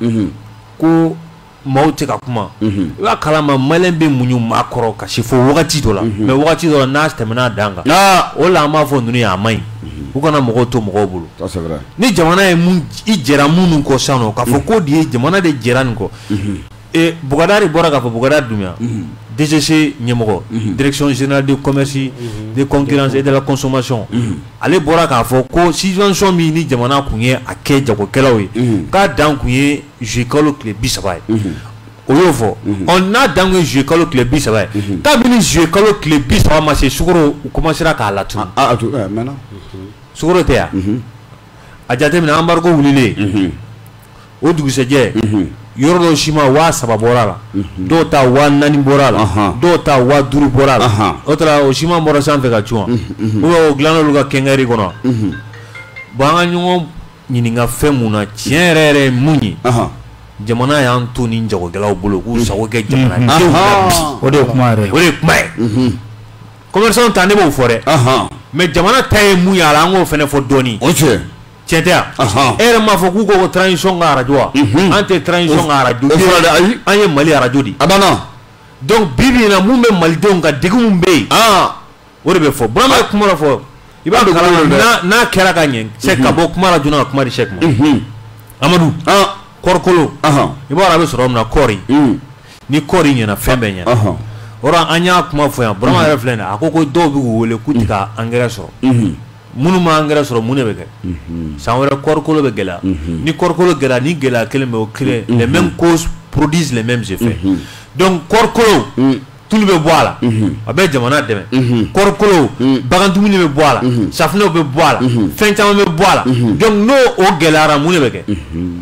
ko maaw tɛ ka kuma i b'a kalama Malien bɛ muɲu maa kɔrɔ ka se fo wagati dɔ la mais wagati dɔ la n'a tɛmɛna a dan kan o la an b'a fɔ ninnu ye a man ɲi u kana mɔgɔw to mɔgɔw bolo ni jamana ye mun i jɛra minnu kɔ sisan nɔ k'a fɔ ko de ye jamana de jɛra nin kɔ et Bougadari bɔra k'a fɔ Bougadari Doumbia D G C ɲɛmɔgɔ direction générale du commerce de concurrence et de la consommation ale bɔra k'a fɔ ko subvention min ni jamana kun ye a kɛ jagokɛlaw ye k'a dan kun ye juillet kalo tile bi saba ye o y'o fɔ ɔ n'a dan kun ye juillet kalo tile bi saba ye kabini juillet kalo tile bi saba ma se sukaro u commencera k'a latunu sukaro tɛ yan a jateminɛ embargo wulilen o dugusɛjɛ yɔrɔ dɔw si ma waa saba bɔra la dɔw ta waa naani bɔra la dɔw ta waa duuru bɔra la o tara o siman bɔra sanfɛ ka cun ou bien o dilanna olu ka kɛnkɛri kɔnɔ bon an ka ɲɔgɔn ɲininka fɛn mun na tiɲɛ yɛrɛ yɛrɛ ye mun ye jamana y'an to ni jagokɛlaw bolo k'u sago kɛ jamana denw na o de ye kuma yɛrɛ o de ye kuma ye commerçant ta ne b'o fɔ dɛ mais jamana ta ye mun ye a la an k'o fɛnɛ fɔ dɔɔni o cɛ tiɲɛ tɛ yan e yɛrɛ m'a fɔ k'u ko transition ka radio wa an tɛ transition ka radio an ye Mali radio de a banna donc bi bi in na mun bɛ malidenw kan degun mun bɛ yen o de bɛ fɔ Burama ye kuma dɔ fɔ i b'a dɔn n'a kɛra ka ɲɛ Cheikh ka bɔ kuma la joona ka kuma di Cheikh ma Amadu kɔɔrikolo i b'a dɔn a bɛ sɔrɔ min na kɔɔri ni kɔɔri ɲɛna fɛn bɛɛ ɲɛna o la an y'a kuma fɔ yan Burama yɛrɛ filɛ nin ye a ko ko dɔw bɛ k'u wele k'u tɛ ka engrais sɔrɔ minnu ma engrais sɔrɔ mun de bɛ kɛ san wɛrɛ kɔɔrikolo bɛ gɛlɛya ni kɔɔrikolo gɛlɛya ni gɛlɛya kelen bɛ o kelen les mêmes causes produisent les mêmes effets donc kɔɔrikolo tulu bɛ bɔ a la a bɛ jamana dɛmɛ kɔɔrikolo bagan dumuni bɛ bɔ a la safunɛw bɛ bɔ a la fɛn caman bɛ bɔ a la donc n'o o gɛlɛyara mun de bɛ kɛ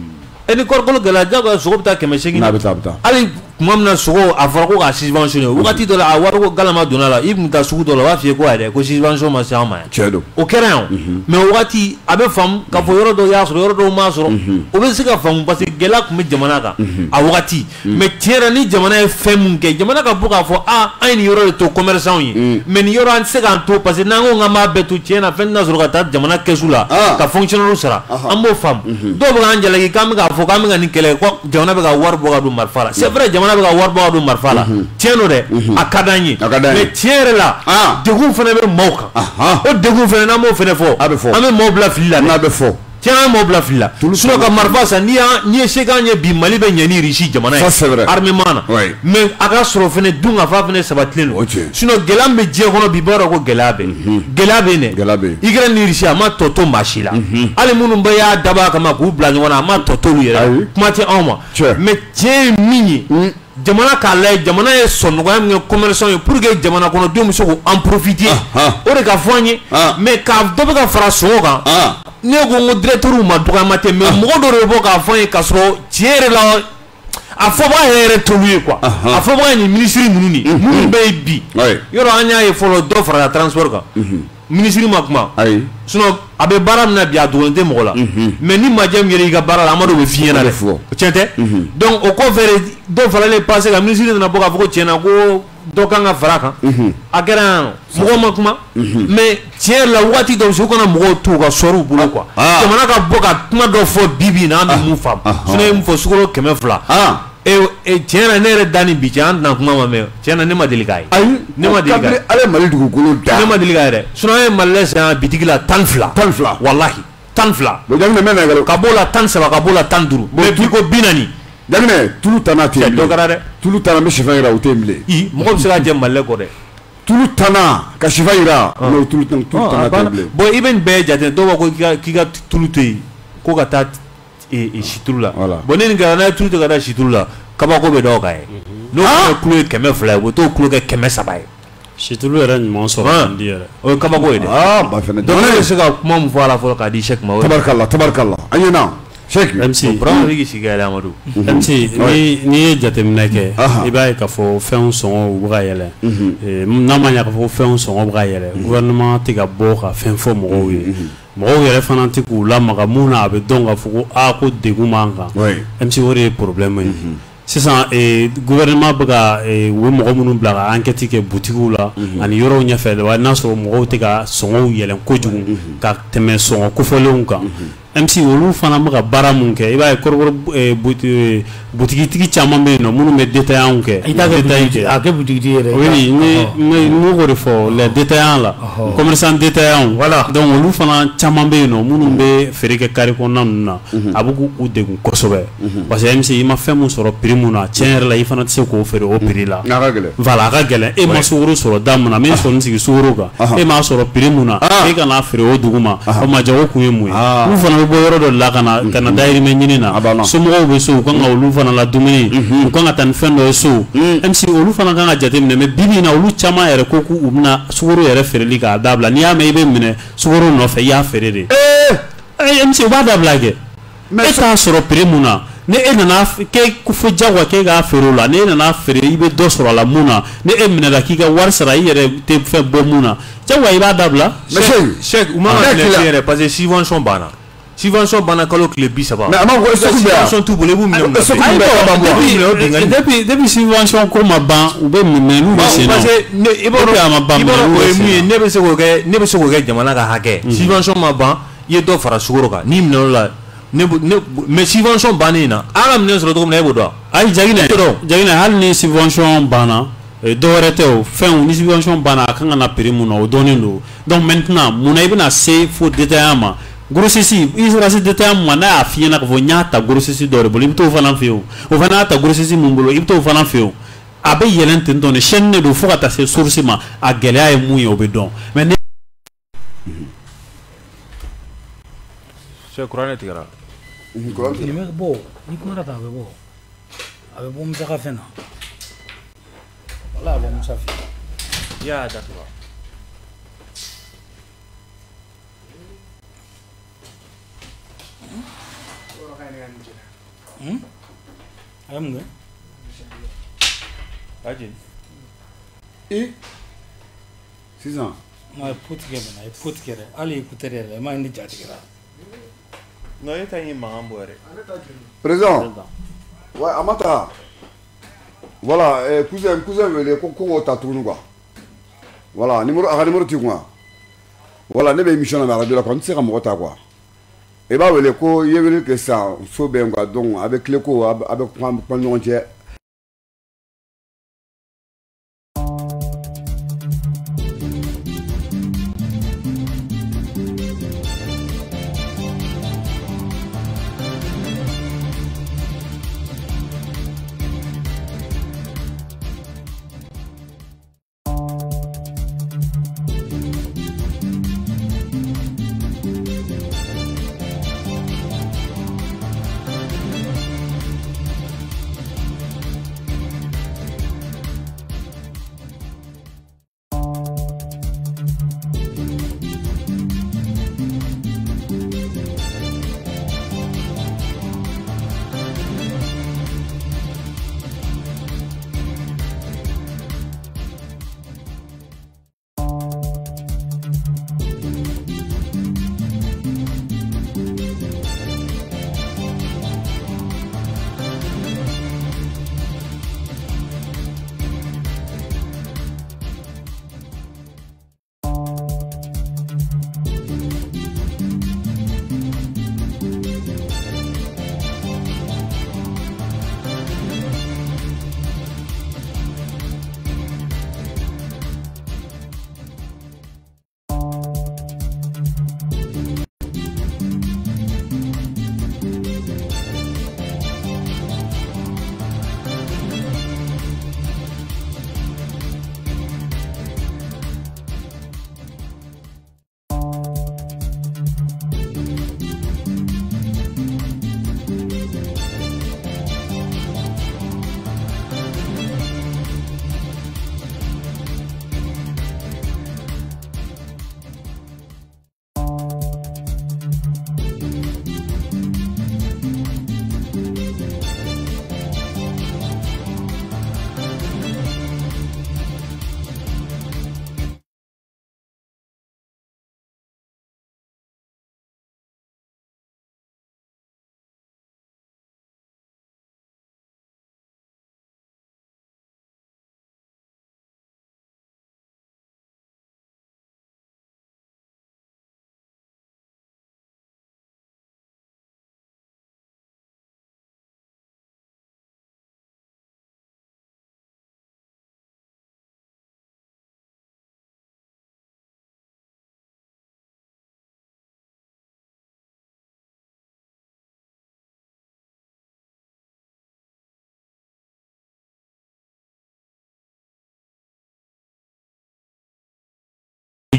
e ni kɔɔrikolo gɛlɛya jagoya sogo bɛ taa kɛmɛ seegin hali tuma min na sogo a fɔra ko k'a subventionné wagati dɔ la a wariko galama donna la i kun taa sugu dɔ la u b'a f'i ye ko ayi dɛ ko subvention ma se an ma yan tiɲɛ don o kɛra yan mais o wagati a bɛ faamu k'a fɔ yɔrɔ dɔw y'a sɔrɔ yɔrɔ dɔw m'a sɔrɔ o bɛ se ka faamu parce que gɛlɛya tun bɛ jamana kan a wagati mais tiɲɛ yɛrɛ ni jamana ye fɛn mun kɛ jamana ka bɔ k'a fɔ a an ye nin yɔrɔ de to commerçant ye mais nin yɔrɔ an tɛ se k'an to parce que n'an ko k'an b'a bɛɛ to tiɲɛ na fɛn tɛna sɔrɔ ka taa jamana kɛsu la ka fonctionnaire sara an b'o faamu dɔw bɛ k'an jalaki k'an bɛ k'a fɔ k'an bɛ ka nin kɛlɛ ko jamana bɛ ka wari bɔ ka don marifa la c'est vrai jamana bɛ ka wari bɔ ka don marifa la tiɲɛ don dɛ a ka d'an ye mais tiɲɛ yɛrɛ la degun fana bɛ maaw kan o degun fana n'an b'o fana fɔ an bɛ maaw bila fili la n'a bɛ fɔ tiɲɛ an bɛ maaw bila fili la sinon ka marifa san n'i ye se k'an ye bi Mali bɛ ɲɛ ni Russie jamana ye armement na mais a ka sɔrɔ fana dun ka fa fana sabatilen don sinon gɛlɛya min bɛ diɲɛ kɔnɔ bi b'a dɔn ko gɛlɛya bɛ gɛlɛya bɛ yen dɛ Ukraine ni Russie a ma tɔ to maa si la hali minnu bɛɛ y'a dabɔ a kama k'u bila ɲɔgɔn na a ma tɔ t'olu yɛrɛ kuma tɛ anw ma mais tiɲɛ ye min ye jamana k'a lajɛ jamana ye sɔnnɔgɔya min kɛ commerçant ye pour que jamana kɔnɔdenw bɛ se k'o en profiter o de ka fɔ an ye mais k'a dɔ bɛ ka fara sɔngɔ kan ne ko n ko directeur ma dɔgɔyama tɛ mais mɔgɔ dɔ de bɛ bɔ k'a fɔ an ye k'a sɔrɔ tiɲɛ yɛrɛ la a fɔbaga yɛrɛ yɛrɛ t'olu ye quoi a fɔbaga ye nin ministre ninnu de minnu bɛ yen bi yɔrɔ an y'a ye fɔlɔ dɔ farala transport kan ministre ma kuma sinon a bɛ baara min na bi a dogolen tɛ mɔgɔ la mais ni majɛ min yɛrɛ i ka baara la Amadu bɛ f'i ɲɛna dɛ tiɲɛ tɛ donc o kɔfɛ dɔ faralen passé ka ministre nana bɔ k'a fɔ ko tiɲɛna ko dɔ kan ka fara a kan a kɛra yan mɔgɔ ma kuma mais tiɲɛ yɛrɛ la waati dɔw se u kana mɔgɔw to u ka sɔriw bolo quoi jamana ka bɔ ka kuma dɔ fɔ bi bi in na an bɛ mun faamu sinon e ye mun fɔ sukaro kɛmɛ fila tiɲɛ na ne yɛrɛ da ni bi cɛ an tɛna kuma ma mɛn tiɲɛ na ne ma deli k'a ye ayi ne ma deli k'a ye ale Mali dugukolo da ne ma deli k'a ye dɛ sinon an ye Mali la san bitigi la tan fila tan fila walahi tan fila ka b'o la tan saba ka b'o la tan duuru mais bi ko bi naani daminɛ tulu tanna tɛ yen dɔ kɛra dɛ tulu tanna n bɛ sifan yira o tɛ yen bilen i mɔgɔ bɛ se ka jɛ Mali la kɔ dɛ tulu tanna ka sifan yira n'o tulu tanna tɛ yen bilen bon i bɛ nin bɛɛ jate dɔw b'a ko k'i ka tulu to yen ko ka taa situlu la bon ne nin kɛra n'a ye tulu to ka taa situlu la kabako bɛ dɔw kan ye n'o kɛ kulo ye kɛmɛ fila ye o bɛ t'o kulo kɛ kɛmɛ saba ye si tout le reste mon sort dire o kaba ko ide ah ba fene donc ne se ka kuma mu fala fo ka di check ma tabarakallah tabarakallah ayena check M C bravo rigi sigala amadou M C ni ni jatemna ke iba ka fo fɛn sɔngɔ u bɛ yɛlɛ n'a ma ɲa ka fɔ fɛn sɔngɔ bɛ yɛlɛ gouvernement tɛ ka bɔ ka fɛn fɔ mɔgɔw ye mɔgɔw yɛrɛ fana tɛ k'u lamaga mun na a bɛ dɔn ka fɔ ko aa ko degun b'an kan M C o de ye problème ye sisan gouvernement bɛ ka u ye mɔgɔ minnu bila ka enquête kɛ boutiques la ani yɔrɔw ɲɛfɛ wa n'a sɔrɔ mɔgɔw tɛ ka sɔngɔw yɛlɛn kojugu ka tɛmɛ sɔngɔ kofɔlenw kan M C olu fana bɛ ka baara mun kɛ i b'a ye kɔrɔkɔrɔ butigitigi caman bɛ yen nɔ minnu bɛ détaillant kɛ i t'a kɛ détaillant a kɛ butigitigi yɛrɛ oui ne ne k'o de fɔ les détaillants la commerçant détaillant voilà donc olu fana caman bɛ yen nɔ minnu bɛ feere kɛ carré kɔnɔna ninnu na a bɛ k'u degun kosɛbɛ parce que M C i ma fɛn mun sɔrɔ prix mun na tiɲɛ yɛrɛ la i fana tɛ se k'o feere o prix la voilà a ka gɛlɛn e ma sukaro sɔrɔ da mun na min sɔnni sigi sukaro kan e m'a sɔrɔ prix mun na e kana feere o dugu ma o ma jago kun ye mun ye olu fana bɛ bɔ yɔrɔ dɔ la ka na ka na dayirimɛ ɲini na somɔgɔw bɛ so u kan ka olu fana la dumuni u kan ka taa ni fɛn dɔ ye so M C olu fana kan ka jateminɛ mais bibi in na olu caman yɛrɛ ko k'u bɛna sukaro yɛrɛ feereli k'a dabila n'i y'a mɛn i bɛ minɛ sukaro nɔfɛ i y'a feere de M C u b'a dabila kɛ e t'a sɔrɔ prix mun na ni e nana k'e fo jagoya k'e k'a feere o la ni e nana feere i bɛ dɔ sɔrɔ a la mun na ni e minɛla k'i ka wari sara i yɛrɛ tɛ fɛn bɔ mun na jagoya i b'a dabila. Cheikh u man ka tile yɛrɛ parce que subvention banna subvention banna kalo tile bi saba mais a ma ko subvention t'u bolo i b'u minɛ mun na depuis depuis subvention ko ma ban u bɛ minɛ n'u bɛ sen na parce que i b'a dɔn i b'a dɔn o ye mun ye ne bɛ se k'o kɛ ne bɛ se k'o kɛ jamana ka hakɛ subvention ma ban i ye dɔ fara sukaro kan n'i minɛ o la ne ne mais subvention bannen na an ka minɛ sɔrɔ cogo min na e b'o dɔn ayi Jaginɛ Jaginɛ hali ni subvention banna dɔwɛrɛ tɛ o fɛnw ni subvention banna a kan ka na prix mun na o dɔnnen don donc maintenant mun na i bɛna se fo détaillant ma grossiste i sera se détaillant ma n'a y'a f'i ɲɛna k'a fɔ n y'a ta grossiste dɔ de bolo i bɛ t'o fana fɛ yen o fana y'a ta grossiste mun bolo i bɛ t'o fana fɛ yen a bɛ yɛlɛn ten tɔ de chaîne de don fo ka taa se source ma a gɛlɛya ye mun ye o bɛ dɔn mais ne. Cheikh kuranɛ tigɛra. Nin bɛ bɔ ni kumana ta a bɛ bɔ a bɛ bɔ Musa ka fɛn na wala a bɛ Musa fɛ. I y'a datugu. a ye mun kɛ. a jeni. i sisan. a ye po tigɛ mɛnɛ a ye po tigɛ dɛ hali écouteur yɛrɛ i m'a ye ni ja tigɛra. non e ta in ye mankan bɔ yɛrɛ. président ouais a ma taa voilà eh, cousin cousin wele ko ko k'o ta tuguni quoi voilà numéro a ka numéro t'i kun wa voilà ne bɛ émission na mais radio la quoi n tɛ se ka mɔgɔ ta quoi i b'a wele ko i ye wele kɛ sisan so bɛ yen quoi donc a bɛ tile ko a bɛ kuma ɲɔgɔn cɛ.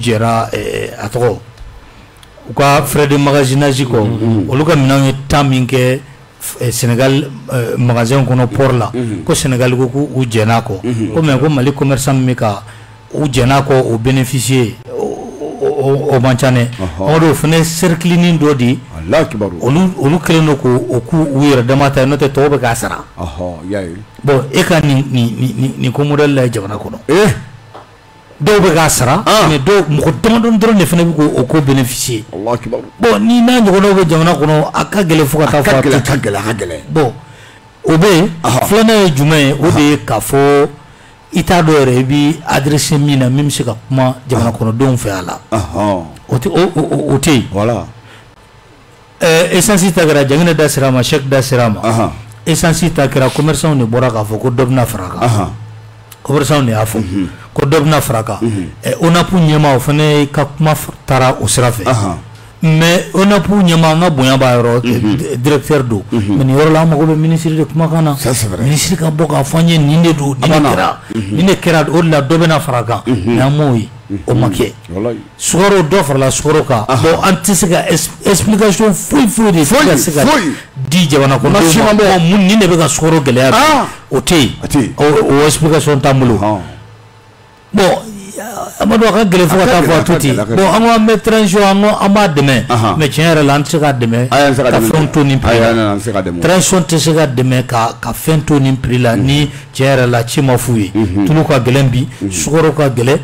jɛra a tɔgɔ u ka frais de magasinage kɔ olu ka minɛnw ye temps min kɛ Sénégal magasin kɔnɔ port la ko Sénégal ko k'u jɛn'a kɔ ko mais ko Mali commerçant min bɛ ka u jɛn'a kɔ o bénéficier o man ca dɛ o de o fana cerclinin dɔ di olu kɛlen don k'o k'u yɛrɛ dama ta n'o tɛ tɔw bɛ k'a sara bon e ka nin nin ko modèle la jamana kɔnɔ dɔw bɛ k'a sara mais dɔw mɔgɔ damadɔni dɔrɔn de fana bɛ k'o ko bénéficier bon ni n'a ɲɔgɔnnaw bɛ jamana kɔnɔ a ka gɛlɛn fo ka taa fɔ a ka gɛlɛn a ka gɛlɛn bon o bɛ yen filanan ye jumɛn ye o de ye k'a fɔ i t'a dɔn yɛrɛ i bɛ adresse min na min bɛ se ka kuma jamana kɔnɔdenw fɛ a la o tɛ o tɛ yen essence ta kɛra Janginɛ da sera a ma chèque da sera a ma essence ta kɛra commerçant de bɔra k'a fɔ ko dɔ bɛna fara a kan commerçant de y'a fɔ ko dɔ bɛna fara a kan ONAP ɲɛmaa o fana ka kuma taara o sira fɛ mais ONAP ɲɛmaa an ka bonya b'a yɔrɔ directeur don mais nin yɔrɔ la an mago bɛ ministre de kumakan na ministre ka bɔ k'a fɔ an ye nin de don nin de kɛra nin de kɛra o de la dɔ bɛna fara a kan mais an m'o ye o ma kɛ sukaro dɔ farala sukaro kan bon an tɛ se ka explication foyi foyi de ka se ka di jamana kɔnɔdenw ma mun nin de bɛ ka sukaro gɛlɛya bi o tɛ yen o explication t'an bolo bon Amadou a ka gɛlɛn fo ka taa fɔ a to ten bon an ko an bɛ transition an ko an b'a dɛmɛ mais tiɲɛ yɛrɛ la an tɛ se k'a dɛmɛ ka fɛn to nin prix la transition tɛ se ka dɛmɛ ka ka fɛn to nin prix la ni tiɲɛ yɛrɛ la ci ma f'u ye tulu ka gɛlɛn bi sukaro ka gɛlɛn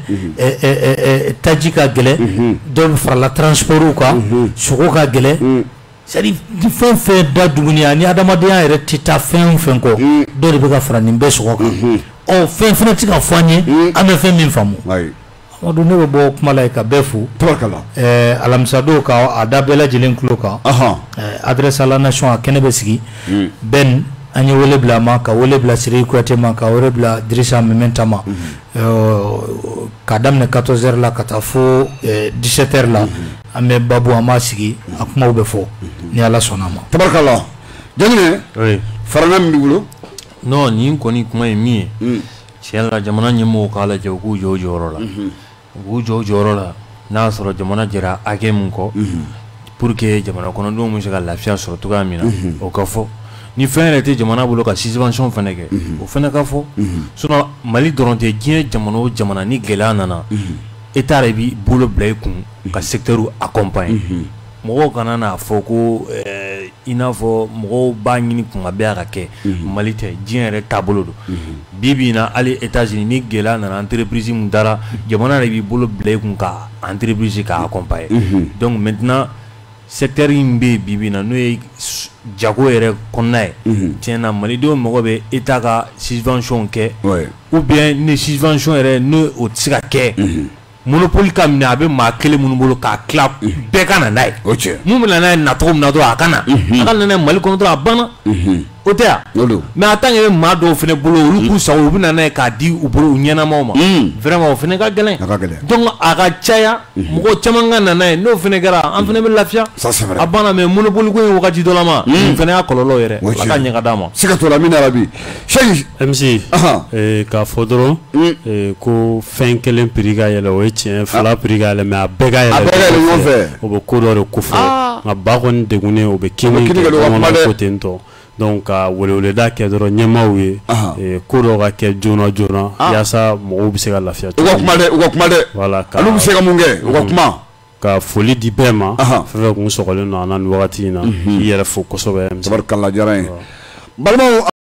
taji ka gɛlɛn dɔw bɛ farala transportw kan sogo ka gɛlɛn c'est-à-dire ni fɛn fɛn da duguniya ni adamadenya yɛrɛ tɛ taa fɛn fɛn kɔ dɔw de bɛ ka fara nin bɛɛ sogo kan ɔ fɛn fana tɛ ka fɔ an ye an bɛ fɛn min faamu Amadou ne bɛ bɔ kuma la ka bɛɛ fo alamisa don ka a da bɛɛ lajɛlen tulo kan adresse à la nation a kɛnɛ bɛ sigi Ben an ye wele bila a ma ka wele bila Siri Kuyate ma ka wele bila Dirisa Mementa ma ka daminɛ quatorze heures la ka taa fo dix-sept heures la an bɛ babu an b'a sigi a kumaw bɛ fɔ ni Ala sɔnna a ma tabarakala Janginɛ farana min b'i bolo non nin kɔni kuma ye min ye tiɲɛ la jamana ɲɛmɔgɔw k'a lajɛ u k'u jɔ u jɔyɔrɔ la u k'u jɔ u jɔyɔrɔ la n'a y'a sɔrɔ jamana jɛra hakɛ min kɔ pour que jamana kɔnɔdenw bɛ se ka lafiya sɔrɔ cogoya min na o ka fɔ ni fɛn yɛrɛ tɛ jamana bolo ka subvention fana kɛ o fana ka fɔ sinon Mali dɔrɔn tɛ diɲɛ jamana o jamana ni gɛlɛya nana État yɛrɛ b'i bolo bila i kun ka secteur accompagner mɔgɔw kana n'a fɔ ko i n'a fɔ mɔgɔw b'a ɲini kuma bɛɛ a ka kɛ Mali tɛ diɲɛ yɛrɛ taabolo don bi bi in na hali États-Unis ni gɛlɛya nana entreprise mun dara jamana yɛrɛ b'i bolo bila i kun ka entreprise ka accompagner donc maintenant secteur in bɛ bi bi in na n'o ye jago yɛrɛ kɔnɔna ye tiɲɛ na malidenw mago bɛ État ka subvention kɛ ou bien ni subvention yɛrɛ n'o o tɛ se ka kɛ monopole ka minɛ a bɛ maa kelen minnu bolo k'a tila bɛɛ ka na n'a ye mun bɛ na n'a ye nacogo min na dɔrɔn a ka na a ka na n'a ye Mali kɔnɔ dɔrɔn a banna o tɛ yan mais en tant que maa dɔw fana bolo olu k'u sago u bɛ na n'a ye k'a di u bolo u ɲɛnamaw ma vraiment o fana ka gɛlɛn donc a ka caya mɔgɔ caman ka na n'a ye n'o fana kɛra an fana bɛ lafiya a banna mais monopole ko in wagati dɔ la ma nin fana y'a kɔlɔlɔ yɛrɛ Ala ka ɲɛ ka d'a ma siga t'o la min na bi Cheikh M C k'a fɔ dɔrɔn ko fɛn kelen prix ka yɛlɛ o ye tiɲɛ fila prix ka yɛlɛ mais a bɛɛ ka yɛlɛ ɲɔgɔn fɛ o bɛ ko dɔ de ko fɔ nka ba kɔni degunnen o bɛ kini kɛ ɲɔgɔn ko ten tɔ donc ka weleweleda kɛ dɔrɔn ɲɛmaaw ye ko dɔ ka kɛ joona joona yaasa mɔgɔw bɛ se ka lafiya u ka kuma dɛ u ka kuma dɛ voilà olu bɛ se ka mun kɛ u ka kuma ka foli di bɛɛ ma fɛn fɛn kun sɔgɔlen don an na nin wagati in na i yɛrɛ fo kosɛbɛ tabarikala diyara n ye balimaw